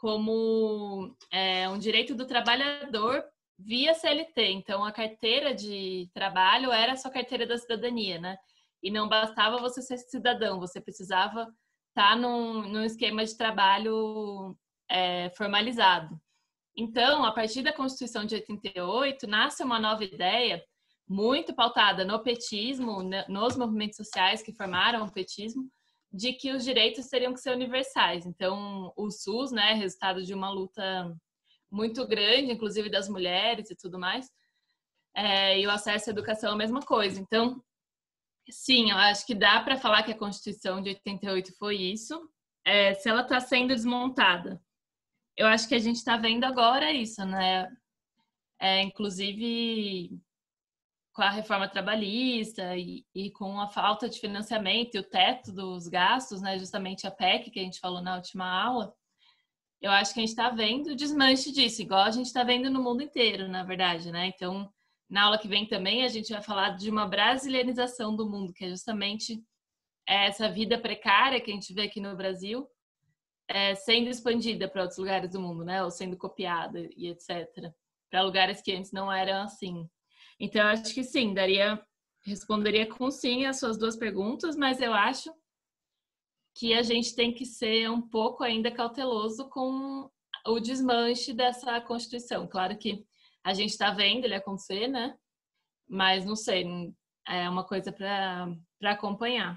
como é, um direito do trabalhador via C L T. Então, a carteira de trabalho era a sua carteira da cidadania, né? E não bastava você ser cidadão, você precisava estar num, num esquema de trabalho é, formalizado. Então, a partir da Constituição de oitenta e oito, nasce uma nova ideia muito pautada no petismo, nos movimentos sociais que formaram o petismo, de que os direitos teriam que ser universais. Então, o SUS, né, resultado de uma luta muito grande, inclusive das mulheres e tudo mais, é, e o acesso à educação é a mesma coisa. Então, sim, eu acho que dá para falar que a Constituição de oitenta e oito foi isso. É, se ela está sendo desmontada, eu acho que a gente está vendo agora isso, né? É, inclusive com a reforma trabalhista e, e com a falta de financiamento e o teto dos gastos, né? Justamente a P E C que a gente falou na última aula, eu acho que a gente está vendo o desmanche disso, igual a gente está vendo no mundo inteiro, na verdade, né? Então, na aula que vem também a gente vai falar de uma brasilianização do mundo, que é justamente essa vida precária que a gente vê aqui no Brasil, É, sendo expandida para outros lugares do mundo, né? Ou sendo copiada e etcétera. Para lugares que antes não eram assim. Então, eu acho que sim, daria, responderia com sim as suas duas perguntas, mas eu acho que a gente tem que ser um pouco ainda cauteloso com o desmanche dessa Constituição. Claro que a gente está vendo ele acontecer, né? Mas não sei, é uma coisa para para acompanhar.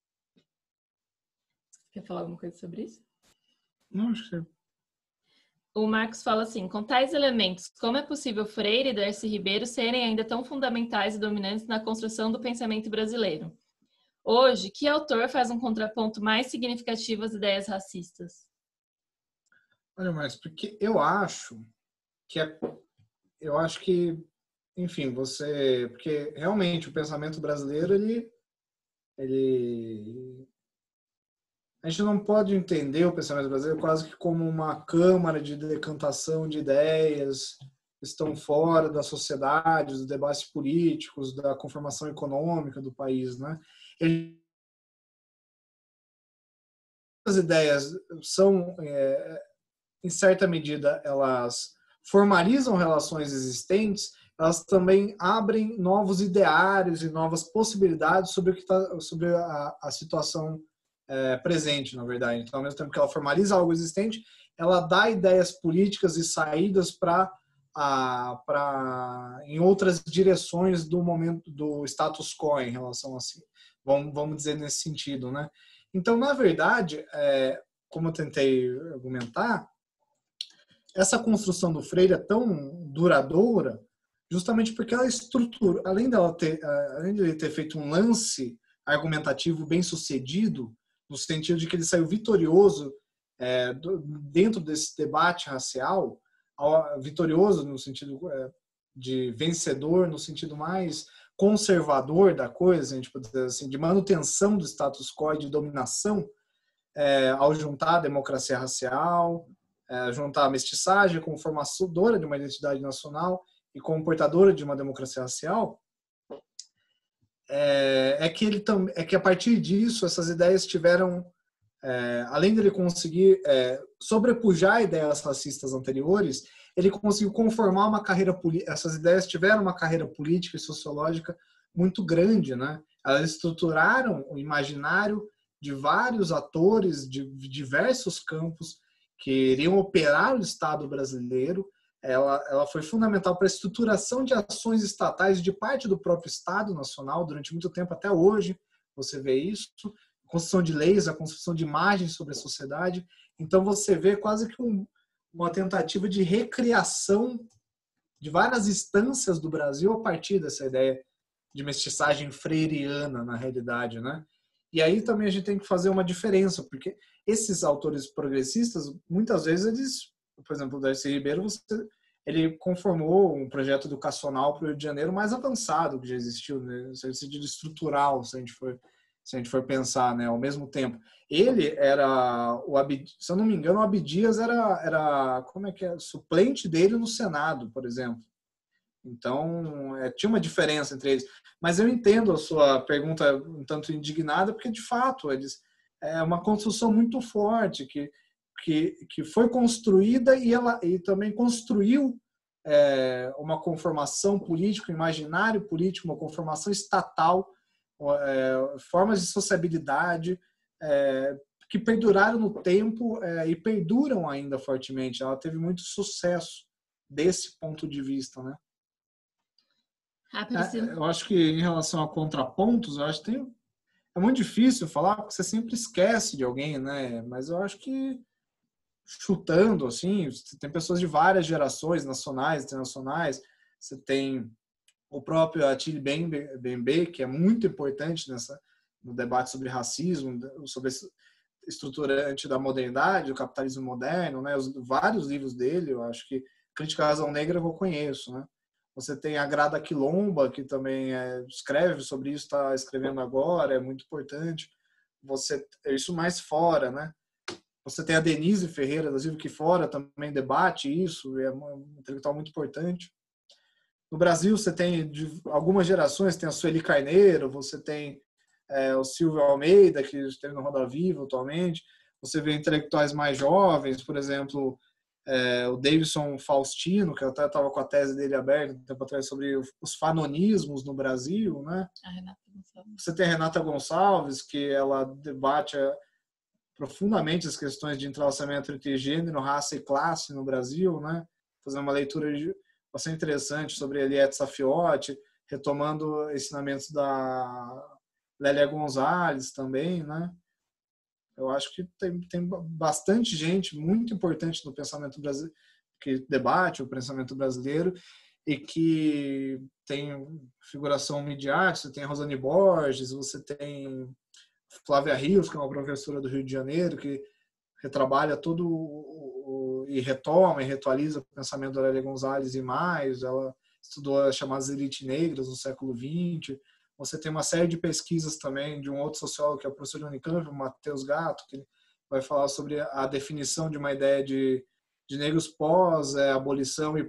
Quer falar alguma coisa sobre isso? Não, acho que... O Marcos fala assim, com tais elementos, como é possível Freire e Darcy Ribeiro serem ainda tão fundamentais e dominantes na construção do pensamento brasileiro? Hoje, que autor faz um contraponto mais significativo às ideias racistas? Olha, Marcos, porque eu acho que é, eu acho que, enfim, você, porque realmente o pensamento brasileiro, ele, ele a gente não pode entender o pensamento brasileiro quase que como uma câmara de decantação de ideias que estão fora da sociedade, dos debates políticos, da conformação econômica do país, né? Ele, as ideias são, é, em certa medida, elas formalizam relações existentes, elas também abrem novos ideários e novas possibilidades sobre o que tá, sobre a, a situação É, presente, na verdade. Então, ao mesmo tempo que ela formaliza algo existente, ela dá ideias políticas e saídas para para em outras direções do momento do status quo em relação assim, vamos vamos dizer nesse sentido, né? Então, na verdade, é, como eu tentei argumentar, essa construção do Freire é tão duradoura, justamente porque ela estrutura, além dela ter, além de ele ter feito um lance argumentativo bem sucedido, no sentido de que ele saiu vitorioso é, do, dentro desse debate racial, ao, vitorioso no sentido é, de vencedor, no sentido mais conservador da coisa, a gente pode dizer assim, de manutenção do status quo e de dominação, é, ao juntar a democracia racial, é, juntar a mestiçagem como formadora de uma identidade nacional e como portadora de uma democracia racial, É, é que ele tam, é que a partir disso essas ideias tiveram, é, além dele conseguir é, sobrepujar ideias racistas anteriores, ele conseguiu conformar uma carreira política. Essas ideias tiveram uma carreira política e sociológica muito grande, né? Elas estruturaram o imaginário de vários atores de diversos campos que iriam operar o Estado brasileiro. Ela, ela foi fundamental para a estruturação de ações estatais de parte do próprio Estado Nacional durante muito tempo, até hoje você vê isso, a construção de leis, a construção de imagens sobre a sociedade. Então você vê quase que um, uma tentativa de recriação de várias instâncias do Brasil a partir dessa ideia de mestiçagem freiriana, na realidade, né? E aí também a gente tem que fazer uma diferença, porque esses autores progressistas, muitas vezes eles... Por exemplo, o Darcy Ribeiro, você, ele conformou um projeto educacional para o Rio de Janeiro mais avançado que já existiu, né? No sentido estrutural, se a gente for, se a gente for pensar, né? Ao mesmo tempo. Ele era, o Abid, se eu não me engano, o Abdias era, era como é que é, suplente dele no Senado, por exemplo. Então, é, tinha uma diferença entre eles. Mas eu entendo a sua pergunta um tanto indignada, porque, de fato, eles, é uma construção muito forte, que Que, que foi construída e ela e também construiu é, uma conformação política, um imaginário político, uma conformação estatal é, formas de sociabilidade é, que perduraram no tempo é, e perduram ainda fortemente. Ela teve muito sucesso desse ponto de vista, né? Ah, É, eu acho que em relação a contrapontos, eu acho que tem, é muito difícil falar porque você sempre esquece de alguém, né? Mas eu acho que chutando assim, tem pessoas de várias gerações, nacionais, internacionais. Você tem o próprio Attila Bembe, que é muito importante nessa no debate sobre racismo, sobre esse estruturante da modernidade, do capitalismo moderno, né? Os vários livros dele, eu acho que Crítica à Razão Negra eu conheço, né? Você tem a Grada Quilomba, que também é, escreve sobre isso, está escrevendo agora, é muito importante. Você, isso mais fora, né? Você tem a Denise Ferreira, das Livros que Fora, também debate isso, é um intelectual muito importante. No Brasil, você tem de algumas gerações, tem a Sueli Carneiro, você tem é, o Silvio Almeida, que esteve no Roda Viva atualmente. Você vê intelectuais mais jovens, por exemplo, É, o Davidson Faustino, que eu até estava com a tese dele aberta um tempo atrás sobre os fanonismos no Brasil, né? A Renata Gonçalves. Você tem a Renata Gonçalves, que ela debate profundamente as questões de entrelaçamento entre gênero, raça e classe no Brasil, né? Fazendo uma leitura bastante interessante sobre Eliette Safiotti, retomando ensinamentos da Lélia Gonzalez também, né? Eu acho que tem, tem bastante gente muito importante no pensamento brasileiro, que debate o pensamento brasileiro e que tem figuração midiática. Você tem a Rosane Borges, você tem Flávia Rios, que é uma professora do Rio de Janeiro, que retrabalha todo o, o, e retoma e reatualiza o pensamento da Lélia Gonzalez e mais. Ela estudou as chamadas elites negras no século vinte. Você tem uma série de pesquisas também de um outro sociólogo, que é o professor de Unicamp, o Matheus Gatto, que vai falar sobre a definição de uma ideia de, de negros pós-abolição é, e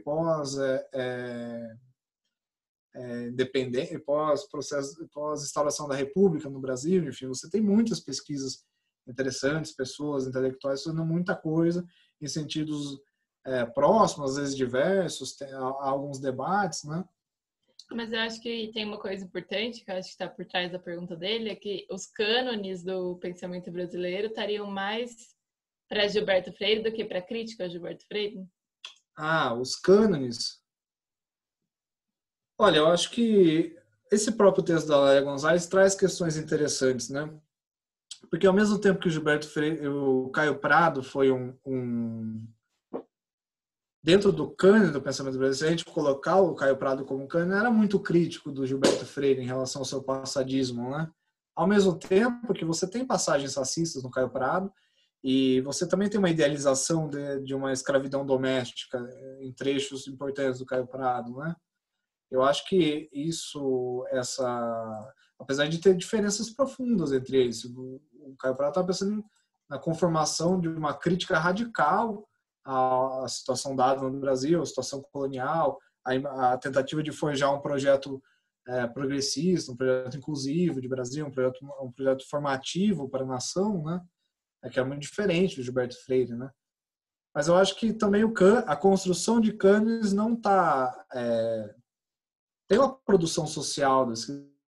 pós-independência, é, é, pós-processo, pós-instauração da República no Brasil. Enfim, você tem muitas pesquisas interessantes, pessoas intelectuais fazendo muita coisa em sentidos é, próximos, às vezes diversos, tem alguns debates, né? Mas eu acho que tem uma coisa importante, que eu acho que está por trás da pergunta dele, é que os cânones do pensamento brasileiro estariam mais para Gilberto Freire do que para a crítica a Gilberto Freire? Ah, os cânones. Olha, eu acho que esse próprio texto da Lélia Gonzalez traz questões interessantes, né? Porque ao mesmo tempo que o Gilberto Freire, o Caio Prado foi um, um dentro do cânone do pensamento brasileiro, se a gente colocar o Caio Prado como cânone, era muito crítico do Gilberto Freire em relação ao seu passadismo, né? Ao mesmo tempo que você tem passagens racistas no Caio Prado e você também tem uma idealização de, de uma escravidão doméstica em trechos importantes do Caio Prado, né? Eu acho que isso, essa, apesar de ter diferenças profundas entre eles, o Caio Prado está pensando na conformação de uma crítica radical a situação dada no Brasil, a situação colonial, a, a tentativa de forjar um projeto é, progressista, um projeto inclusivo de Brasil, um projeto, um projeto formativo para a nação, né? É que é muito diferente do Gilberto Freire, né? Mas eu acho que também o can, a construção de cânones não está... É, tem uma produção social das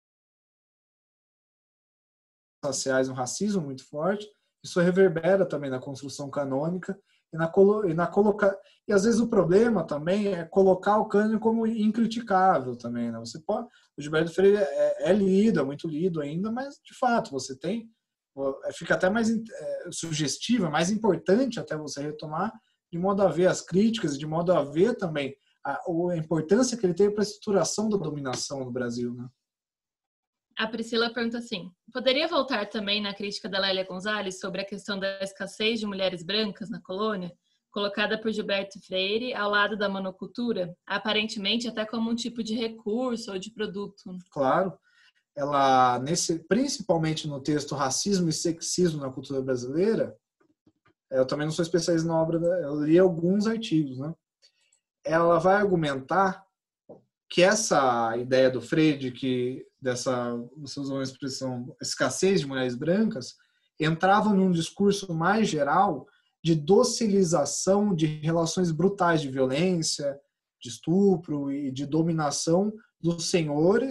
sociais, um racismo muito forte, isso reverbera também na construção canônica e na, e na colocar e às vezes o problema também é colocar o cânone como incriticável também, né? Você pode, o Gilberto Freire é, é lido, é muito lido ainda, mas de fato você tem, fica até mais é, sugestivo, é mais importante até você retomar, de modo a ver as críticas, de modo a ver também a, a importância que ele teve para a estruturação da dominação no Brasil, né? A Priscila pergunta assim, poderia voltar também na crítica da Lélia Gonzalez sobre a questão da escassez de mulheres brancas na colônia, colocada por Gilberto Freire ao lado da monocultura, aparentemente até como um tipo de recurso ou de produto? Claro. Ela, nesse, principalmente no texto Racismo e Sexismo na Cultura Brasileira, eu também não sou especialista na obra, eu li alguns artigos, né? Ela vai argumentar que essa ideia do Freire, de que dessa, você usou uma expressão, escassez de mulheres brancas, entrava num discurso mais geral de docilização de relações brutais de violência, de estupro e de dominação dos senhores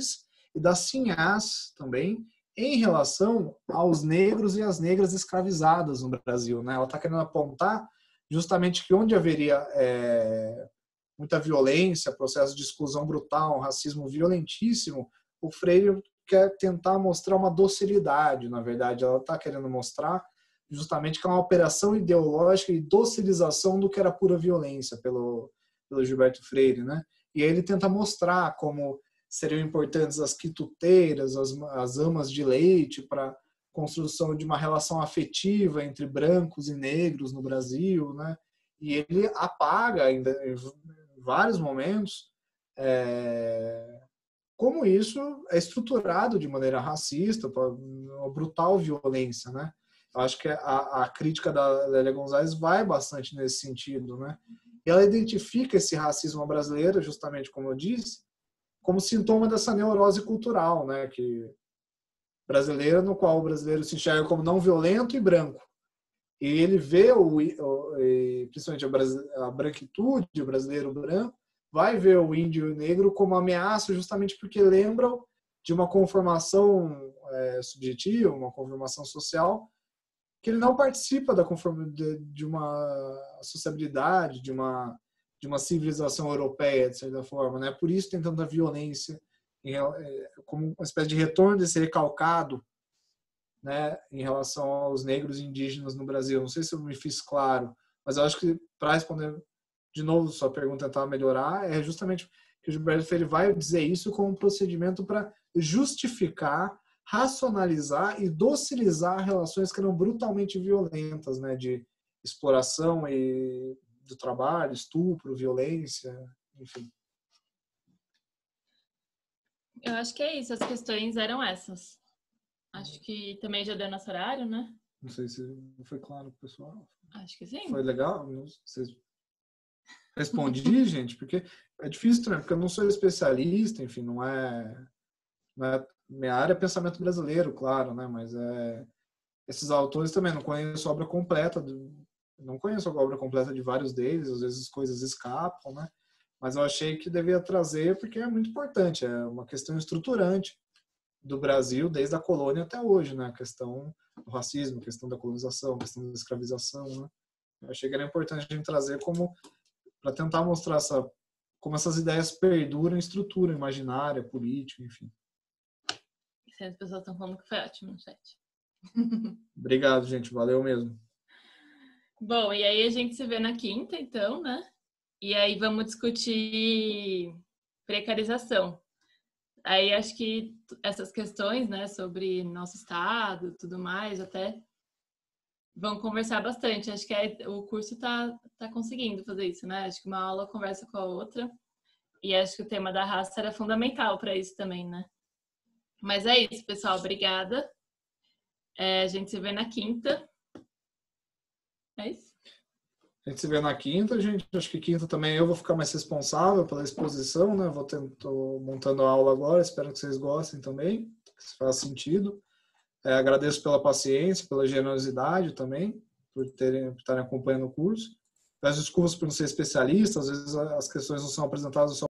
e da Sinhás também, em relação aos negros e as negras escravizadas no Brasil, né? Ela está querendo apontar justamente que onde haveria é, muita violência, processo de exclusão brutal, um racismo violentíssimo, o Freire quer tentar mostrar uma docilidade, na verdade. Ela está querendo mostrar justamente que é uma operação ideológica e docilização do que era pura violência pelo, pelo Gilberto Freire, né? E aí ele tenta mostrar como seriam importantes as quituteiras, as, as amas de leite para construção de uma relação afetiva entre brancos e negros no Brasil, né? E ele apaga ainda em vários momentos é, como isso é estruturado de maneira racista, uma brutal violência, né? Eu acho que a, a crítica da Lélia Gonzalez vai bastante nesse sentido, né? E ela identifica esse racismo brasileiro, justamente como eu disse, como sintoma dessa neurose cultural, né, que brasileira, no qual o brasileiro se enxerga como não violento e branco. E ele vê, o, o principalmente a, a branquitude, o brasileiro branco, vai ver o índio e o negro como ameaça justamente porque lembram de uma conformação é, subjetiva, uma conformação social, que ele não participa da de, de uma sociabilidade, de uma de uma civilização europeia, de certa forma, né? Por isso tem tanta violência, como uma espécie de retorno desse recalcado, né, em relação aos negros e indígenas no Brasil. Não sei se eu me fiz claro, mas eu acho que, para responder de novo sua pergunta, tentar melhorar, é justamente que o Gilberto Freire vai dizer isso como um procedimento para justificar, racionalizar e docilizar relações que eram brutalmente violentas, né, de exploração e do trabalho, estupro, violência, enfim. Eu acho que é isso, as questões eram essas. Acho que também já deu nosso horário, né? Não sei se foi claro pro pessoal. Acho que sim. Foi legal? Não sei. Respondi, gente, porque é difícil também, porque eu não sou especialista, enfim, não é, não é minha área é pensamento brasileiro, claro, né? Mas é, esses autores também não conheço a obra completa do, não conheço a obra completa de vários deles, às vezes coisas escapam, né? Mas eu achei que devia trazer porque é muito importante, é uma questão estruturante do Brasil desde a colônia até hoje, né? A questão do racismo, a questão da colonização, a questão da escravização, né? Eu achei que era importante a gente trazer como para tentar mostrar essa, como essas ideias perduram em estrutura imaginária, política, enfim. As pessoas estão falando que foi ótimo no chat. Obrigado, gente. Valeu mesmo. Bom, e aí a gente se vê na quinta, então, né? E aí vamos discutir precarização. Aí acho que essas questões, né, sobre nosso estado e tudo mais, até vão conversar bastante. Acho que é, o curso tá, tá conseguindo fazer isso, né? Acho que uma aula conversa com a outra. E acho que o tema da raça era fundamental para isso também, né? Mas é isso, pessoal. Obrigada. É, a gente se vê na quinta. É isso? A gente se vê na quinta, gente. Acho que quinta também eu vou ficar mais responsável pela exposição, né? Vou tentar, tô montando a aula agora, espero que vocês gostem também, que isso faça sentido. É, agradeço pela paciência, pela generosidade também, por terem, por estarem acompanhando o curso. Peço desculpas por não ser especialista, às vezes as questões não são apresentadas só